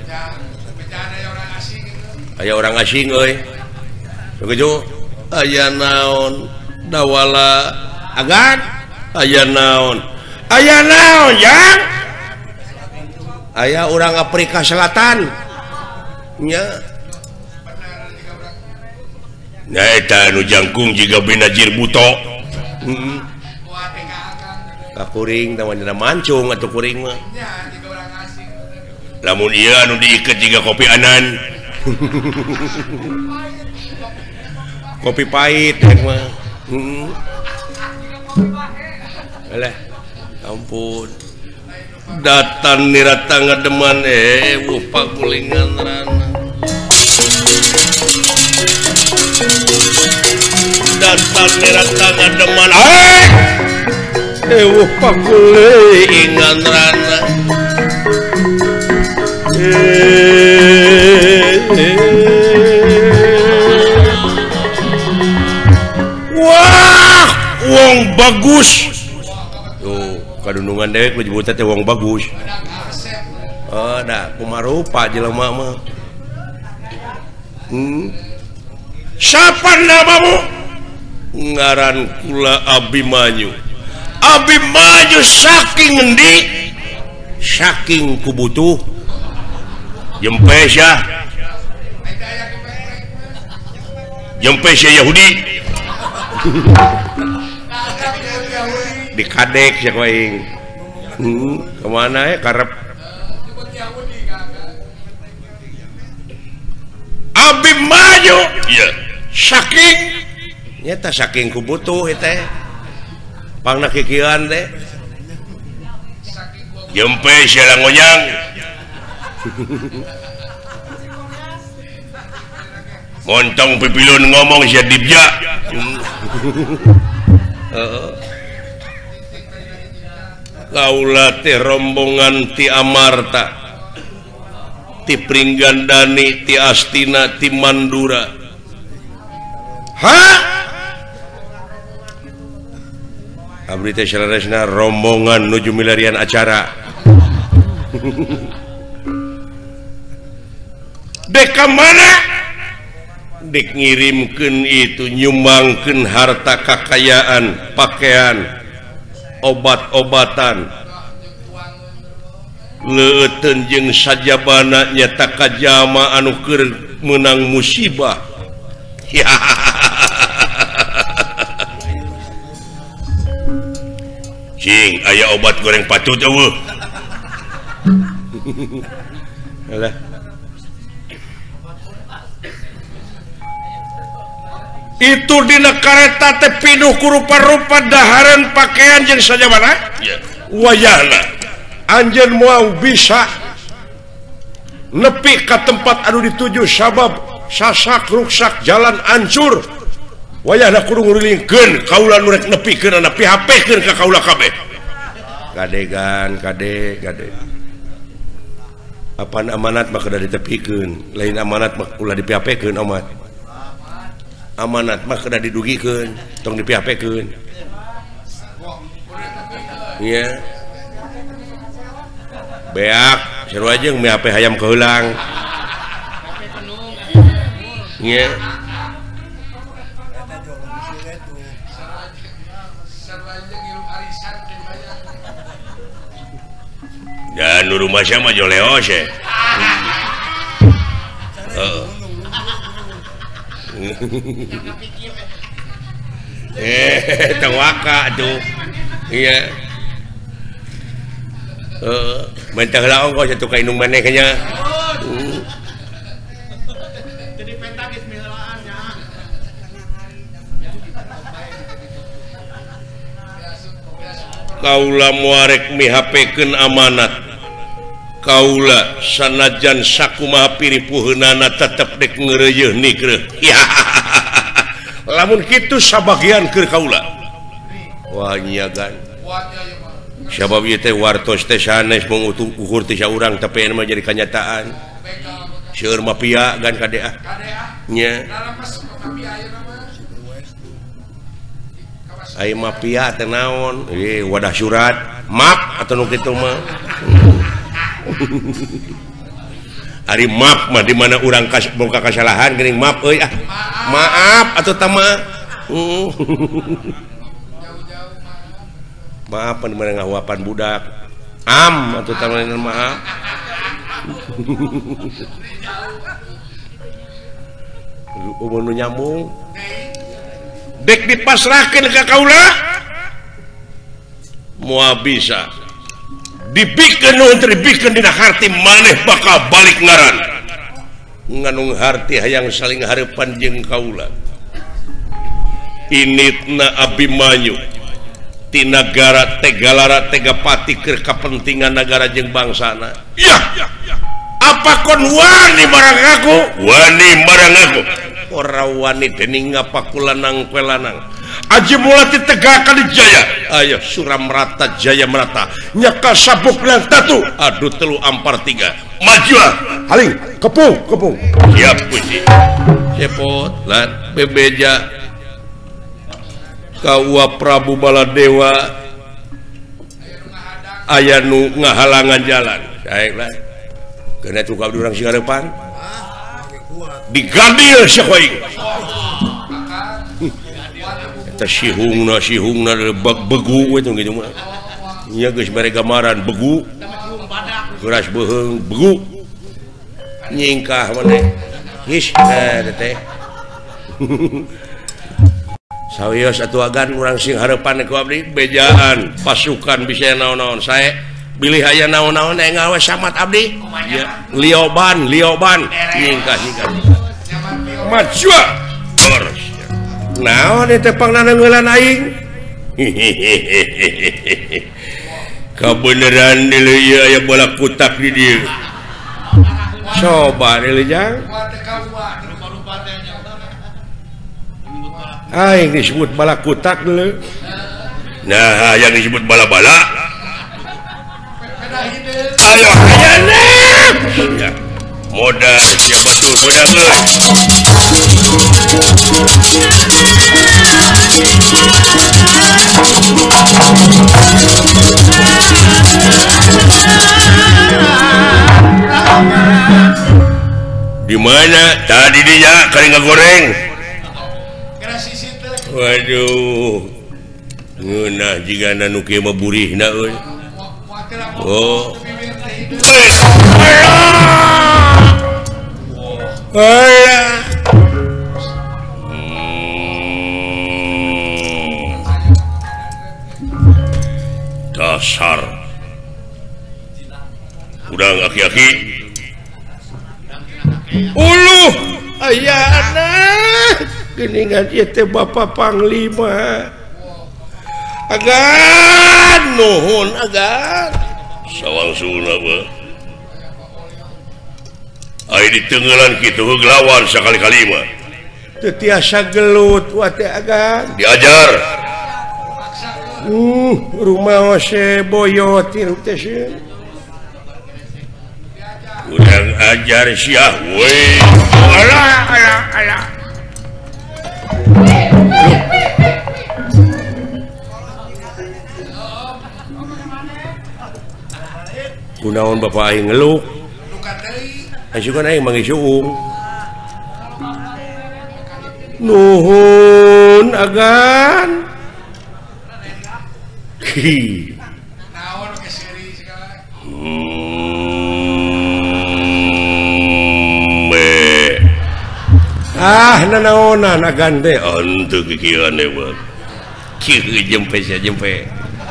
aya orang asing euy begitu aya naon dawala agan aya naon aya naon yang aya orang Afrika Selatan nya nya eta nu jangkung jiga binajir buto heeh kakuring tamanya mancung atuh kuring mah lamun ieu anu diiket jiga kopi anan kopi pahit yang mah heeh alah ampun datan nirata ngademan eh wupa kulingan rana datan nirata ngademan eh eh wupa kulingan rana eh, eh. Wah wong bagus tuh kadunungan dewek menyebutnya teh wong bagus oh dah kumarupa jelema mah hmm. Siapa namamu ngaran kula Abimanyu Abimanyu saking ngendi saking kubutuh Jempesya Jempesya Yahudi di kadek ya koing hmm, kemana ya karep Abimanyu iya saking nyata saking kubutuh teh pangna kikian teh Jempesya langonyang montong pipilun ngomong sia dibja heeh kaula teh rombongan ti Amarta ti Pringgandani ti Astina ti Mandura ha abdi teh salaresna rombongan nuju milarian acara deka mana dek ngirimkeun itu nyumbangkeun harta kekayaan pakaian obat-obatan leuteun jeung sajabana nyata kajama anu keur menang musibah ya cing aya obat goreng patut eueuh alah itu dina kareta teh pinuh ku rupa-rupa dahareun pakaian jeung sajabana ya wayahna anjeun moal bisa nepi ka tempat anu dituju sabab sasak ruksak jalan hancur wayahna kudu ngurilingkeun kaula nu rek nepikeun ana P H P-keun ka kaula kabeh kadegan kade kade apaan amanat mah kada ditepikeun lain amanat mah ulah di P H P-keun amat amanat mah kada didugikeun tong di P H P-keun iya beak seru aja nge P H P hayam keulang iya dan nu rumah sama joleos ya eh tawaka tuh iya eh mentah lah ongkos satu kain nung maneh kayaknya jadi pentagis mihelaannya kaula muarek mihapekeun amanat kaula sanajan sakumaha piripuheunana tetep dek ngeureuyeuh nikreuh ya lamun kitu sabagian keur kaula wah nyiagan sabab ieu teh wartos teh sanes mung ukur ti saurang tapi mah jadi kenyataan seueur mafia gan kadea nya ai mafia teh naon eh wadah surat map atau nu kitu mah ari maaf mah di mana urang kas boga kasalahan geuning maaf euy ah maaf atuh tama maaf di mana ngahuapan budak am atuh tama maaf umur nu nyambung dek dipasrahkeun ka kaula moal bisa dibikeun nu dibikeun dina harti maneh bakal balik ngaran nganung harti hayang saling hareupan jeung kaula initna Abimanyu ti nagara Tegalara Tegapati keur kapentingan negara jeung bangsana ya apa kon wani marang aku wani marang aku ora wani dening ngapakulanang pelanang Aji mulati Tegal Kalijaya ayo Suramrata Jaya Merata nyaka sabuk lang tatu aduh telu ampar tiga maju haling kepung kepung siap puji cepot lan bebeja kaua Prabu Baladewa aya nu ngahalangan jalan baiklah kena tukang urang singarepan digadil sakoing sihungna sihungna bag begu itu gitu mah nya geus bare gambaran begu geras beheung begu nyingkah maneh his eh teh sawios atuh agan urang sing hareupan ku abdi bejaan pasukan bisa naon-naon sae bilih aya naon-naon aya ngawe samat abdi ya lioban lioban nyingkah nyingkah maju terus naon teh pangnana ngeulan aing kabeneran deuleu ieu aya bola kutak di dieu coba deuleu jang aing disebut bala kutak deuleu nah yang disebut bala-bala ayo hayana ya modal siapa tuh modal Di mana tadi dia kali ngagoreng? Waduh. Ngeunah jigana nu kieu mah burihna euy. Oh. Alah. Dasar udang aki-aki uluh ayana geningan ieu teh Bapak Panglima agan nuhun agan sawangsuna mah ai ditenggelan kitu heuglawan sakali-kali mah teu tiasa gelut wa teh agan diajar. Uh, rumah ose boyot ieu teh sieun. Urang ajar sia we. Alah alah alah. Kunaon Bapak aing ngeluk? Asukan aing manggih suung. Nuhun agan. Naon ke seri segala. Me. Ah, nanaonan agan teh. Antu kikieuan we. Kieu jempe sia jempe.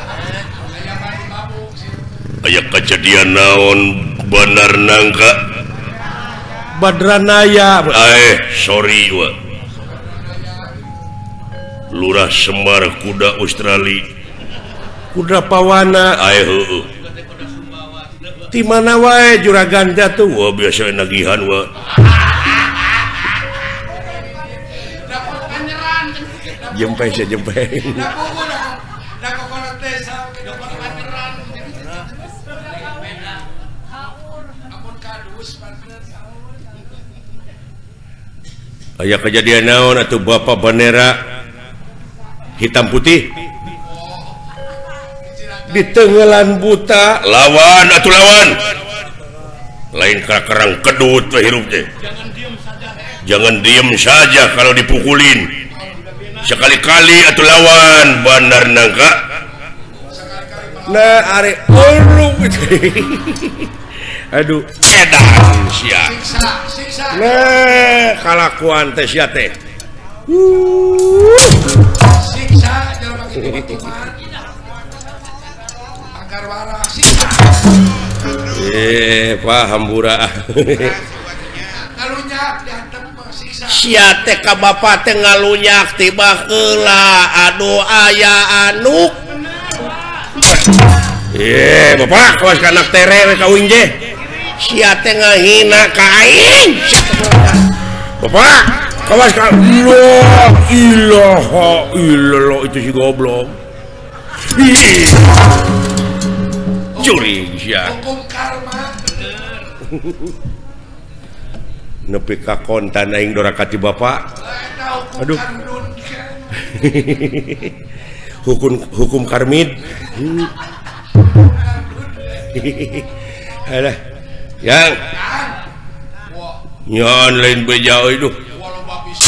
Aya kejadian naon bener nangka? Badranaya. Eh, sorry wa. Lurah Semar kuda Australia. Kuda Pawana Ayo heueuh. Di mana wae juragan teh Wah biasa nagihan wa. Dapat panyeran. Jempe sia jempe. Dapat gua dapat kolat desa, dapat panyeran. Ampun kadus pantes. Aya kejadian naon atuh Bapak bendera hitam putih di tenggelan buta Lawan atuh lawan. Lain kerang kedut we hirup teh. Jangan diem saja kalau dipukulin. Sekali-kali atuh lawan bener nangka. nah are ulu aduh Edan sia. Siksa, siksa. nah kalakuan teh sia teh Siksa jangan pakai tiba-tiba. Agar waras siksa. eh paham bura Ngalunyak diantem siksa. sia teh ka Bapak teh ngalunyak tiba heula aduh aya anu eh Bapak kawas ka anak tere we kawin je sia teh ngahina ka aing Bapak kawas ka la ilaha illallah itu si goblok ih curi sia Hukum karma. nepi ka kontan aing dorakati Bapak Eta hukum Aduh. kardun. hukum hukum karmid alah yang Wah, nyon lain beja euy duh walau babis.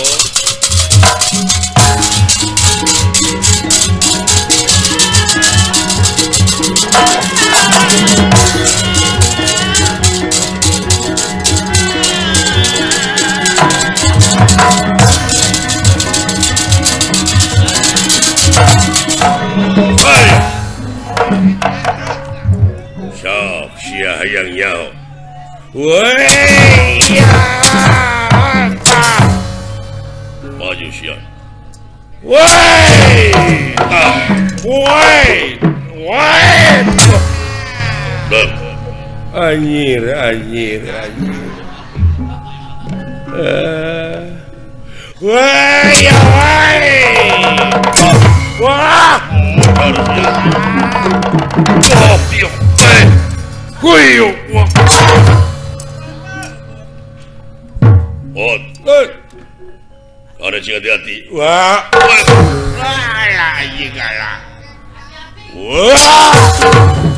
Sok sia hayang nyaho. woi ya Maju sia. woi woi woi Dah. anjir anjir anjir eh woi ya woi wah Kopio. Eh. kuyu wah Ot. eh Ada sing hati-hati. wah Alah anjing alah. wah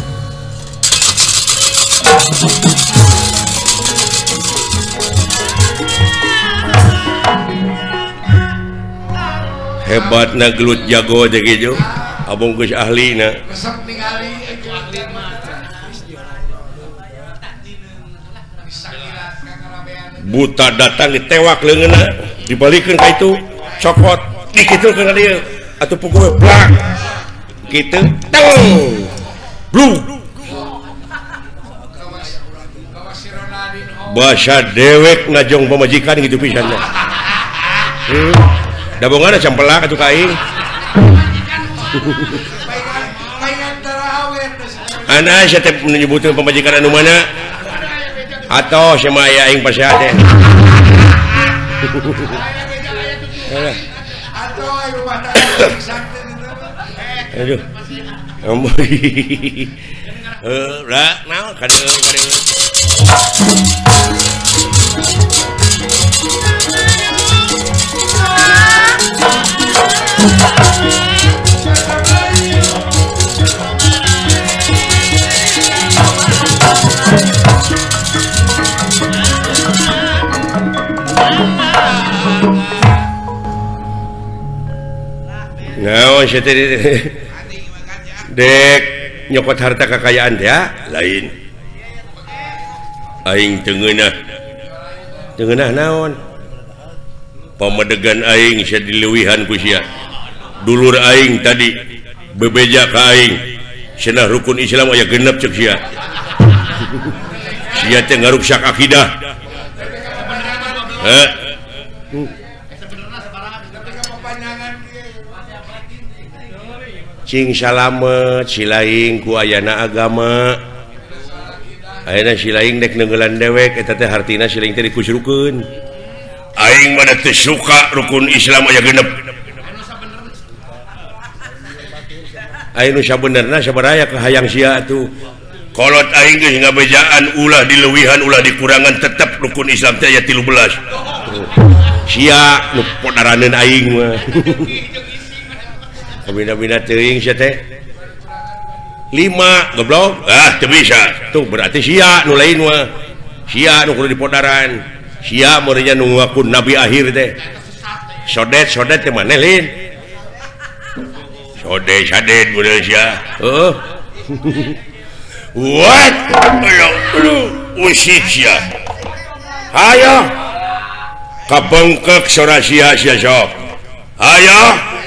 hebat na gelut jago aja gitu abang gus ahli na buta datang ditewak leungeunna dibalikeun ka itu cokot dikitu ka dia atuh pukul blak kitu teng bluk bahasa dewek ngajong pemajikan gitu pisan nya hmm. Dabongan campelak atuh ka aing ana sia teh menyebutkeun pemajikan anu mana atau sama aya aing pasea teh aduh ampun eh ra naon kadeu kadeu naon sia teh dek nyokot harta kekayaan ya lain aing teu ngeunah teu ngeunah naon pamadegan aing sia dileuwihan ku sia dulur aing tadi bebeja ka aing cenah rukun Islam aya genep ceuk sia sia teh ngaruksak akidah heh cing salamet silaing ku ayana agama ayana silaing dek nenggelan dewek eta teh hartina silaing teh dikusrukeun aing mah teu suka rukun Islam aya genep aing nu sabenerna sabaraha ka hayang sia atuh kolot aing geus ngabejaan ulah dileuwihan ulah dikurangan tetep rukun Islam teh aya tilu belas sia nu podaraneun aing mah bina-bina teuing sia teh lima goblok ah teu bisa tuh berarti sia nu lain mah sia nu kudu dipodaran sia meureun nu ngaku nabi akhir teh sodet sodet teh maneh lin sodet sadet bener sia heuh what lu usik sia hayo kabengkek sora sia sia sok hayo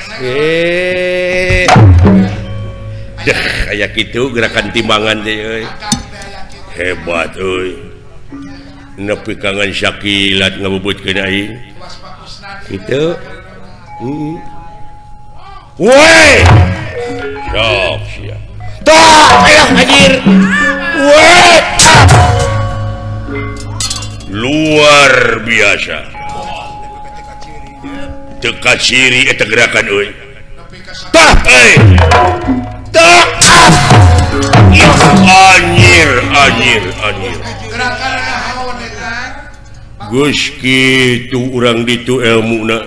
eh dah kayak gitu gerakan timbangan teh euy hebat euy nepi kangen syakilat ngabubutkeun aing kitu heeh woi sok sia tah aya anjir woi luar biasa teka ciri eta gerakan euy tah euy tah anjir anjir anjir geus kitu urang ditu ilmuna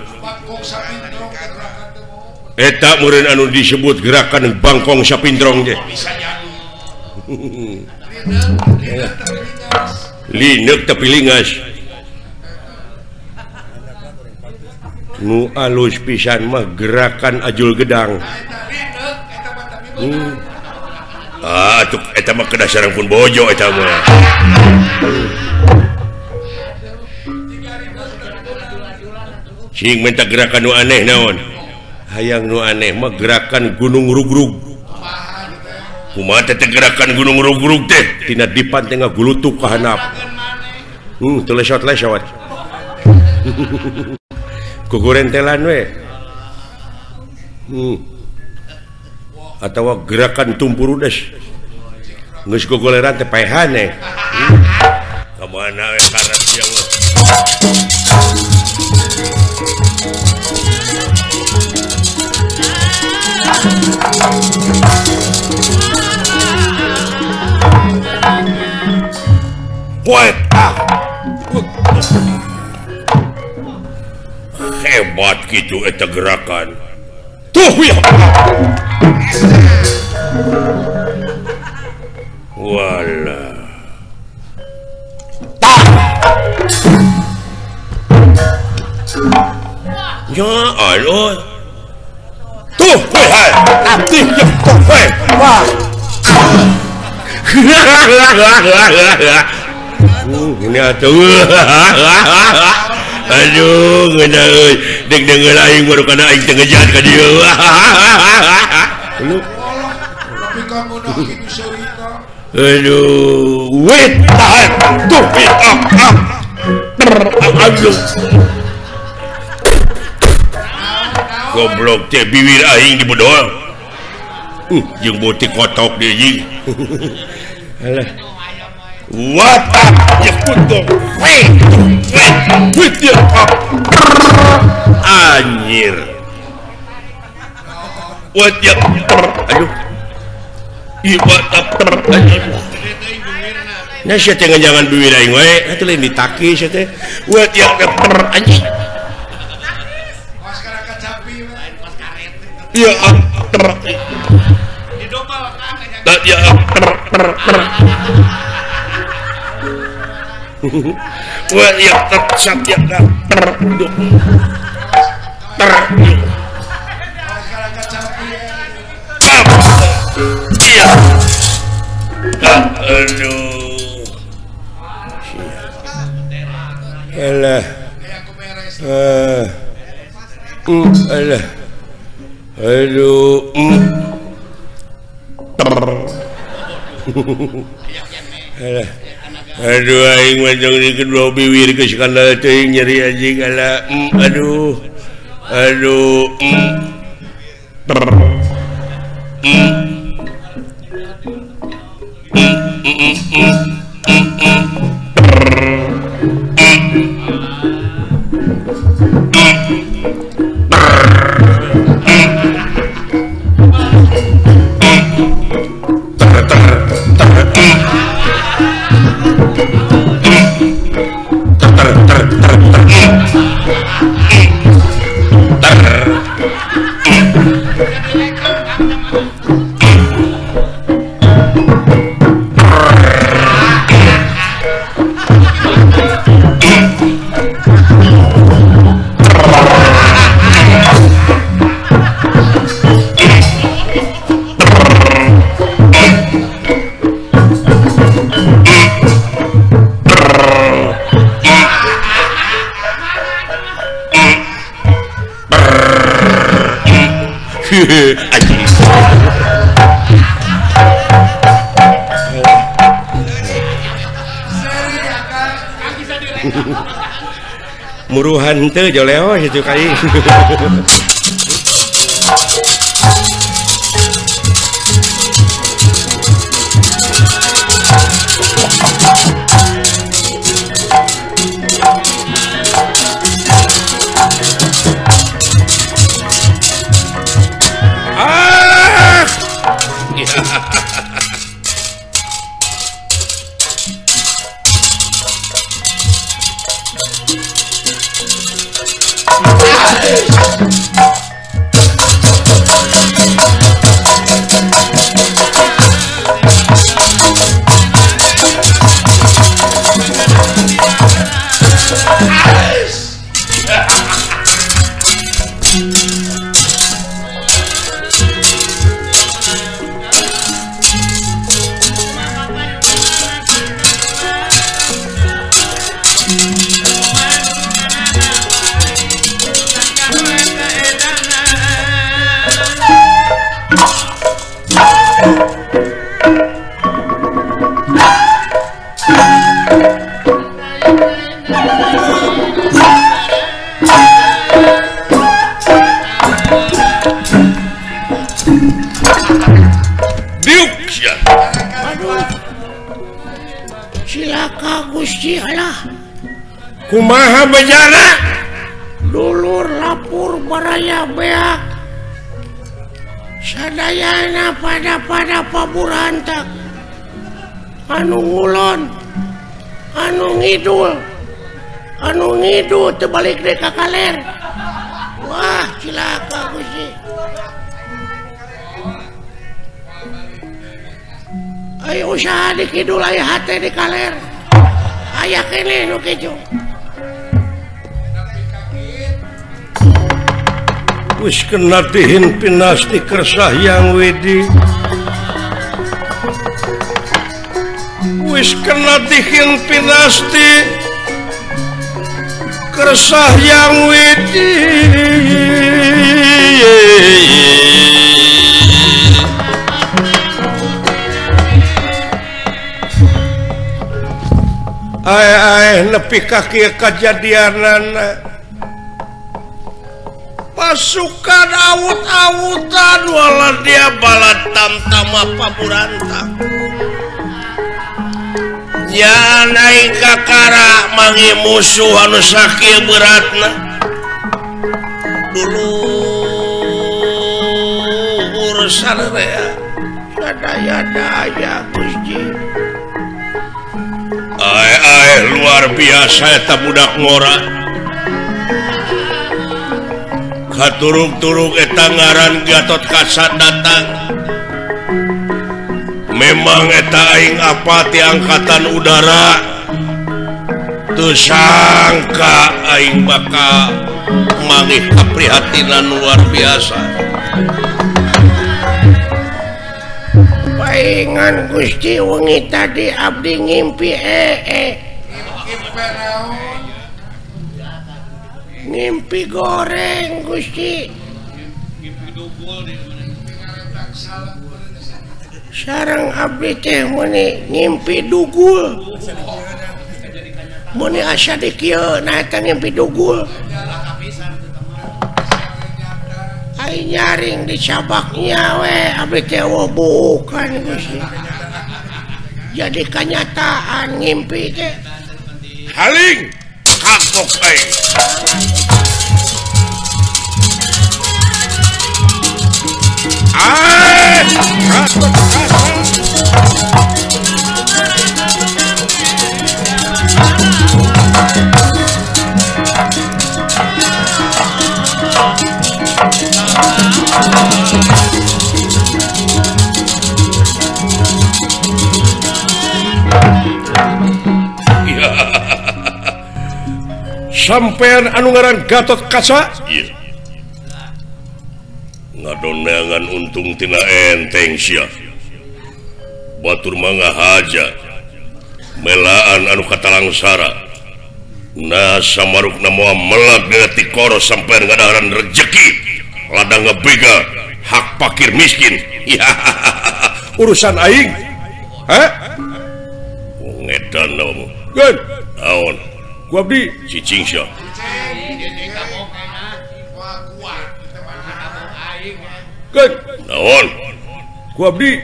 eta meureun anu disebut gerakan bangkong sapindrong teh lineuk tapi lingas nu alus pisan mah gerakan ajul gedang hmm. ah tuh eta mah kedasaran pun bojo eta mah cing minta gerakan nu aneh naon hayang nu aneh mah gerakan gunung rugrug kumaha teh gerakan gunung rugrug teh tina dipan teh ngagulutuk ka handap hmm teu lesot-lesot kukurentelan we hmm. atau gerakan tumpurudes geus gogoleran teh paehan eh hmm. kamana we karat sia we Poet ah hebat gitu eta gerakan tuh ya wala tak ya aloh hei wah ini atuh aduh ngena euy dek deungel aing baru kana aing teu ngejahat ka dieu lu tapi kamu nak kitu cerita aduh wait tahan tuh ah ah aduh goblok teh bibir aing dibodol uh jeung botik kotok dia jeung alah what ya kudu wait wait wait ya anjir what ya aduh ieu what anjir nah sia teh jangan bibir aing we atuh lain ditaki sia teh what ya anjir ya di domba tak ya wah ya tersat ya ter iya aduh alah ah alah aduh mm. alah aduh aing macam ni kedua bibir ke skandal teuing nyeri anjing alah mm. aduh aduh mm. Mm. Mm. Mm. Mm. muruhan teu joleo itu kai ah Gusti Allah kumaha bejana dulur lapur baraya beak sadayana pada-pada paburantak anu ngulon anu ngidul anu ngidul terbalik dek ka kaler wah cilaka Gusti ayo usaha di kidul aya hate di kaler aya kene nu kitu wis kena dihin pinasti kersah yang wedi wis kena dihin pinasti kersah yang wedi Ae nepi kaki kejadianan pasukan awut-awutan wala dia balat tam-tama paburantang ya naik kakara mangi musuh anu sakil beratna dulu urusan rea daya-daya Gusti Ae-ae luar biasa eta budak ngora katurug-turug eta ngaran Gatot Kaca datang memang eta aing apati angkatan udara teu sangka aing bakal mangih kaprihatinan luar biasa paingan Gusti wengi tadi abdi ngimpi ee ngimpi goreng Gusti sareng abdi teh meni ngimpi dugul meni asa di kieu nah eta ngimpi dugul ai nyaring di cabaknya we abdi teh bukan Gusti jadi kenyataan ngimpi teh haling kapok aing Ae Gatot sampean anu ngaran Gatot Kaca iya ngadonangan untung tina enteng sia batur mangga haja melaan anu katalangsara nah samarukna moal melag ti koro sampean ngadaharan rejeki ladang ngebega hak fakir miskin urusan aing heh ngedan naon gen naon ku abdi cicing sia kan naon ku abdi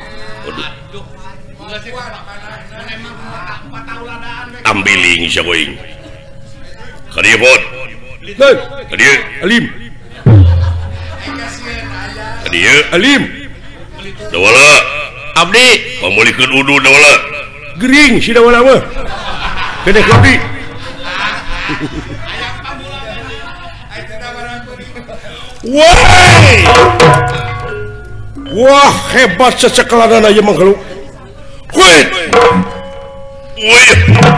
ambiling sia going kadieu bot kan kadieu alim kadieu alim dawala abdi pamulikeun udu dawala gering si dawala mah kene ku abdi wah wah hebat cecekelan aja mangkalu wih wih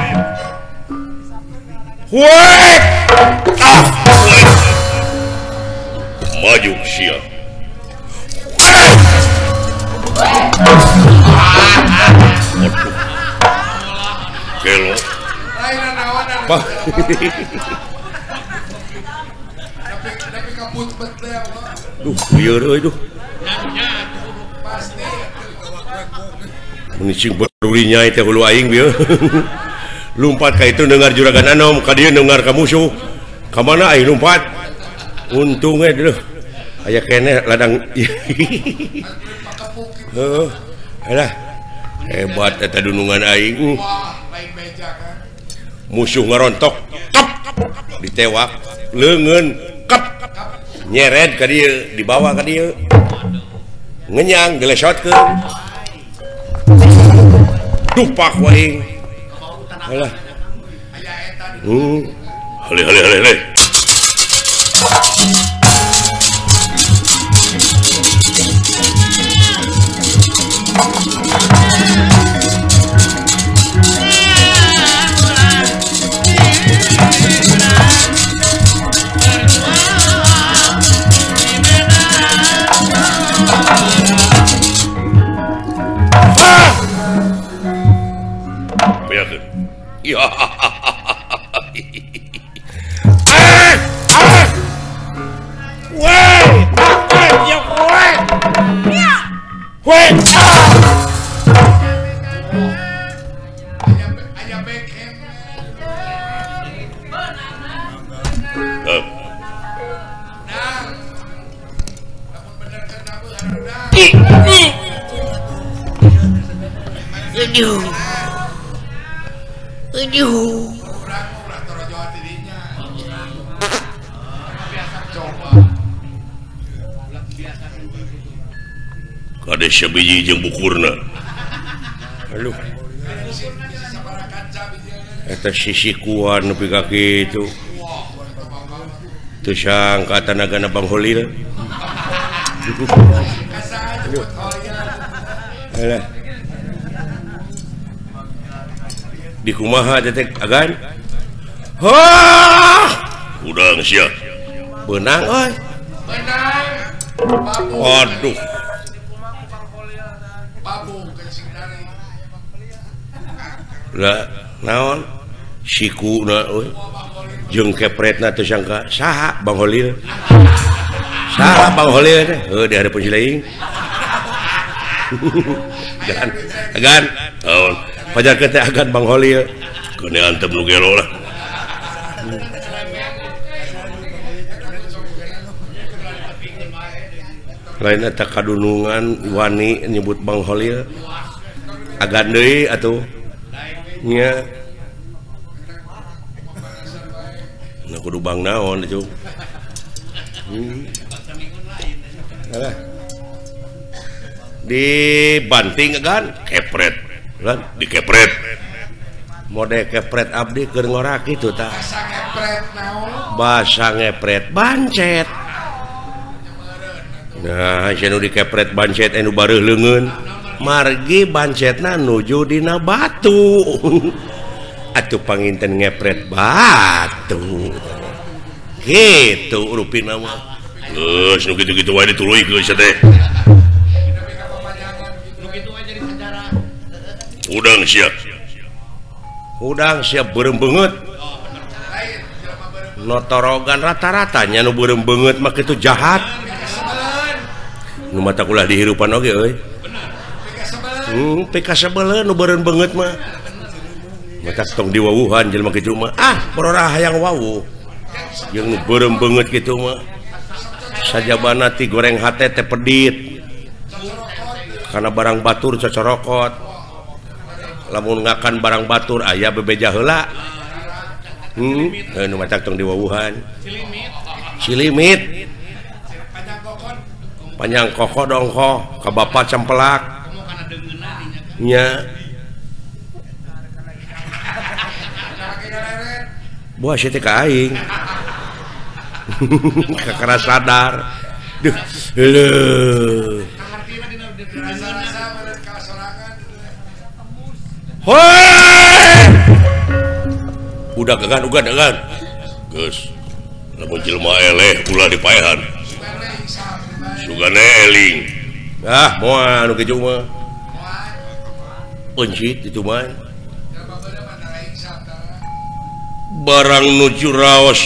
wih ah wih maju siap wih kelo pak duh biar euy duh menicing berulinya itu hulu aing bieu lumpat ka itu dengar juragan anom ka dieu dengar ka musuh ka mana aing lumpat untung we deuh aya keneh ladang heuh alah hebat eta dunungan aing musuh ngarontok kap ditewak leungeun kap nyeret ka dieu dibawa ka dieu ngenyang dilesotkeun dupak wae alah hmm hale hale hale hale ya ah ah weh apa ya weh ya weh Ayah Beckham. ah Nah, namun bener kena bu, udah. Aduh. Aduh. Kurang ulah toro Jawa tidinya. Coba. kade sabiji jeung bukurna aduh Sabaraha kaca bijana. eta sisikuan nepi ka kitu teu sangka tanagana Bang Holil Kasa aja buat hoya. alah di kumaha teh agan hah udang sia beunang euy Benang. Babu. waduh Babu kencing dari. lah naon sikuna euy jeung kepretna teu sangka saha Bang Holil saha Bang Holil teh heuh di hareupeun Cileung gan gan naon pajarkeun teh agan Bang Holil keun antep nu gelo lah lain eta kadunungan wani nyebut Bang Holil agan deui atuh nya nah kudu bang naon itu hmm. Alah. Dibanting kan kepret kan dikepret mode kepret abdi keur ngorak itu tah Kasa ngepret naon. bahasa ngepret bancet nah anu dikepret bancet anu bareuh leungeun margi bancetna nuju dina batu atuh panginten ngepret batu gitu rupina mah geus nu kitu-kitu wae dituluykeun sia teh udang siap udang siap beureum beungeut notorogan rata-ratanya nu beureum beungeut mah kitu jahat nu mata kulah dihirupan oge euy hmm pika sabeuleun nu beureum beungeut mah mata tong diwawuhan jelema kitu mah ah porora hayang wawuh jeung nu beureum beungeut kitu mah sajabana ti goreng hate teh pedit kana barang batur cocorokot lamun ngakan barang batur aya bebeja heula hmm nu mata tong diwawuhan cilimit panjang koko dongko ka bapa cempelak nya buah sih teh ka aing kakara sadar duh leuh hoi udah gagan uga gagan geus lamun jelema eleh ulah dipaehan sugane eling ah moal anu kitu mah pencit itu mah barang nuju raos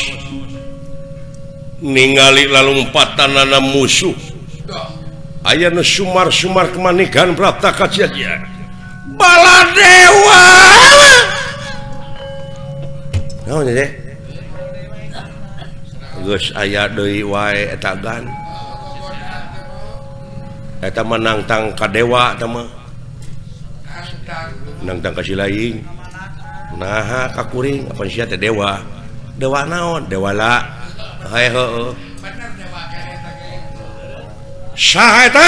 ningali lalumpatanana musuh aya nu sumar-sumar kemanikan prapta kaciaja Baladewa naon teh geus aya deui wae eta gan eta menang tang ka dewa eta mah menang tang ka Cilaing nah ka kuring apa sia teh dewa dewa naon dewala hae heueuh saha eta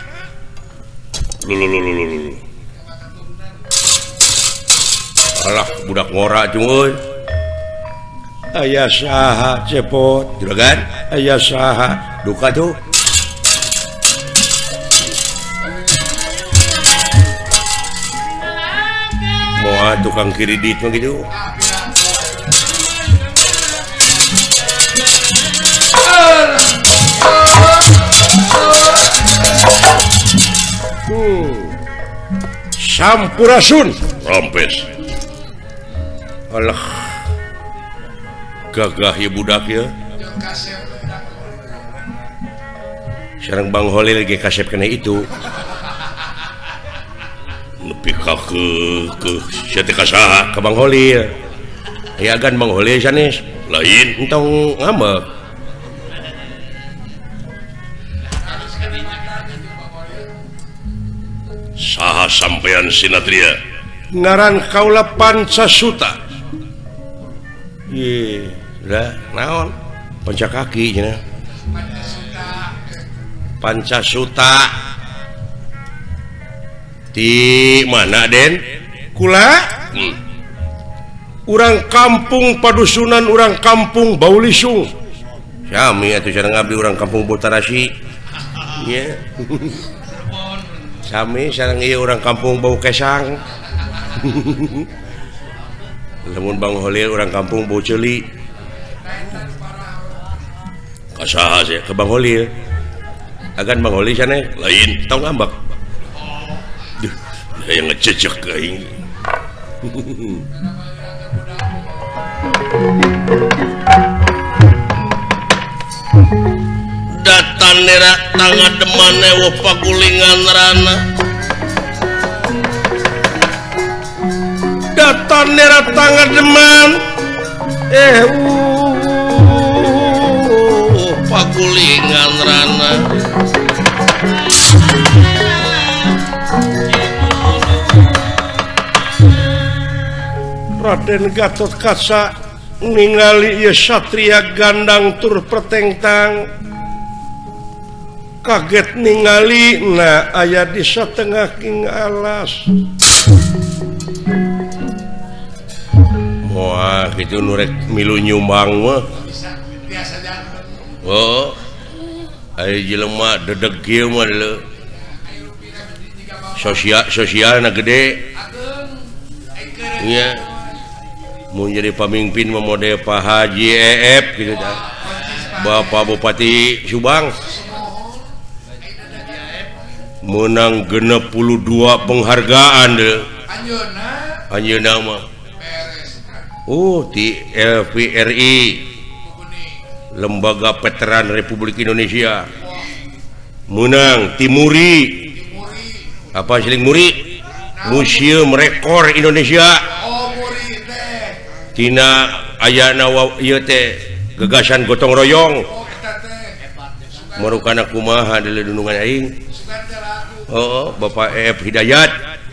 lululululul alah budak ngora jeung euy aya saha cepot juragan aya saha duka tuh moal tukang kredit mah gitu hmm. Sampurasun rampes Allah gagah ya budak ya. Sekarang Bang Holil lagi kasep kena itu. Nepi ka ke ke siapa kasaha ke Bang Holil. Ya kan Bang Holil sanes lain entong ngambek. Saha sampean sinatria Ngaran kaula Pancasuta. Ye, dah naon? Pancakaki cenah. Pancasuta. Di mana Den? Kula? Hmm. Urang kampung padusunan urang kampung Baulisung. Sami atuh sareng abdi urang kampung Botarasi. Nya. Sami sareng ieu urang kampung Bau Kesang. Lamun Bang Holil urang kampung Bau Ceuli. kasaha sih Ke Bang Holil. Agan Bang Holil sana lain tong ngambek. Duh, yang ngececek aing. Datan nera tangga demane wo pagulingan rana. Datan nera tangga deman. Eh uh, Pagulingan rana. Raden Gatot Kaca ningali ieu satria gandang tur pertengtang. Kaget ningali nah aya di satengah king alas. Wah, kitu nu rek milu nyumbang mah. Oh. Aya jelema dedeg kieu mah leuh. Sosial sosialna gede. Nya. Mun jadi pamimpin mah mode Pak Haji E F gitu tah. Bapak Bupati Subang. Menang genep puluh dua penghargaan deh. Anjeunna mah. Oh, di L V R I. Lembaga Veteran Republik Indonesia. Menang Timuri. Apa siling muri? Museum Rekor Indonesia. Tina ayana ieu teh gagasan gotong royong. Marukana kumaha di lindungan aing. Oh, Bapak E F Hidayat.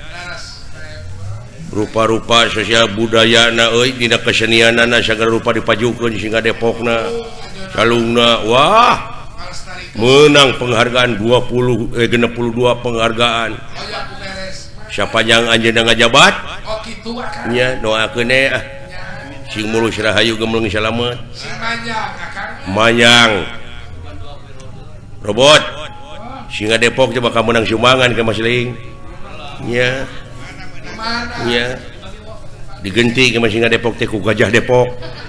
Rupa-rupa sosial budayana euy dina kesenianana sagala rupa dipajukeun sehingga Depokna. Calungna wah. Menang penghargaan dua puluh eh genep puluh dua penghargaan. Sapanjang anjeunna ngajabat? Oh kitu akang. Nya doakeun e ah. Sing mulus rahayu gemulung salamet. Sing manjang akang. Manjang. Robot. Singa Depok coba kamu menang sumbangan ke Mas Ling. Nya. Nya. Digenti ke Mas Singa Depok teh ku Gajah Depok.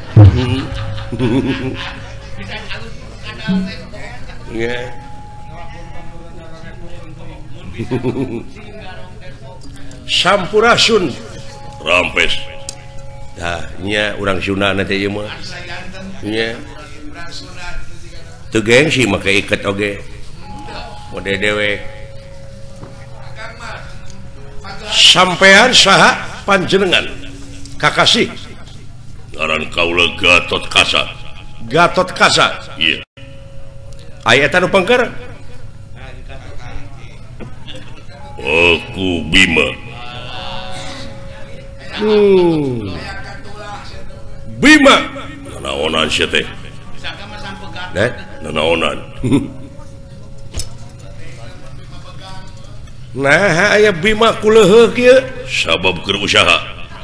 Nya. Sampurasun Rampes. Dah, nya urang Sunda nanti ieu mah. Nya. Teu gengsi make iket oge. Mode dewek. Sampean saha panjenengan? Kakasih. Ngaran kaula Gatot Kaca. Gatot Kaca. Iya. Aya eta nu pangker. Aku Bima. Hmm. Bima. Nanaonan sia teh. Dah, Nanaonan. nah aya Bima kuleuheuk kieu. Sabab keur usaha.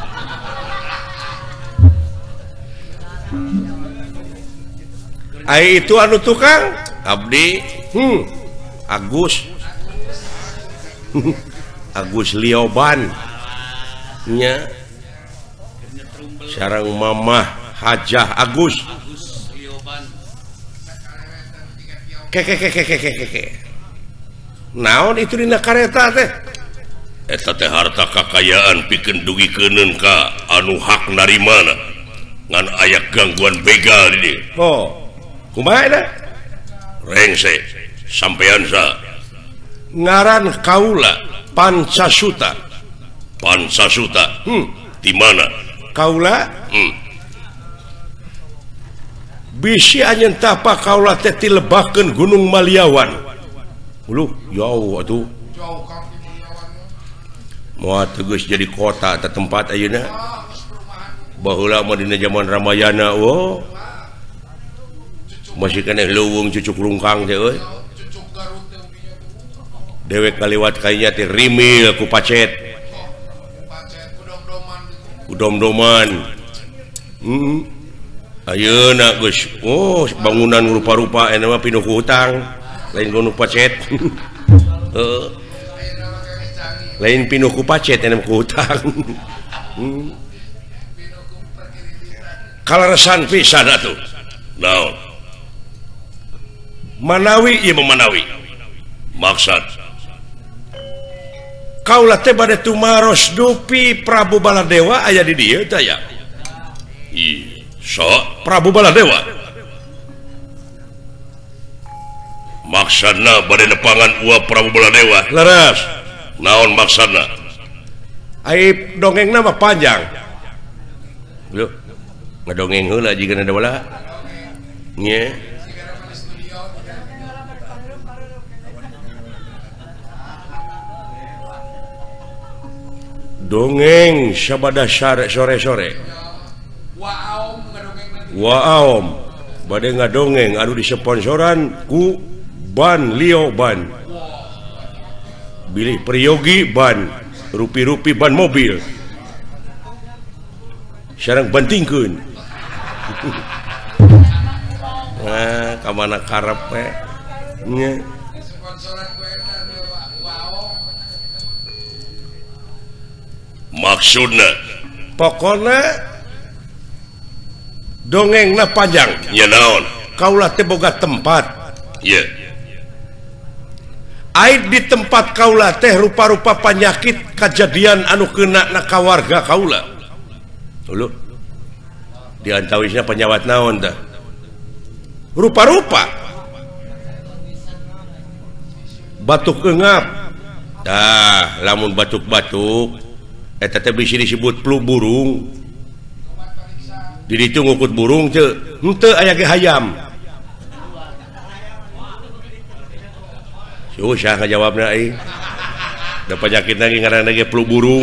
Aya itu anu tukang abdi. Hmm. Agus. Agus Lioban. Nya. Sareng Mamah Hajah Agus. Keke keke keke keke. Naon itu dina kareta teh? eta teh harta kakayaan pikeun dugikeun ka anu hak narimana ngan aya gangguan begal di dieu. Oh kumaha eta Rengse sampean sa ngaran kaula Pancasuta. Pancasuta. hmm. Di mana kaula hmm. bisi anjeun tapa kaula teh ti lebakeun Gunung Maliawan. Uluh jauh atuh Jauh Kang Muliawan. moal tegas jadi kota atau tempat ayeuna Ah, geus perumahan. baheula mah dina zaman Ramayana. Oh masih kena leuweung cucuk lungkang teh euy. Cucuk Garut teh ubinya tuh. Dewek kaliwat kaynya teh rimil ku pacet Pacet kudom-doman gitu. udom-doman. Heeh. Ayeuna geus oh bangunan rupa-rupa eta mah pinuh ku hutang lain gunung pacet. Heeh. Ayeuna mah geus canggih. Lain pinuh ku pacet eta mah ku hutang. Hmm. Pino ku perkiririsan. Kalarasan pisan atuh. Naon Manawi ieu memanawi maksud kaula teh bade tumaros dupi Prabu Baladewa aya di dieu teh ya. Ih, so Prabu Baladewa maksudna bade nepangan uap Prabu Baladewa. leres. Naon maksudna Aib dongengna mah panjang. Loh, ngadongeng heula jigana da bala. Nya. Dongeng sabada sore-sore. Waaom ngadongeng nanti. Waaom bade ngadongeng anu disponsoran ku Ban Leo Ban. Bilih Priyogi Ban, rupi-rupi ban mobil. Sareng bantingkeun. Nah, ka mana karep we? Nya. Sponsoran ku eta teh Waaom. maksudna Pokona dongengna panjang. nya naon Kaula teh boga tempat. ye Aid di tempat kaula teh rupa-rupa penyakit kejadian anu kena na kawarga kaula. Dulu diantawisnya penyawat naon dah. Rupa-rupa batuk engap. Dah, lamun batuk-batuk eta teh bisa disebut flu burung. Di ditu ngukut burung teu, henteu aya ge hayam. Susah ngajawabna euy. Da penyakit lagi ngaranna ge flu burung.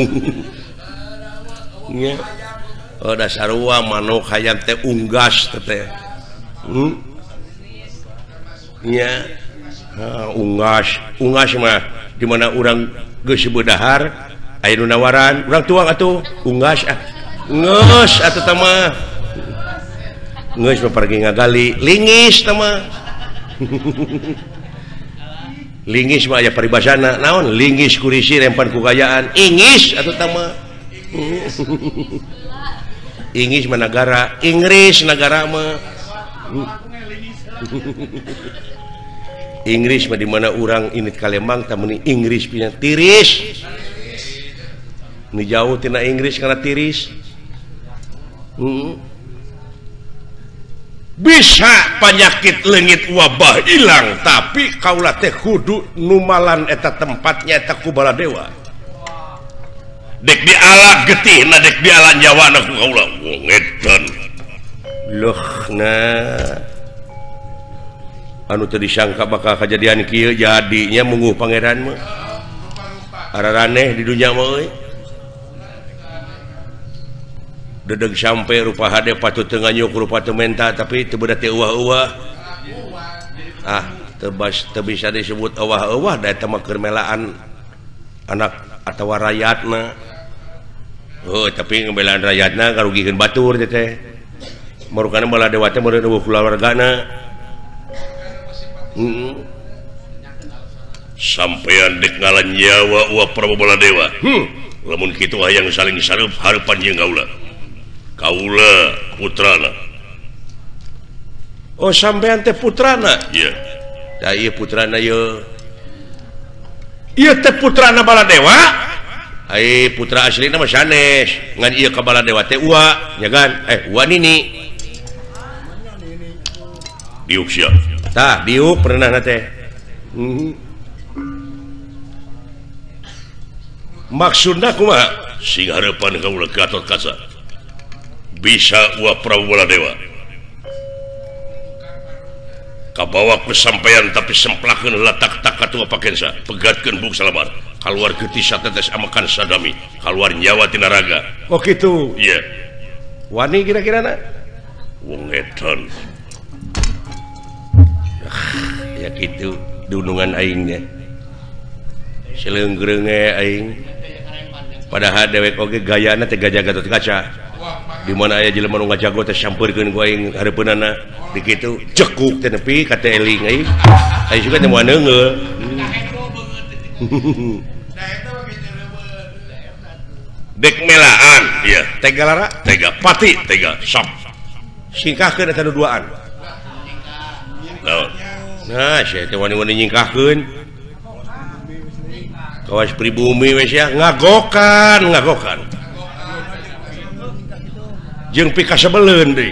Nya. Oh da sarua manuk hayam teh unggas teh. Hmm? Nya. Ha, unggas, unggas mah di mana urang geus beudahar aya nu nawaran, urang tuang atuh unggas ah. Ngeus atuh teh mah. Ngeus mah pergi ngagali, lingis teh mah. Lingis mah aya paribasana naon lingis kurisi rempan ku gayaan ingis atuh teh mah. Ingis mah negara Inggris negara mah. Inggris mah di mana orang ini Kalembang tamuni Inggris punya tiris. Ini jauh tina Inggris karena tiris. Hmm. Bisa penyakit leungit wabah hilang tapi kaula teh kudu numalan eta tempatnya eta ku Baladewa. dek diala getihna dek diala nyawana ku kaula ngedan Loh nah anu teu disangka bakal kejadian kieu jadinya mungguh pangeran mah araraneh di dunya mah euy dedeg sampai rupa hade patut teu nganyuk rupa teu menta tapi teu beuda teu euwah-euwah ah teu bas teu bisa disebut euwah-euwah da eta mah keur melaan anak atawa rakyatna oh tapi ngebelaan rakyatna karugikeun batur teh teh marukana Baladewa teh meureun eueuh keluargana. Hmm. sampean dek ngalan nyawa uap Prabu Baladewa. Hmm. Lamun kitu hayang saling sareup hareupan jeung kaula. Kaula putrana. Oh sampean teh putrana. Iya. Da ieu putrana ieu. Ieu teh putrana Baladewa. ai putra aslina mah sanes ngan ieu kabala dewa teh ua nya kan eh ua nini diuk sia tah diuk pernah na teh hmm. maksudna kumaha sing hareupan kaula Gatot Kaca bisa ua Prabu Baladewa kabawa kesampaian tapi semplakeun letak tak katua pakensa pegatkeun buk salabar keluar getih satetes amakan sadami keluar nyawa tina raga oh gitu iya yeah. Wani kira-kira na wong edan ah, ya gitu dunungan aingnya selenggrenge aing padahal dewek oge gayana teh gajah Gatot Kaca di mana aya jelema nu ngajago teh sampeurkeun ku aing hareupeunana di kitu cekuk teh nepi ka teh eling aing aing suka teh moal neungeul dek melaan iya tega lara tega pati tega sok singkahkeun eta nu duaan nah sia teh wani-wani nyingkahkeun kawas pribumi we sia ngagokan ngagokan jeung pika sebeleun deui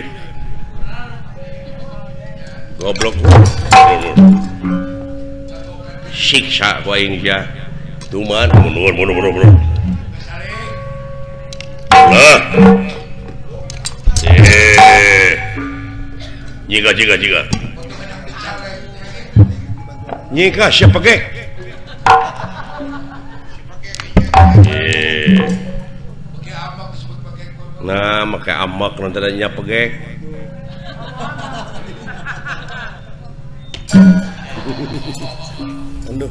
goblok siksa ku aing sia tuman mundur mundur mundur mundur lah eh jiga jiga jiga nyika siapa ge eh nah make amak nantinya pegek aduh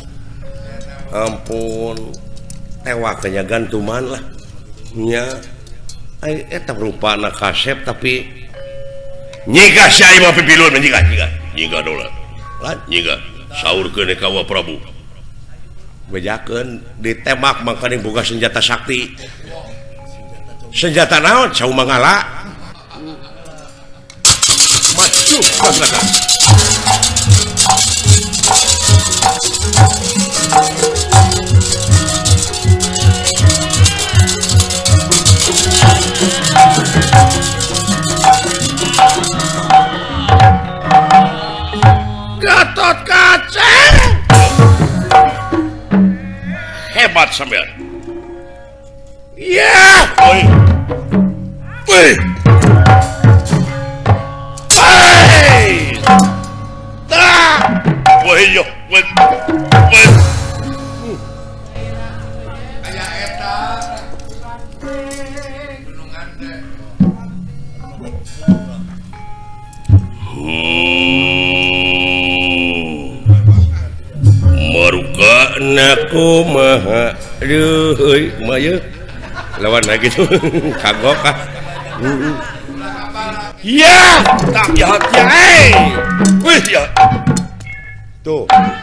ampun tewaknya gantuman lah nya eta rupana kasep tapi nyika syai mah pipilun nyika nyika nyika dolar lan nyika saurkeun ka wa Prabu bejakeun ditemak mangkana boga senjata sakti senjata naon cau mangala maju masyarakat Gatot Kaca hebat sampean ya woi woi hey ta woi yo woi woi aya eta gunungan teh maruka naku maha euy maya lawan lagi tuh kagok ah ya tak jahat ya eh wih ya tuh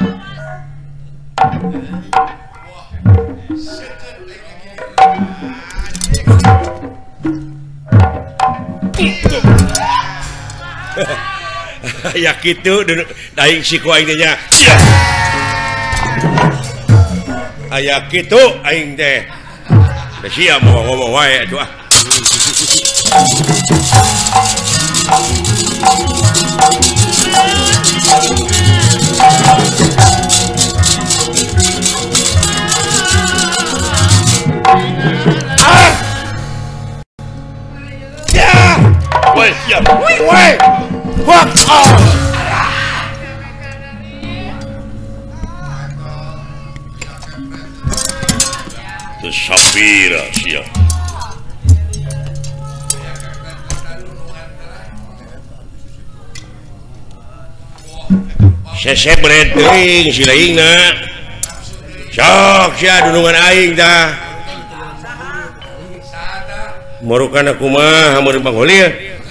ya gitu daing siku aing teh nya aya kitu aing teh da sia mau ngomong wae atuh ah ah ya woi ya woi wah ah Sapira sia sesep berenting si laingna sok sia dunungan aing tah morukan aku mah hamun pangholi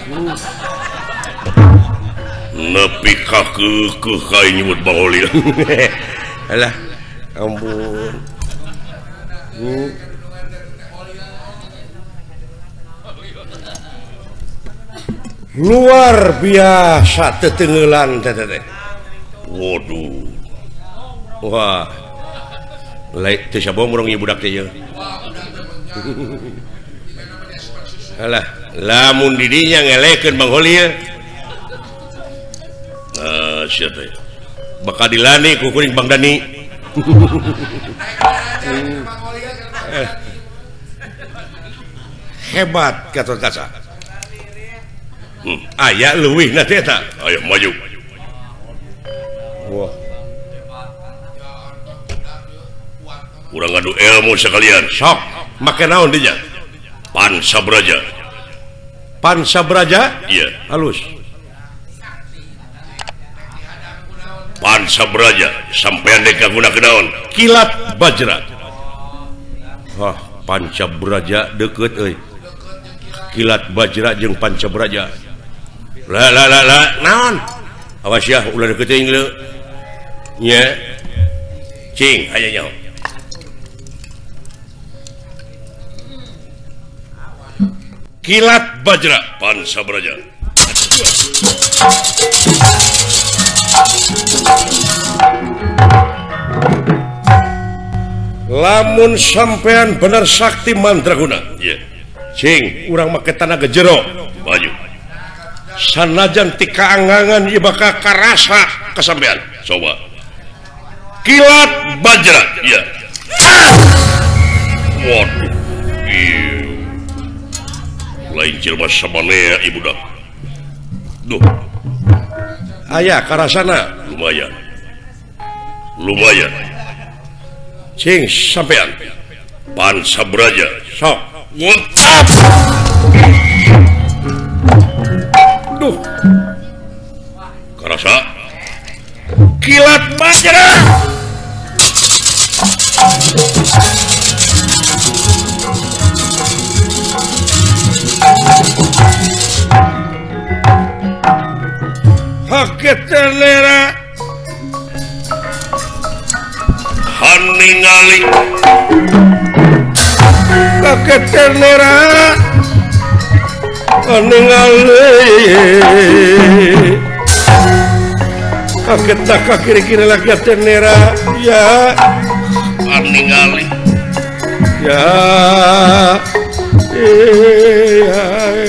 nepi ka keukeuh ka nyebut pangholi alah ampun hmm. luar biasa tetenggelan teh teh waduh wah lain teu sabong urang ieu budak teh. Alah, lamun di dinya ngelekeun Bang Holi ya. Nah, sia teh. Bakal dilani ku kuring Bang Dani. Hebat Gatot Kaca. Hmm, aya leuwih na teh eta. Ayo maju. Wah. Urang ngadu ilmu sekalian. Sok, make naon dinya? Pansabraja. Pansabraja? Iya, halus. Pansabraja sampean dek kaguna kedaon kilat bajra. Wah, Pancabraja deket euy. Kilat bajra jeung Pancabraja. La la la la naon? Awas ya ulah deket teuing leu. Nya. Cing aya nyaho. Kilat bajra Pansabraja. Lamun sampean bener sakti mandraguna. Iya. Cing, urang make tanaga jero. Maju. Sanajan ti kaangangan ieu bakal karasa ka sampean. Coba. Kilat bajra. Iya. Waduh. Iya. Lain jelma samanea ibu dah. Duh. Aya karasana lumayan. Lumayan. Cing sampean. Pansabraja. Sok. Wotap. Duh. Karasa. Kilat bajra. Haket telera haningali haket telera haningali haket tak kiri-kiri lagi telera ya haningali ya ya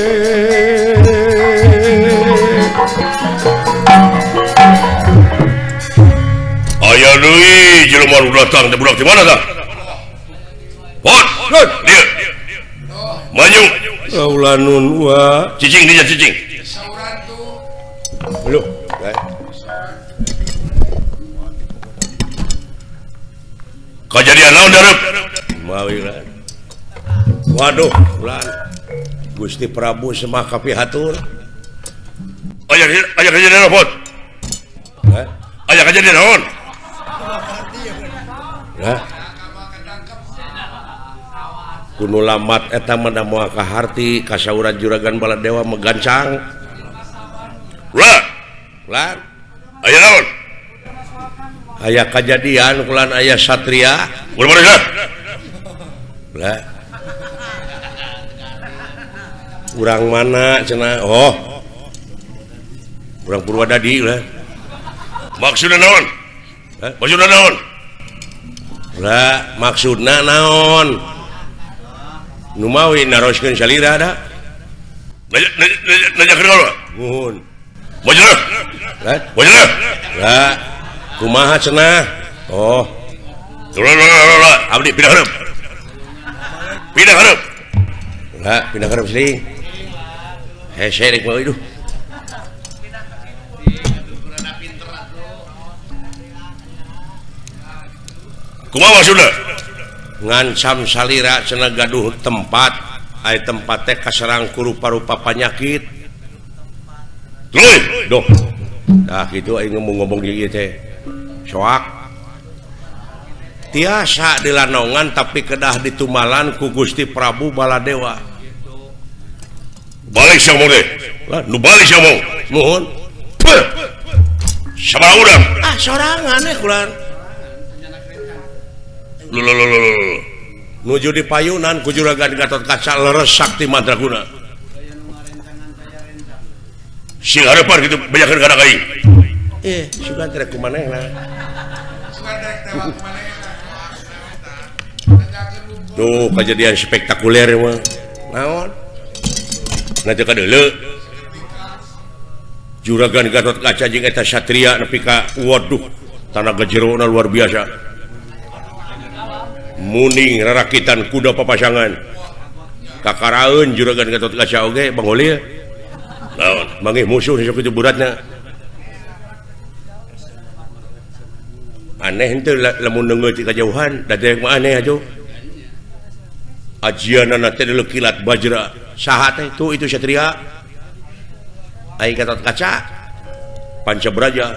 aya deui jelema nu datang teh budak di mana tah? Hot, dia. Maju. Saulanun wa. Cicing dia cicing. Sauran tuh. Belum. Kejadian naon dareup? Mawilan. Waduh, ulan. Gusti Prabu semah kapihatur. Aya aya kejadian apa? Hah? Aya kejadian naon? Hah? Kuno lamat eta mah moal kaharti kasauran juragan Baladewa megancang. Lah. Lan. Aya naon? Aya kejadian kulan aya satria. Ulah mana? Lah. Urang mana cenah? Oh. Urang Purwadadi lah. Maksudna naon? Hah? Maksudna naon? Lah, maksudna naon? Nu mawi naroskeun salira da. Nanya keur kaula. Nuhun. Maksudna? Lah, maksudna? Lah, kumaha cenah? Oh. Lah, abdi pindah hareup. Pindah hareup. Lah, pindah hareup seuing. Hese rek mah iduh. Kumaha maksudna? Ngancam salira cenah gaduh tempat, aya tempat teh kaserang ku rupa-rupa panyakit. Tuluy, doh. Tah kitu aing ngomong-ngomong ieu teh. Soak. Tiasa dilanongan tapi kedah ditumalan ku Gusti Prabu Baladewa. Balik samong teh. Lah, nu balik samong. Nuhun. Sabaraha urang? Ah, sorangan eh kulan. Lulululul. Nuju di payunan ku juragan Gatot Kaca leres sakti mandraguna. Sing hareupan kitu banyakeun kana aing. Eh, sugan trek kumanehna. Sugan trek tewak kumanehna. tuh kejadian spektakuler mah naon nanti kadele juragan Gatot Kaca jeung eta satria nepi ka waduh tanaga jerona luar biasa muning rarakitan kuda papasangan kakaraeun juragan Gatot Kaca oge Bang Oli naon mangih musuh sok itu beratna aneh henteu lamun neungeut ti kajauhan dadek mah aneh atuh ajianana teh deuleu kilat bajra saha teh tuh itu satria aing Gatot Kaca Pancabraja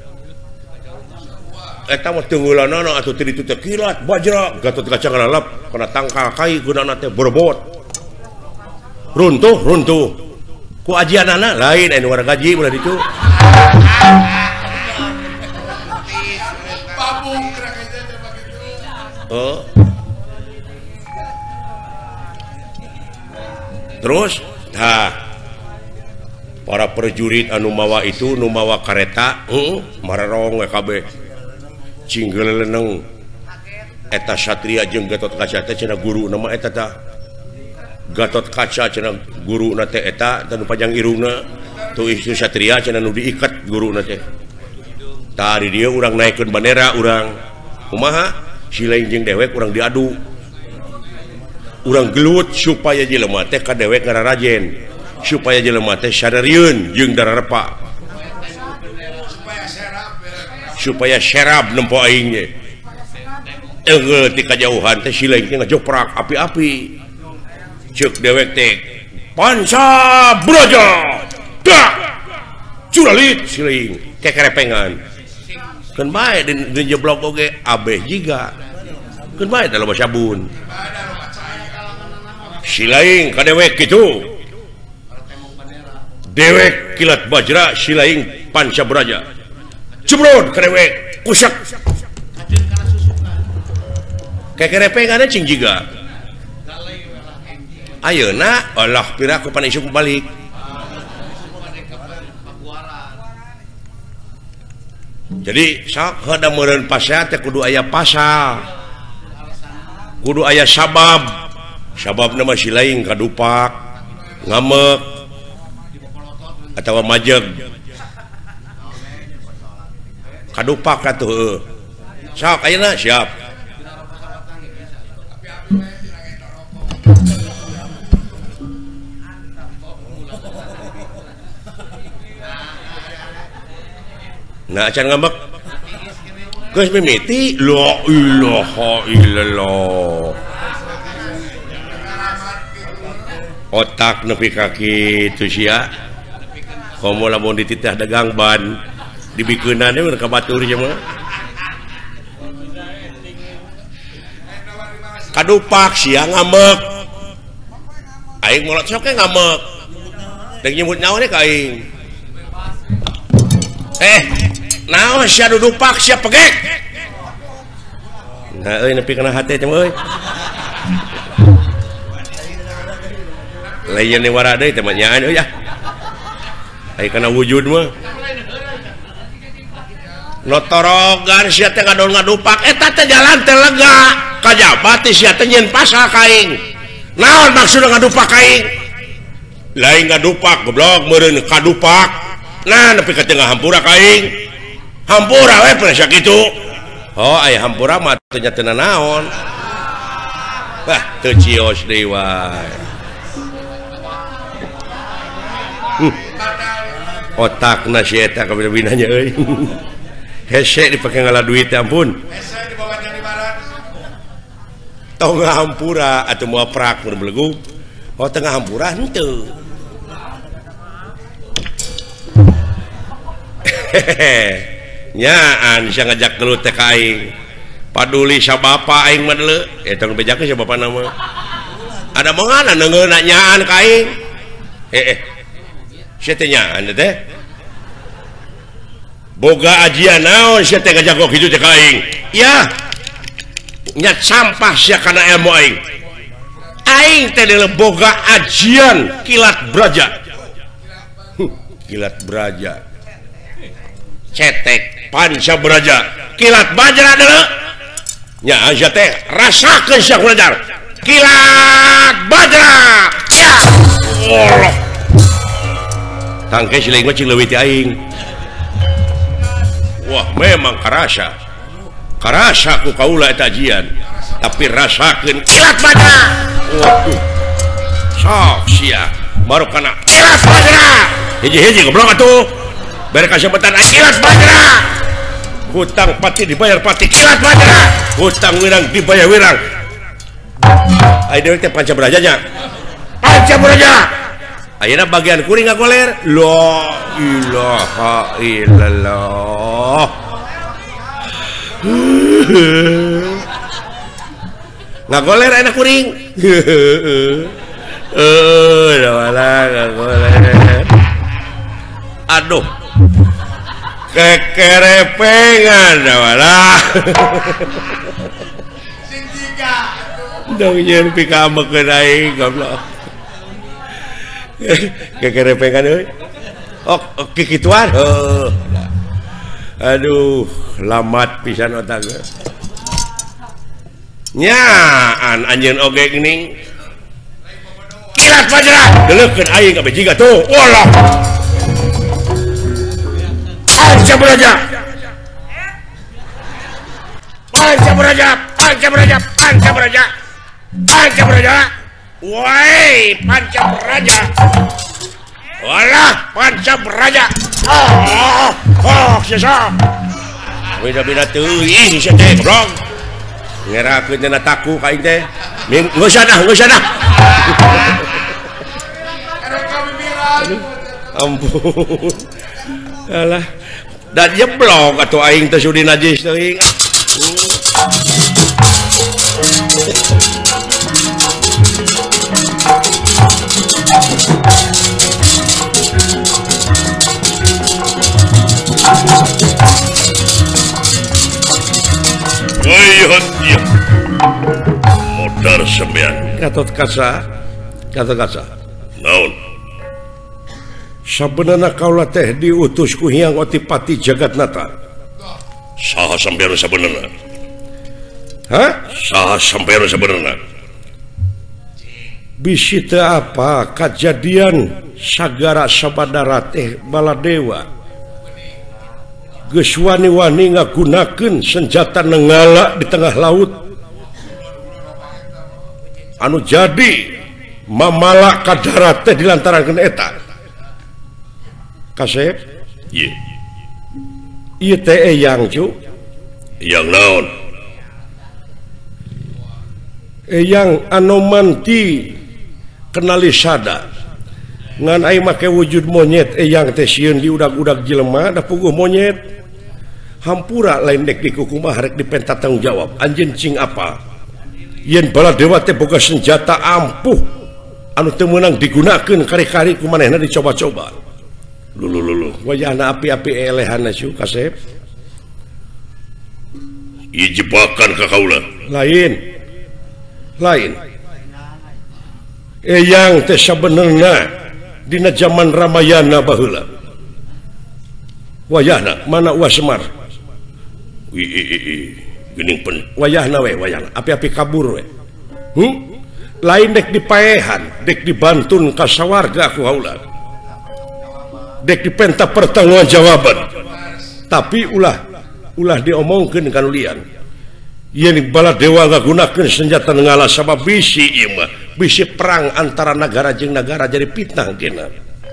eta mah teungeulanana atuh teh ditu teh kilat bajra Gatot Kaca ngalalap kana tangkal kai gunana teh berbot runtuh runtuh ku ajianana lain anu warga gaji ulah ditu oh terus nah para prajurit anu mawa itu nu mawa kareta heeh mararong we kabeh cinggeleuneng eta satria jeung Gatot Kaca teh cenah guru nama eta tah Gatot Kaca cenah guruna teh eta tanu panjang irungna tuh itu satria cenah nu diikat guruna teh tah di dieu urang naikeun bandera urang kumaha silain jeung dewek urang diadu urang gelut supaya jelema teh ka dewek ngararajen supaya jelema teh sadarieun jeung dararepa supaya serap nempo aing ge eueuh ti kajauhan teh silain teh ngajoprak api-api ceuk dewek teh Pancabraja dak curalit silain kekerepengan keun bae di jeblok oge abeh jiga keun bae dalam sabun silaing ka dewek kitu dewek kilat bajra silaing Pancabraja jebrod ka dewek kusak kekerepenganna cing jiga ayeuna Allah pira ku pan isuk balik jadi sok hada meureun pasal teh kudu aya pasal kudu aya sabab sababna mah silaing kadupak ngamek atawa majeg kadupak atuh heuh sok ayeuna siap nah acan ngambek geus mimiti la ilaha illallah otak nepi ka kitu sia komo lamun dititah dagang ban dibikeunana we ka batur nya mah kadupak sia ngambek aing molot sok ngambek dek nyebut naon ka aing eh naon sia dudupak sia pegek nah euy nepi kana hate teh euy layan ni wara deui teh mah nyaan euy ya ai kana wujud mah notorogan sia teh ngadol ngadupak eta teh jalan teh lega kajabat teh sia teh nyeun pasal kaing naon maksudna ngadupak kaing lain ngadupak goblok meureun kadupak nah nepi ka tengah hampura kaing hampura we pernah sakitu oh aya hampura mah teu nyatena naon bah teu cios deui wae hmm. otakna si eta kabina-binanya euy hese dipake ngala duit ya ampun hese dibawa dari barat tong hampura atuh moal prak mun belegu oh tengah hampura henteu nyaan bisa ngajak gelut teh ka aing paduli sabapa aing mah deuleu eta nu bejakeun sabapa nama ada mangana neungeuna nyaan ka aing heeh sia teh nyaan teh boga ajian naon sia teh ngajak kok kitu teh ka aing ya nyat sampah sia kana ilmu aing aing teh deuleu boga ajian kilat braja kilat braja cetek Pancabraja kilat bajra deuleu nya aja teh rasakeun sia kulajar kilat bajra ya Allah tangke siling mah cing leuwih ti aing wah memang karasa karasa ku kaula eta ajian tapi rasakeun kilat bajra waduh sok sia baru kana kilat bajra hiji-hiji goblok atuh bere kasebetan aing kilat bajra hutang pati dibayar pati kilat bajra hutang wirang dibayar wirang ai dewe teh panca berajanya panca beraja ayeuna bagian kuring ngagoler la ilaha illallah ngagoler enak kuring eh wala ngagoler aduh kekerepengan wala sing tiga dong yen pikamekeun aing goblok kekerepengan euy oh kikituan heuh aduh lamat pisan otak nya an anjeun oge geuning kilat bajra deuleukeun aing ka bejiga tuh walah panca beraja panca beraja panca beraja panca beraja panca beraja woi panca beraja walah panca beraja oh oh sisa beda-beda teuing sia teh goblok ngerakeun cenah taku ka aing teh geus usah dah geus usah dah ampun alah dan jeblok atuh aing teh sudi najis teuing Wayahnya modar sembian katot kasa katot kasa naon sabenerna kaula teh diutus ku Hyang Otipati Jagatnata saha sampeyan sabenerna hah saha sampeyan sabenerna bisi teu apa kajadian sagara sabadara teh Baladewa geus wani-wani ngagunakeun senjata nenggala di tengah laut anu jadi mamala ka darat teh dilantarankeun eta kasep ieu ieu teh eyang cu eyang naon eyang anu manti kenali sada ngan aing make wujud monyet eyang teh sieun di udag-udag jelema da puguh monyet hampura lain dek di kukumah rek dipenta tanggung jawab anjeun cing apa yen Baladewa teh boga senjata ampuh anu teu meunang digunakeun kari-kari ku manehna dicoba-coba lulu lulu wayahna api-api elehanna cu kasep ieu jebakan ka kaula lain lain eyang teh sabenerna dina zaman Ramayana baheula wayahna mana Uas Semar wi geuning pen wayahna we wayahna api-api kabur we hmm? lain dek dipaehan dek dibantun ka sawarga ku haula dek dipenta pertanggungjawaban tapi ulah ulah diomongkeun ka nulian yen Baladewa ngagunakeun senjata nenggala sabab bisi ieu mah bisi perang antara negara jeung negara jadi fitnah geuna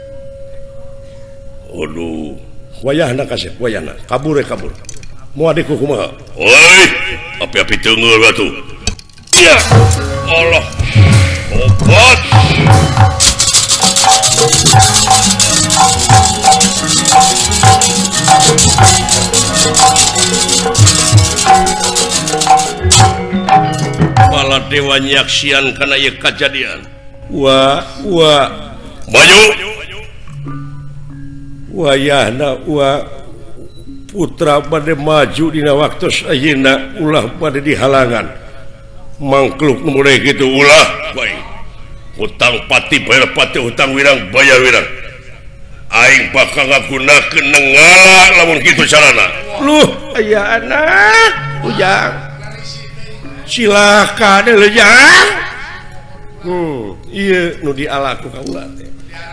aduh wayahna kasep wayahna kabur we kabur mau adikku kumaha oi api-api teungeul batu ya Allah obat Baladewa nyaksian kana ieu kajadian wa wa maju wayahna wa putra bade maju dina waktu ayeuna ulah bade dihalangan mangkluk mulai gitu ulah baik hutang pati bayar pati hutang wirang bayar wirang aing bakal ngagunakeun nenggala lamun kitu carana luh aya anak ujang silakan lejang hmm iya nu dialaku kaula teh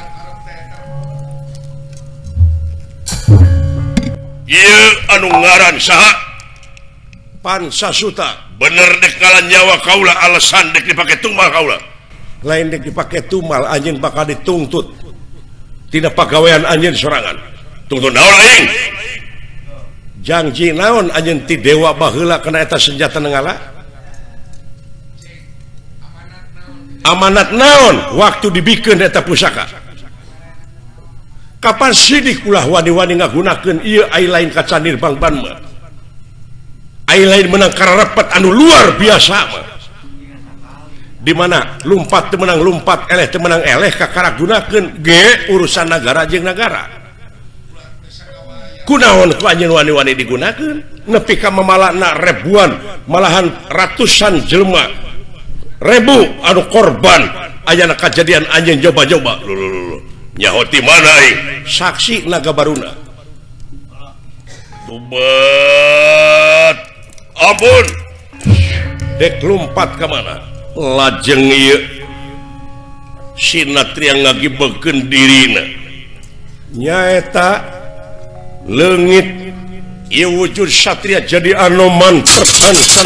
iya anu ngaran saha Pansasuta bener dek kalan nyawa kaula alasan dek dipake tumal kaula lain dek dipake tumal anjeun bakal dituntut tina pagawean anjeun sorangan tuntut naon aing janji naon anjeun ti dewa baheula kana eta senjata nenggala amanat naon waktu dibikeun eta pusaka kapan sidik ulah wani-wani ngagunakeun ieu ai lain kacanir bangban mah ai lain menang kararepet anu luar biasa mah di mana lumpat teu menang lumpat eleh teu menang eleh kakaragunakeun ge urusan negara jeung negara kunaon ku anjeun wani-wani digunakeun nepi ka mamalana ribuan malahan ratusan jelema ribu anu korban ayana kejadian anjeun coba-coba nyahoti mana aing saksi naga baruna tubat ampun dek lumpat ke mana lajeng ieu sinatria ngagibekeun dirina nyaeta leungit ieu wujud satria jadi anoman terpangkan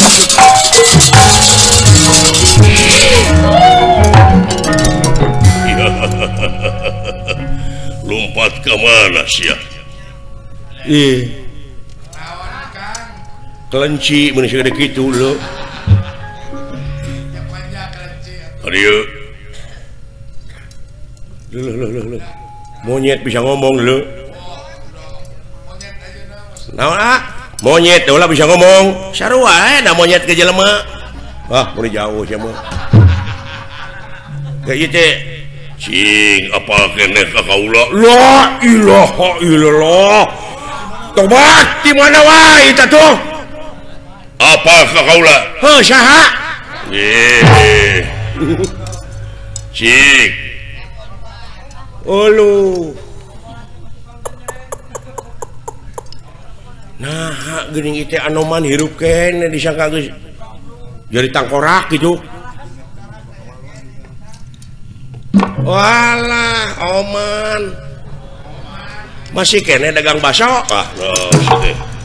lumpat ke mana sia ih kelenci mun segede kitu lo adieu lo lo lo lo monyet bisa ngomong lo naon ah monyet ulah bisa ngomong sarua eh da monyet ke jelema ah mun jauh sia mah kayak ieu teh cing apa keneh ka kaula la ilaha illallah tobat di mana wae eta tuh apa ka kaula heuh saha eh cing ulu nah geuning ieu teh anoman hirup keneh disangka geus jadi tangkorak gitu walah oman masih kene dagang baso ah no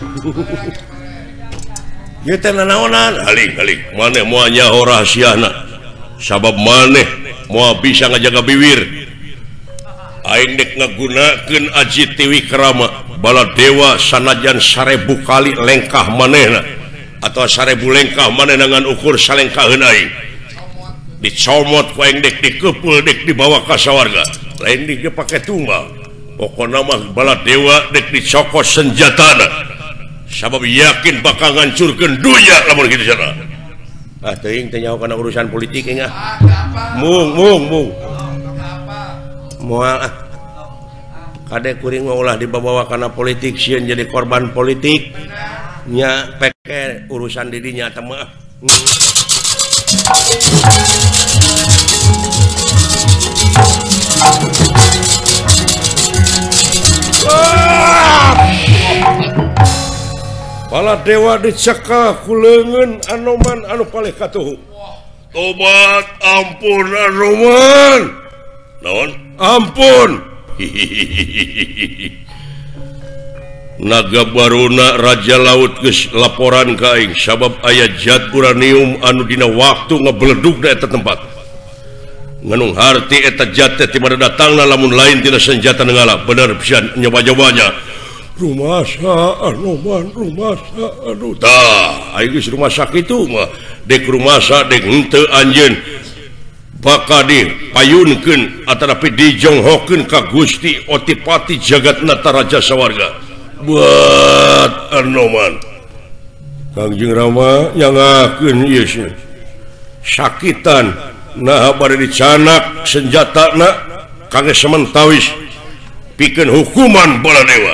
ieu teh nanaonan haling haling maneh moal nyaho rahasiana sabab maneh moal bisa ngajaga bibir aing dek ngagunakeun aji tiwikrama bala dewa sanajan sarebu kali lengkah manehna atau sarebu lengkah manehna ngan ukur salengkaheun aing dicomot ku aing dek dikeupul dek dibawa ka sawarga lain dek pake tumbal pokona mah bala dewa dek dicokos senjatana sabab yakin bakal ngancurkeun dunya lamun kitu cenah ah teuing teh nyaho kana urusan politik engah mung mung mung moal ah kade kuring mah ulah dibawa kana politik sieun jadi korban politik nya peke urusan didinya teh mah pala dewa dicekal ku leungeun anoman anu palih katuhu tobat ampun anoman naon ampun naga baruna raja laut geus laporan ka aing sabab aya zat uranium anu dina waktu ngabeledug da eta tempat nganung harti eta zat teh ti mana datangna lamun lain tina senjata nenggala bener pisan nyoba-nyobanya rumasa anoman rumasa anu tah aing geus rumasa kitu mah dek rumasa dek henteu anjeun bakal dipayunkeun atanapi dijonghokeun ka Gusti Otipati Jagatnata Raja Sawarga buat anoman Kangjeng Rama nyangakeun ieu sakitan nah bari dicanak senjatana kangge sementawis pikeun hukuman bala dewa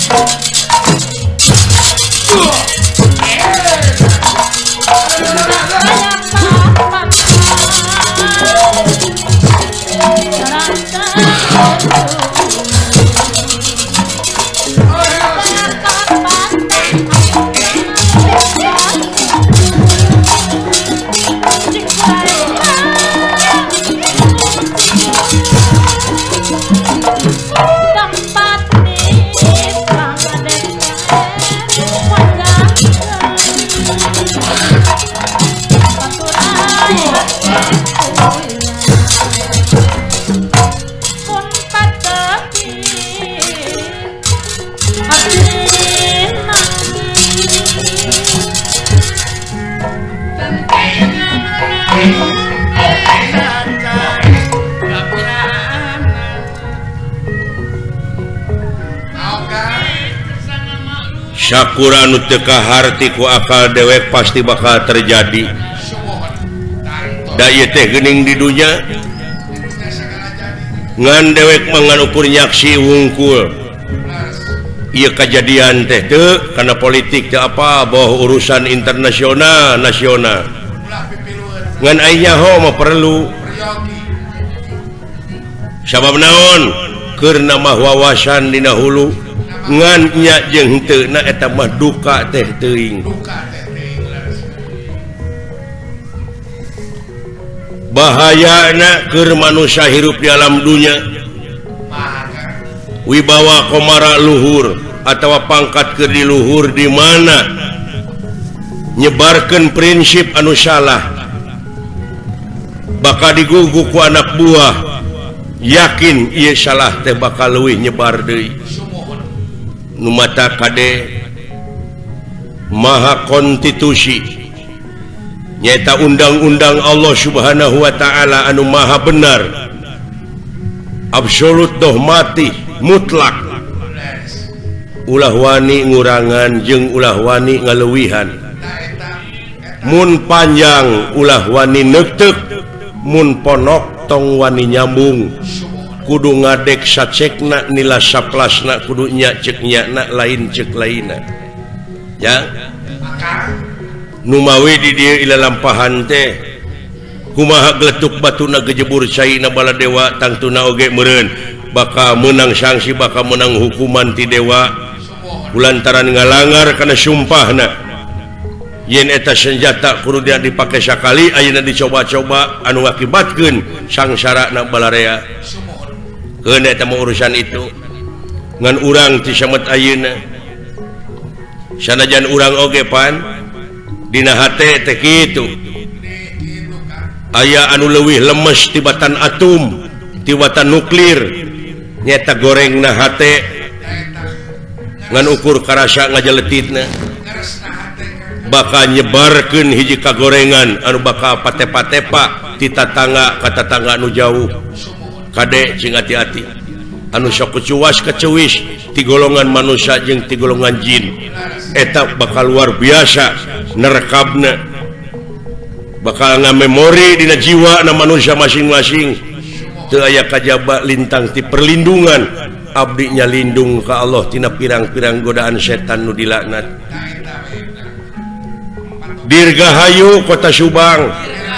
Nah, Syakura anu teu kaharti ku akal dewek pasti bakal terjadi. Da ieu teh geuning di dunya ngan dewek mangan ukur nyaksi wungkul. Ieu kejadian teh teu kana politik teu apa boh urusan internasional nasional. Ngan aya nyaho mah perlu. Sabab naon? Keur nambah wawasan dina hulu. Ngan nya jeung henteu na eta mah duka teh teuing. Bahayana keur manusia hirup di alam dunya wibawa komara luhur atawa pangkat keur di luhur di mana nyebarkeun prinsip anu salah bakal digugu ku anak buah yakin ieu salah teh bakal leuwih nyebar deui. Nu mata kade maha konstitusi nyaeta undang-undang Allah Subhanahu wa taala anu maha benar absolut dohmati mutlak ulah wani ngurangan jeung ulah wani ngaleuwihan mun panjang ulah wani neuteuk mun ponok tong wani nyambung kudu ngadek sacekna nila saplasna kudu nya cek nyana lain cek lainna ya nu mawi di dieu ila lampahan teh kumaha geletuk batuna gejebur caina baladewa tangtuna oge meureun bakal menang sanksi bakal menang hukuman ti dewa kulantaran ngalanggar kana sumpahna yen eta senjata kudu dia dipake sakali ayeuna dicoba-coba anu ngakibatkeun sangsarana balarea keun eta mah urusan itu ngan urang ti samet ayeuna sanajan urang oge pan dina hate teh kitu aya anu leuwih lemes tibatan atom tibatan nuklir nyata gorengna hate ngan ukur karasa ngajaletitna bakal nyebarkeun hiji kagorengan anu bakal patepa-tepa ti tatangga ka tatangga anu jauh kade cing hati-hati anu sok kecuas kecewis ti golongan manusia jeung ti golongan jin eta bakal luar biasa nerekabna bakal ngamemori dina jiwa na manusia masing-masing teu aya kajaba lintang ti perlindungan abdi nya lindung ka Allah tina pirang-pirang godaan setan nu dilaknat. Dirgahayu Kota Subang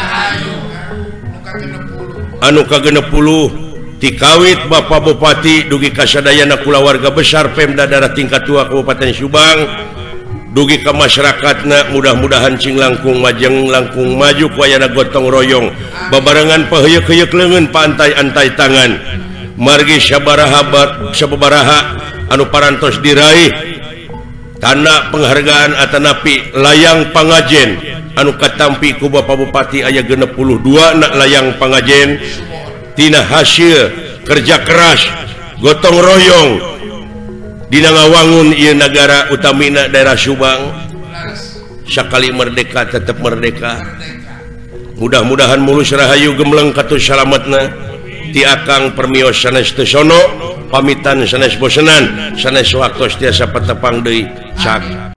anu kagenep puluh tikawit Bapak Bupati dugi kasadayana kulawarga besar Pemda daerah tingkat tua Kabupaten Subang dugi ka masyarakatna mudah-mudahan cing langkung majeng langkung maju ku ayana gotong royong babarengan paheyeuk-heyeuk leungeun pantai-antai tangan margi sabaraha sababaraha anu parantos diraih tanda penghargaan atanapi layang pangajen anu katampi ku Bapak Bupati aya genep puluh dua na layang pangajen tina hasil kerja keras gotong royong dina ngawangun ieu nagara utamina daerah Subang sakali merdeka tetap merdeka mudah-mudahan mulus rahayu gemleng katus salametna ti akang permios sanes teu sono pamitan sanes bosenan sanes waktos tiasa patepang deui cak.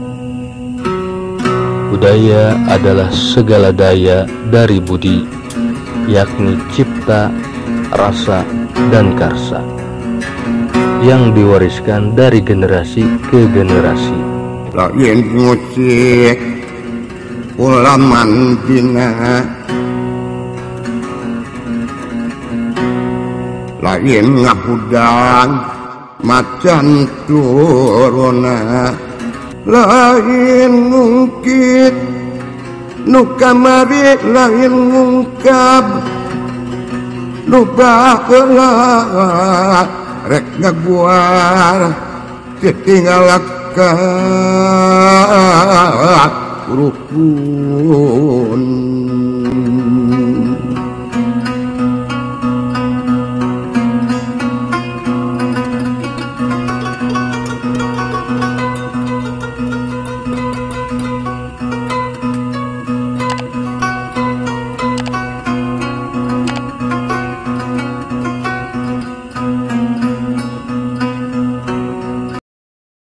Budaya adalah segala daya dari budi, yakni cipta, rasa, dan karsa yang diwariskan dari generasi ke generasi. Lain ngucik ulaman dina, lain ngabudang macan turuna, lain ngungkit nu kamari, lain ngungkap nu baheula rek ngaguar ditinggalkeun rukun.